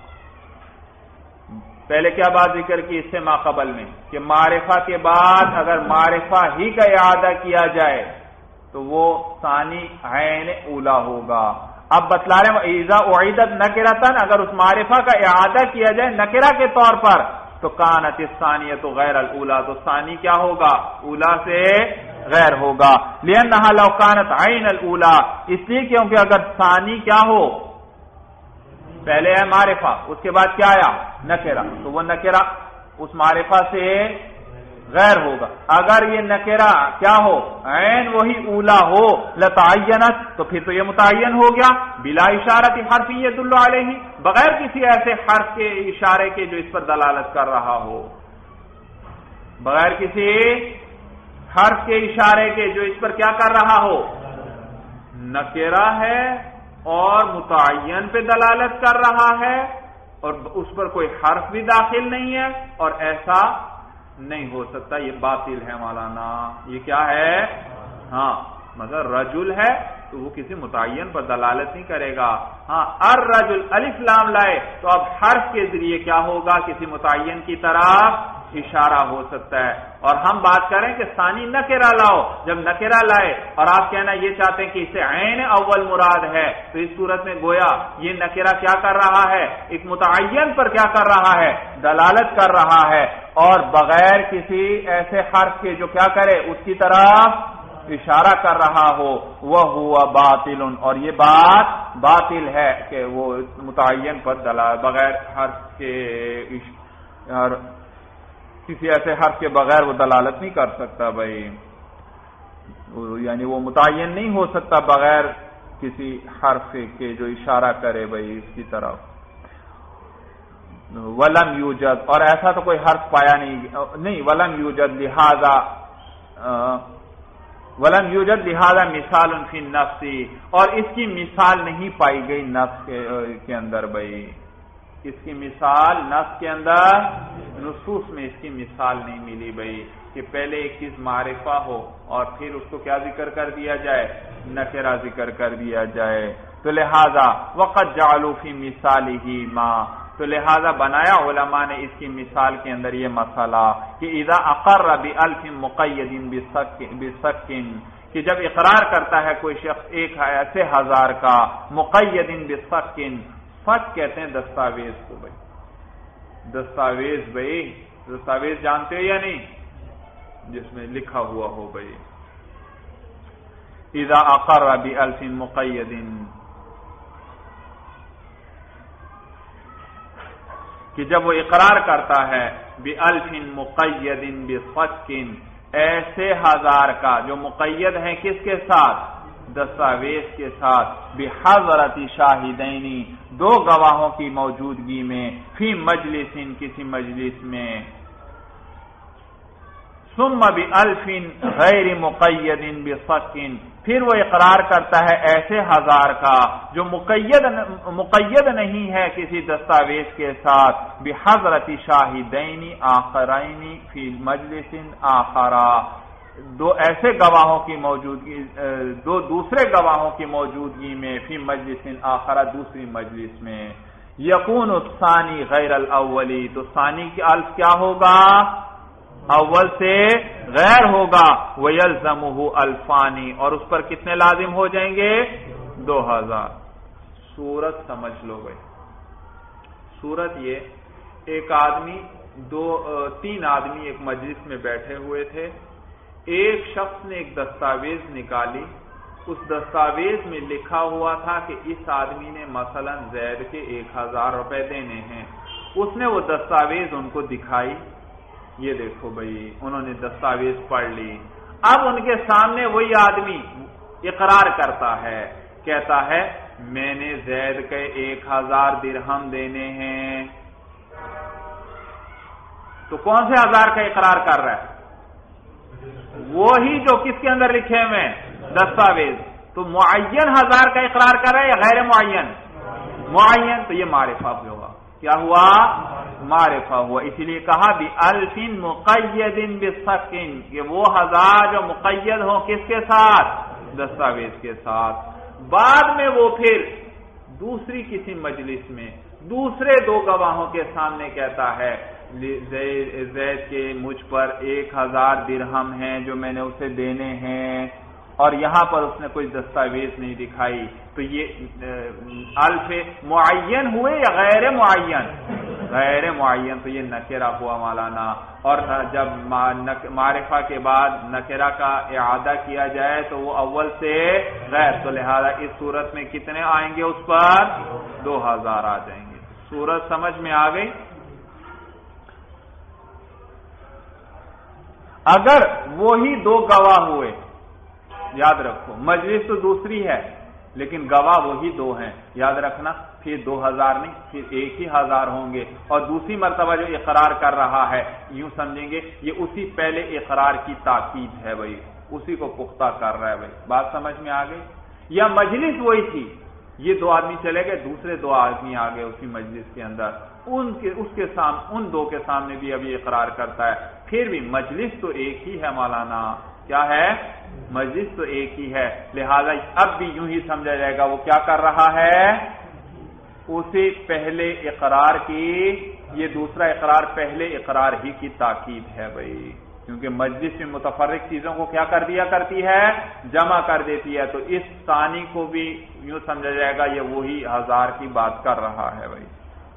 پہلے کیا بات ذکر کی اس سے ماقبل میں کہ معرفہ کے بعد اگر معرفہ ہی کا اعادہ کیا جائے تو وہ ثانی عین اولا ہوگا. اب بتلا رہے ہیں اذا اعیدت نکرتن، اگر اس معرفہ کا اعادہ کیا جائے نکرہ کے طور پر تو کانت الثانیۃ غیر الاولی، تو ثانی کیا ہوگا؟ اولا سے غیر ہوگا. لأنها لو كانت عین الاولی، اس لیے کیونکہ اگر ثانی کیا ہو، پہلے ہے معرفہ، اس کے بعد کیا آیا نکرہ، تو وہ نکرہ اس معرفہ سے غیر ہوگا. اگر یہ نکرہ کیا ہو، عین وہی اولا ہو، لتعینت، تو پھر تو یہ متعین ہو گیا. بلا اشارت حرف یدل علیہ، بغیر کسی ایسے حرف کے اشارے کے جو اس پر دلالت کر رہا ہو، بغیر کسی حرف کے اشارے کے جو اس پر کیا کر رہا ہو، نکرہ ہے اور متعین پہ دلالت کر رہا ہے اور اس پر کوئی حرف بھی داخل نہیں ہے، اور ایسا نہیں ہو سکتا، یہ باطل ہے مولانا. یہ کیا ہے، ہاں مثلا رجل ہے تو وہ کسی متعین پر دلالت نہیں کرے گا. ہاں الرجل الف لام لائے تو اب حرف کے ذریعے کیا ہوگا، کسی متعین کی طرف اشارہ ہو سکتا ہے. اور ہم بات کریں کہ ثانی نکرہ لاؤ، جب نکرہ لائے اور آپ کہنا یہ چاہتے ہیں کہ اسے عین اول مراد ہے، تو اس صورت میں گویا یہ نکرہ کیا کر رہا ہے، ایک متعین پر کیا کر رہا ہے، دلالت کر رہا ہے، اور بغیر کسی ایسے حرف کے جو کیا کرے اس کی طرف اشارہ کر رہا ہو. وہ ہوا باطل، اور یہ بات باطل ہے کہ وہ متعین پر بغیر حرف کے کسی ایسے حرف کے بغیر وہ دلالت نہیں کر سکتا بھائی، یعنی وہ متعین نہیں ہو سکتا بغیر کسی حرف کے جو اشارہ کرے بھائی اس کی طرف. ولم یوجد، اور ایسا تو کوئی حرف پایا نہیں. ولم یوجد لہذا مثال فی النفس، اور اس کی مثال نہیں پائی گئی نفس کے اندر بھائی، اس کی مثال نفس کے اندر نصوص میں اس کی مثال نہیں ملی بھائی، کہ پہلے ایک چیز معرفہ ہو اور پھر اس کو کیا ذکر کر دیا جائے، نکرہ ذکر کر دیا جائے. تو لہذا وقد جعلوا فی مثالہ ما، تو لہذا بنایا علماء نے اس کی مثال کے اندر یہ مسئلہ کہ اذا اقر بالف مقید بسکن، کہ جب اقرار کرتا ہے کوئی شخص ایک ایسے ہزار کا مقید بسکن، سچ کہتے ہیں دستاویز کو بھائی، دستاویز بھائی، دستاویز جانتے ہو یا نہیں، جس میں لکھا ہوا ہو بھائی. اذا اقر بالف مقید، کہ جب وہ اقرار کرتا ہے بالف مقید بسکن، ایسے ہزار کا جو مقید ہیں کس کے ساتھ، دستاویز کے ساتھ، بحضرت شاہدین، دو گواہوں کی موجودگی میں، فی مجلس، کسی مجلس میں، ثم بالف غیر مقید بسکن، پھر وہ اقرار کرتا ہے ایسے ہزار کا جو مقید نہیں ہے کسی دستاویز کے ساتھ، بحضرت شاہدین آخرین فی مجلس آخرا، دو ایسے گواہوں کی موجودگی، دو دوسرے گواہوں کی موجودگی میں، فی مجلس آخرہ، دوسری مجلس میں. یکون الثانی غیر الاولی، تو ثانی کی الف کیا ہوگا، اول سے غیر ہوگا. وَيَلْزَمُهُ الفانی، اور اس پر کتنے لازم ہو جائیں گے، 2000. صورت سمجھ لو بھائی، صورت یہ، ایک آدمی تین آدمی ایک مجلس میں بیٹھے ہوئے تھے. ایک شخص نے ایک دستاویز نکالی، اس دستاویز میں لکھا ہوا تھا کہ اس آدمی نے مثلا زید کے 1000 روپے دینے ہیں. اس نے وہ دستاویز ان کو دکھائی، یہ دیکھو بھائی، انہوں نے دستاویز پڑھ لی. اب ان کے سامنے وہی آدمی اقرار کرتا ہے، کہتا ہے میں نے زید کے 1000 درہم دینے ہیں. تو کون سے 1000 کا اقرار کر رہا ہے، وہی جو کس کے اندر لکھے ہوئے دستاویز. تو معین 1000 کا اقرار کر رہا ہے یا غیر معین، معین، تو یہ معرفہ ہوگا. کیا ہوا، معرفہ ہوا. اسی لیے کہا بالف مقید بسکن، کہ وہ 1000 جو مقید ہوں کس کے ساتھ، دستاویز کے ساتھ. بعد میں وہ پھر دوسری کسی مجلس میں دوسرے دو گواہوں کے سامنے کہتا ہے زید کے مجھ پر 1000 درہم ہیں جو میں نے اسے دینے ہیں، اور یہاں پر اس نے کوئی دستاویز نہیں دکھائی. تو یہ الف معین ہوئے یا غیر معین، غیر معین تو یہ نکرہ ہوا مولانا، اور جب معرفہ کے بعد نکرہ کا اعادہ کیا جائے تو وہ اول سے غیر، تو لہذا اس صورت میں کتنے آئیں گے؟ اس پر 2000 آ جائیں گے۔ صورت سمجھ میں آ گئی؟ اگر وہی دو گواہ ہوئے، یاد رکھو مجلس تو دوسری ہے لیکن گواہ وہی دو ہیں، یاد رکھنا، پھر 2000 نہیں، پھر 1000 ہوں گے، اور دوسری مرتبہ جو اقرار کر رہا ہے یوں سمجھیں گے یہ اسی پہلے اقرار کی تاکید ہے بھائی، اسی کو پختہ کر رہا ہے بھائی، بات سمجھ میں آ گئی؟ یا مجلس وہی تھی، یہ 2 آدمی چلے گئے، دوسرے 2 آدمی آ گئے اسی مجلس کے اندر، ان دو کے سامنے بھی ابھی اقرار کرتا ہے، پھر بھی مجلس تو ایک ہی ہے مولانا، کیا ہے؟ مجلس تو ایک ہی ہے، لہذا اب بھی یوں ہی سمجھا جائے گا وہ کیا کر رہا ہے؟ اسے پہلے اقرار کی، یہ دوسرا اقرار پہلے اقرار ہی کی تاکید ہے بھائی، کیونکہ مجلس میں متفرق چیزوں کو کیا کر دیا کرتی ہے؟ جمع کر دیتی ہے، تو اس ثانی کو بھی یوں سمجھا جائے گا یہ وہی 1000 کی بات کر رہا ہے بھائی۔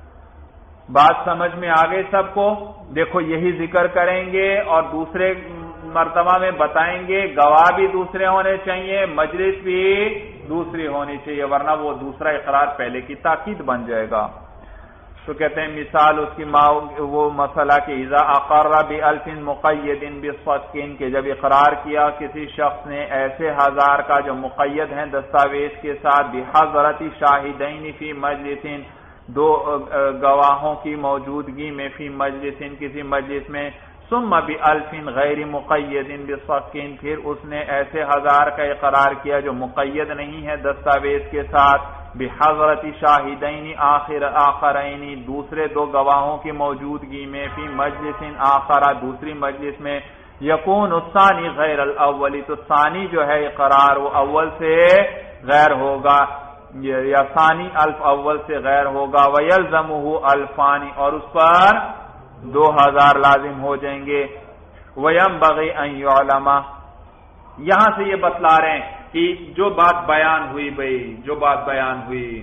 بات سمجھ میں آ گئی سب کو؟ دیکھو یہی ذکر کریں گے اور دوسرے مرتبہ میں بتائیں گے گواہ بھی دوسرے ہونے چاہیے، مجلس بھی دوسری ہونی چاہیے، ورنہ وہ دوسرا اقرار پہلے کی تاکید بن جائے گا۔ تو کہتے ہیں مثال اس کی وہ مسئلہ کہ اذا اقر بألف مقید بصدق، کہ جب اقرار کیا کسی شخص نے ایسے 1000 کا جو مقید ہیں دستاویز کے ساتھ، بحضرت شاہدین فی مجلس، 2 گواہوں کی موجودگی میں، فی مجلس کسی مجلس میں، ثم بألف غیر مقید بصدق، پھر اس نے ایسے 1000 کا اقرار کیا جو مقید نہیں ہے دستاویز کے ساتھ، بحضرت شاہدین آخرین، دوسرے 2 گواہوں کی موجودگی میں، فی مجلس آخر، دوسری مجلس میں، یکون الثانی غیر الاول، تو ثانی جو ہے اقرار وہ اول سے غیر ہوگا، یا ثانی الف اول سے غیر ہوگا، ویلزمہ الفانی، اور اس پر 2000 لازم ہو جائیں گے۔ وینبغی ان یعلم، یہاں سے یہ بتلا رہے ہیں کہ جو بات بیان ہوئی بھائی، جو بات بیان ہوئی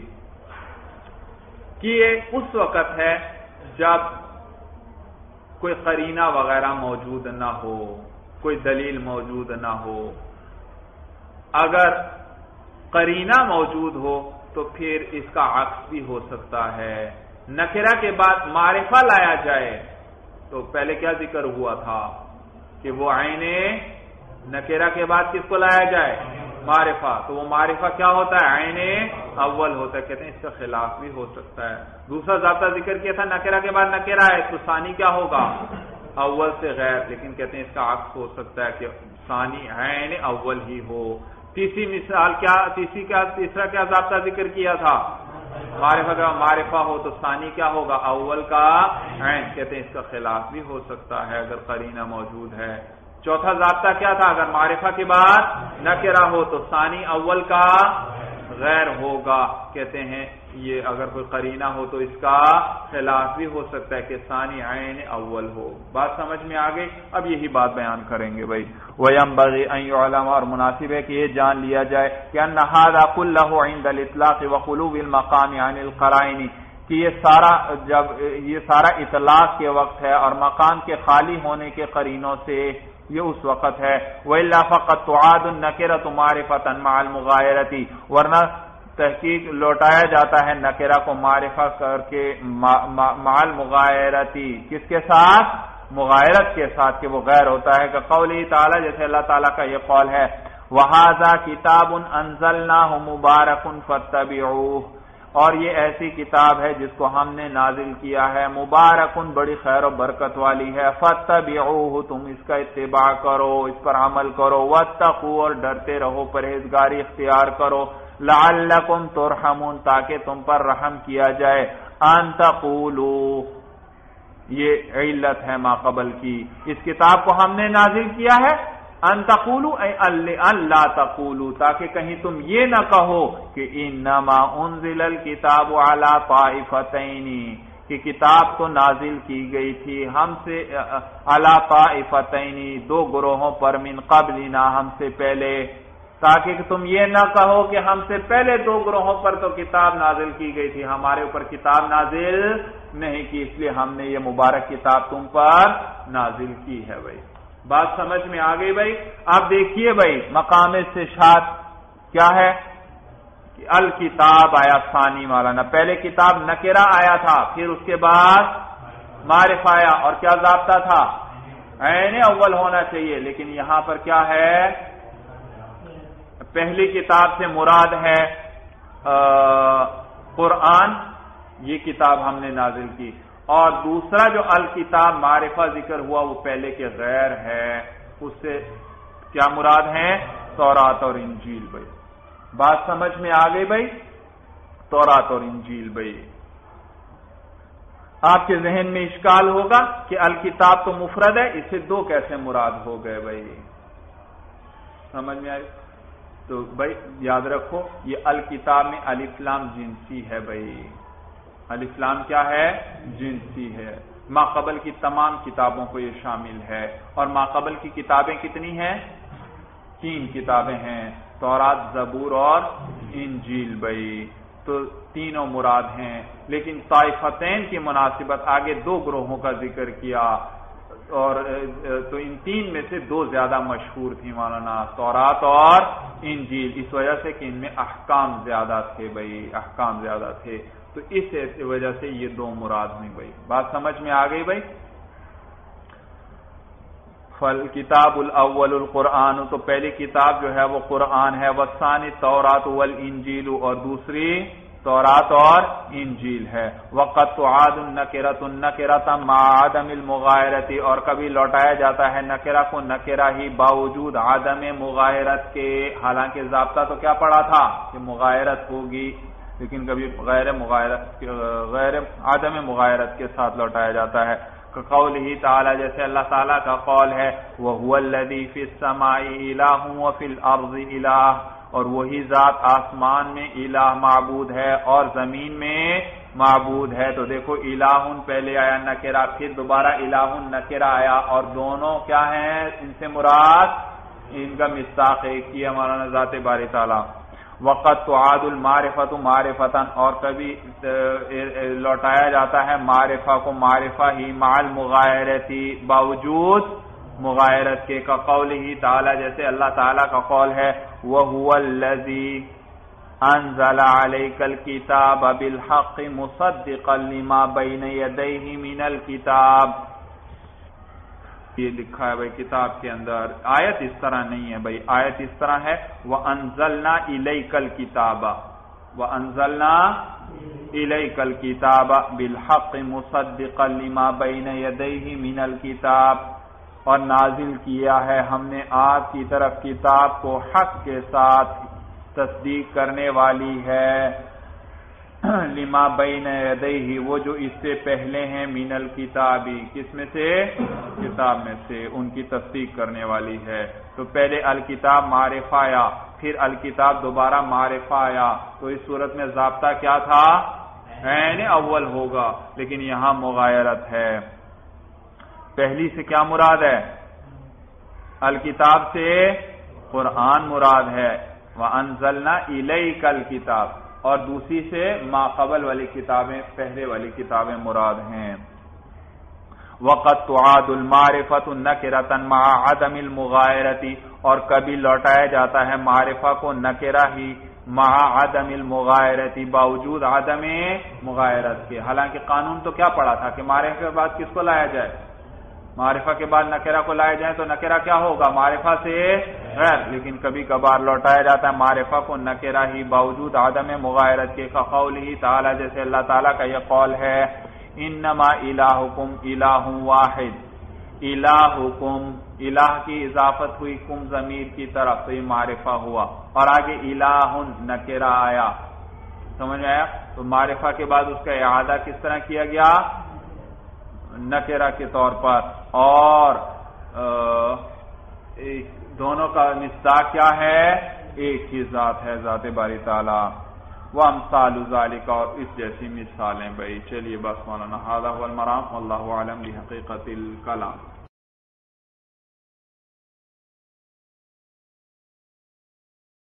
کہ یہ اس وقت ہے جب کوئی قرینہ وغیرہ موجود نہ ہو، کوئی دلیل موجود نہ ہو۔ اگر قرینہ موجود ہو تو پھر اس کا عکس بھی ہو سکتا ہے، نکرہ کے بعد معرفہ لایا جائے تو پہلے کیا ذکر ہوا تھا کہ وہ عین نکرہ کے بعد کس کو لایا جائے؟ معرفہ، تو وہ معرفہ کیا ہوتا ہے؟ عین اول ہوتا ہے، کہتے ہیں اس کا خلاف بھی ہو سکتا ہے۔ دوسرا ضابطہ ذکر کیا تھا نکرہ کے بعد نکرہ ہے تو ثانی کیا ہوگا؟ اول سے غیر، لیکن کہتے ہیں اس کا عکس ہو سکتا ہے کہ ثانی عین اول ہی ہو۔ تیسری مثال کیا، تیسرا کیا ضابطہ ذکر کیا تھا؟ معرفہ کا معرفہ ہو تو ثانی کیا ہوگا؟ اول کا عین، کہتے ہیں اس کا خلاف بھی ہو سکتا ہے اگر قرینہ موجود ہے۔ چوتھا ضابطہ کیا تھا؟ اگر معرفہ کے بعد نکرہ ہو تو ثانی اول کا غیر ہوگا، کہتے ہیں یہ اگر کوئی قرینہ ہو تو اس کا خلاف بھی ہو سکتا ہے کہ ثانی عین اول ہو۔ بات سمجھ میں آ گئی؟ اب یہی بات بیان کریں گے بھائی۔ وَيَنبَغِي أَن يُعْلَمَ، اور مناسب ہے کہ یہ جان لیا جائے کہ أَنَّ هَذَا كُلَّهُ عِنْدَ الْإِطْلَاقِ وَخُلُوِّ الْمَقَامِ عَنِ الْقَرَائِنِ، کہ یہ سارا اطلاق کے وقت ہے اور مقام کے خالی ہونے کے قرینوں سے یہ اس وقت ہے۔ وَإِلَّا فَقَدْ تُعَادُ النَّكِرَةُ مَعْرِفَةً مَعَ الْمُغَايَرَةِ، ورنہ تحقیق لوٹایا جاتا ہے نکرہ کو معرفہ کر کے مع المغایرتی، کس کے ساتھ؟ مغایرت کے ساتھ، کہ وہ غیر ہوتا ہے، کہ قولی تعالی، جیسے اللہ تعالیٰ کا یہ قول ہے وَهَذَا كِتَابٌ أَنزَلْنَاهُ مُبَارَكٌ فَاتَّبِعُوهُ، اور یہ ایسی کتاب ہے جس کو ہم نے نازل کیا ہے، مبارکن بڑی خیر و برکت والی ہے، فَاتَّبِعُوهُ، تم اس کا اتباع کرو، اس پر عمل کرو، وَاتَّقُوا، اور ڈرتے رہو، پرہیزگاری اختیار کرو، لعلکم ترحمون، تاکہ تم پر رحم کیا جائے، ان تقولوا، یہ علت ہے ما قبل کی، اس کتاب کو ہم نے نازل کیا ہے، ان تقولوا اے اللہ تقولوا، تاکہ کہیں تم یہ نہ کہو کہ انما انزل الکتاب علی طائفتین، کہ کتاب تو نازل کی گئی تھی ہم سے علی طائفتین، 2 گروہوں پر، من قبلنا، ہم سے پہلے، تاکہ تم یہ نہ کہو کہ ہم سے پہلے دو گروہوں پر تو کتاب نازل کی گئی تھی، ہمارے اوپر کتاب نازل نہیں کی، اس لیے ہم نے یہ مبارک کتاب تم پر نازل کی ہے۔ بھائی بات سمجھ میں آ گئی بھائی؟ آپ دیکھیے بھائی مقام استشہاد کیا ہے کہ الکتاب آیا ثانی مولانا، پہلے کتاب نکرہ آیا تھا، پھر اس کے بعد معرفہ آیا، اور کیا ضابطہ تھا؟ عین اول ہونا چاہیے، لیکن یہاں پر کیا ہے؟ پہلی کتاب سے مراد ہے قرآن، یہ کتاب ہم نے نازل کی، اور دوسرا جو الکتاب معرفہ ذکر ہوا وہ پہلے کے غیر ہے، اس سے کیا مراد ہے؟ تورات اور انجیل۔ بھائی بات سمجھ میں آ گئی بھائی؟ تورات اور انجیل۔ بھائی آپ کے ذہن میں اشکال ہوگا کہ الکتاب تو مفرد ہے، اسے دو کیسے مراد ہو گئے؟ بھائی سمجھ میں آئی؟ تو بھائی یاد رکھو یہ الکتاب میں الف لام جنسی ہے۔ بھائی الف لام کیا ہے؟ جنسی ہے، ما قبل کی تمام کتابوں کو یہ شامل ہے، اور ما قبل کی کتابیں کتنی ہیں؟ 3 کتابیں ہیں، تورات، زبور اور انجیل۔ بھائی تو تینوں مراد ہیں، لیکن طائفتین کی مناسبت آگے 2 گروہوں کا ذکر کیا، اور تو ان 3 میں سے 2 زیادہ مشہور تھی مولانا، تورات اور انجیل، اس وجہ سے کہ ان میں احکام زیادہ تھے۔ بھائی احکام زیادہ تھے، تو اس وجہ سے یہ 2 مراد ہوئی۔ بھائی بات سمجھ میں آ گئی بھائی؟ فالکتاب الاول القرآن، تو پہلی کتاب جو ہے وہ قرآن ہے، والثانی التوراۃ والانجیل، اور دوسری تورات اور انجیل ہے۔ وقد تعاد النکرۃ النکرۃ مع عدم المغایرۃ، اور کبھی لوٹایا جاتا ہے نکرہ کو نکرہ ہی باوجود عدم مغایرت کے، حالانکہ ضابطہ تو کیا پڑا تھا کہ مغایرت ہوگی، لیکن کبھی غیر عدم مغایرت کے ساتھ لوٹایا جاتا ہے۔ قولہ تعالی، جیسے اللہ تعالیٰ کا قول ہے وَهُوَ الَّذِي فِي السَّمَاءِ إِلَٰهٌ وَفِي الْأَرْضِ إِلَٰهٌ، اور وہی ذات آسمان میں الہ معبود ہے اور زمین میں معبود ہے۔ تو دیکھو الہ پہلے آیا نکرہ، پھر دوبارہ الہ نکرہ آیا، اور دونوں کیا ہیں؟ ان سے مراد ان کا مصداق ایک ہی ہے مولانا ذات باری تعالیٰ۔ وقت تعاد المعرفۃ معرفتاً، اور کبھی لوٹایا جاتا ہے معرفہ کو معرفہ ہی مع المغایرۃ، باوجود مغایرت کے، قولہ تعالی، جیسے اللہ تعالیٰ کا قول ہے وَهُوَ الَّذِي أَنزَلَ عَلَيْكَ الْكِتَابَ بِالْحَقِّ مُصَدِّقًا لِمَا بَيْنَ يَدَيْهِ مِنَ الْكِتَابِ، یہ لکھا ہے بھائی کتاب کے اندر، آیت اس طرح نہیں ہے بھائی، آیت اس طرح ہے وَأَنزَلْنَا إِلَيْكَ الْكِتَابَ، وَأَنزَلْنَا إِلَيْكَ الْكِتَابَ بِالْحَقِّ مُصَدِّقًا لِمَا بَيْنَ يَدَيْهِ مِنَ الْكِتَابِ، اور نازل کیا ہے ہم نے آپ کی طرف کتاب کو حق کے ساتھ تصدیق کرنے والی ہے، لما بین یدیہ، وہ جو اس سے پہلے ہیں، من الکتابی، کس میں سے؟ کتاب میں سے، ان کی تصدیق کرنے والی ہے۔ تو پہلے الکتاب معرفہ آیا، پھر الکتاب دوبارہ معرفہ آیا، تو اس صورت میں ضابطہ کیا تھا؟ عین اول ہوگا، لیکن یہاں مغایرت ہے۔ پہلی سے کیا مراد ہے؟ الکتاب سے قرآن مراد ہے، وَأَنزَلْنَا إِلَيْكَ الْكِتَابَ، اور دوسری سے ما قبل والی کتابیں، پہلے والی کتابیں مراد ہیں۔ وَقَدْ تُعَادُ الْمَعْرِفَةُ نَكِرَةً مَعَ عَدَمِ الْمُغَایرَةِ، اور کبھی لوٹایا جاتا ہے معرفہ کو نکرہ ہی مع عدم المغایرۃ، باوجود عدم مغایرت کے، حالانکہ قانون تو کیا پڑا تھا کہ معرفہ کے بعد کس کو لایا جائے؟ معرفہ کے بعد نکرہ کو لائے جائیں تو نکرہ کیا ہوگا؟ معرفہ سے غیر، لیکن کبھی کبھار لوٹایا جاتا ہے معرفہ کو نکرہ ہی باوجود عدم مغایرت کے، قولہ تعالی، جیسے اللہ تعالیٰ کا یہ قول ہے انما الہکم الہ واحد، الہکم، الہ کی اضافت ہوئی کم ضمیر کی طرف، تو یہ معرفہ ہوا، اور آگے الہ نکرہ آیا، سمجھ آیا؟ تو معرفہ کے بعد اس کا اعادہ کس طرح کیا گیا؟ نکرہ کے طور پر، اور دونوں کا مصداق کیا ہے؟ ایک ہی ذات ہے، ذات باری تعالی۔ وامثال ذالک، اور اس جیسی مثالیں بھائی۔ چلیے بس مولانا، ھذا ھو المرام، واللہ اعلم بحقیقت الکلام۔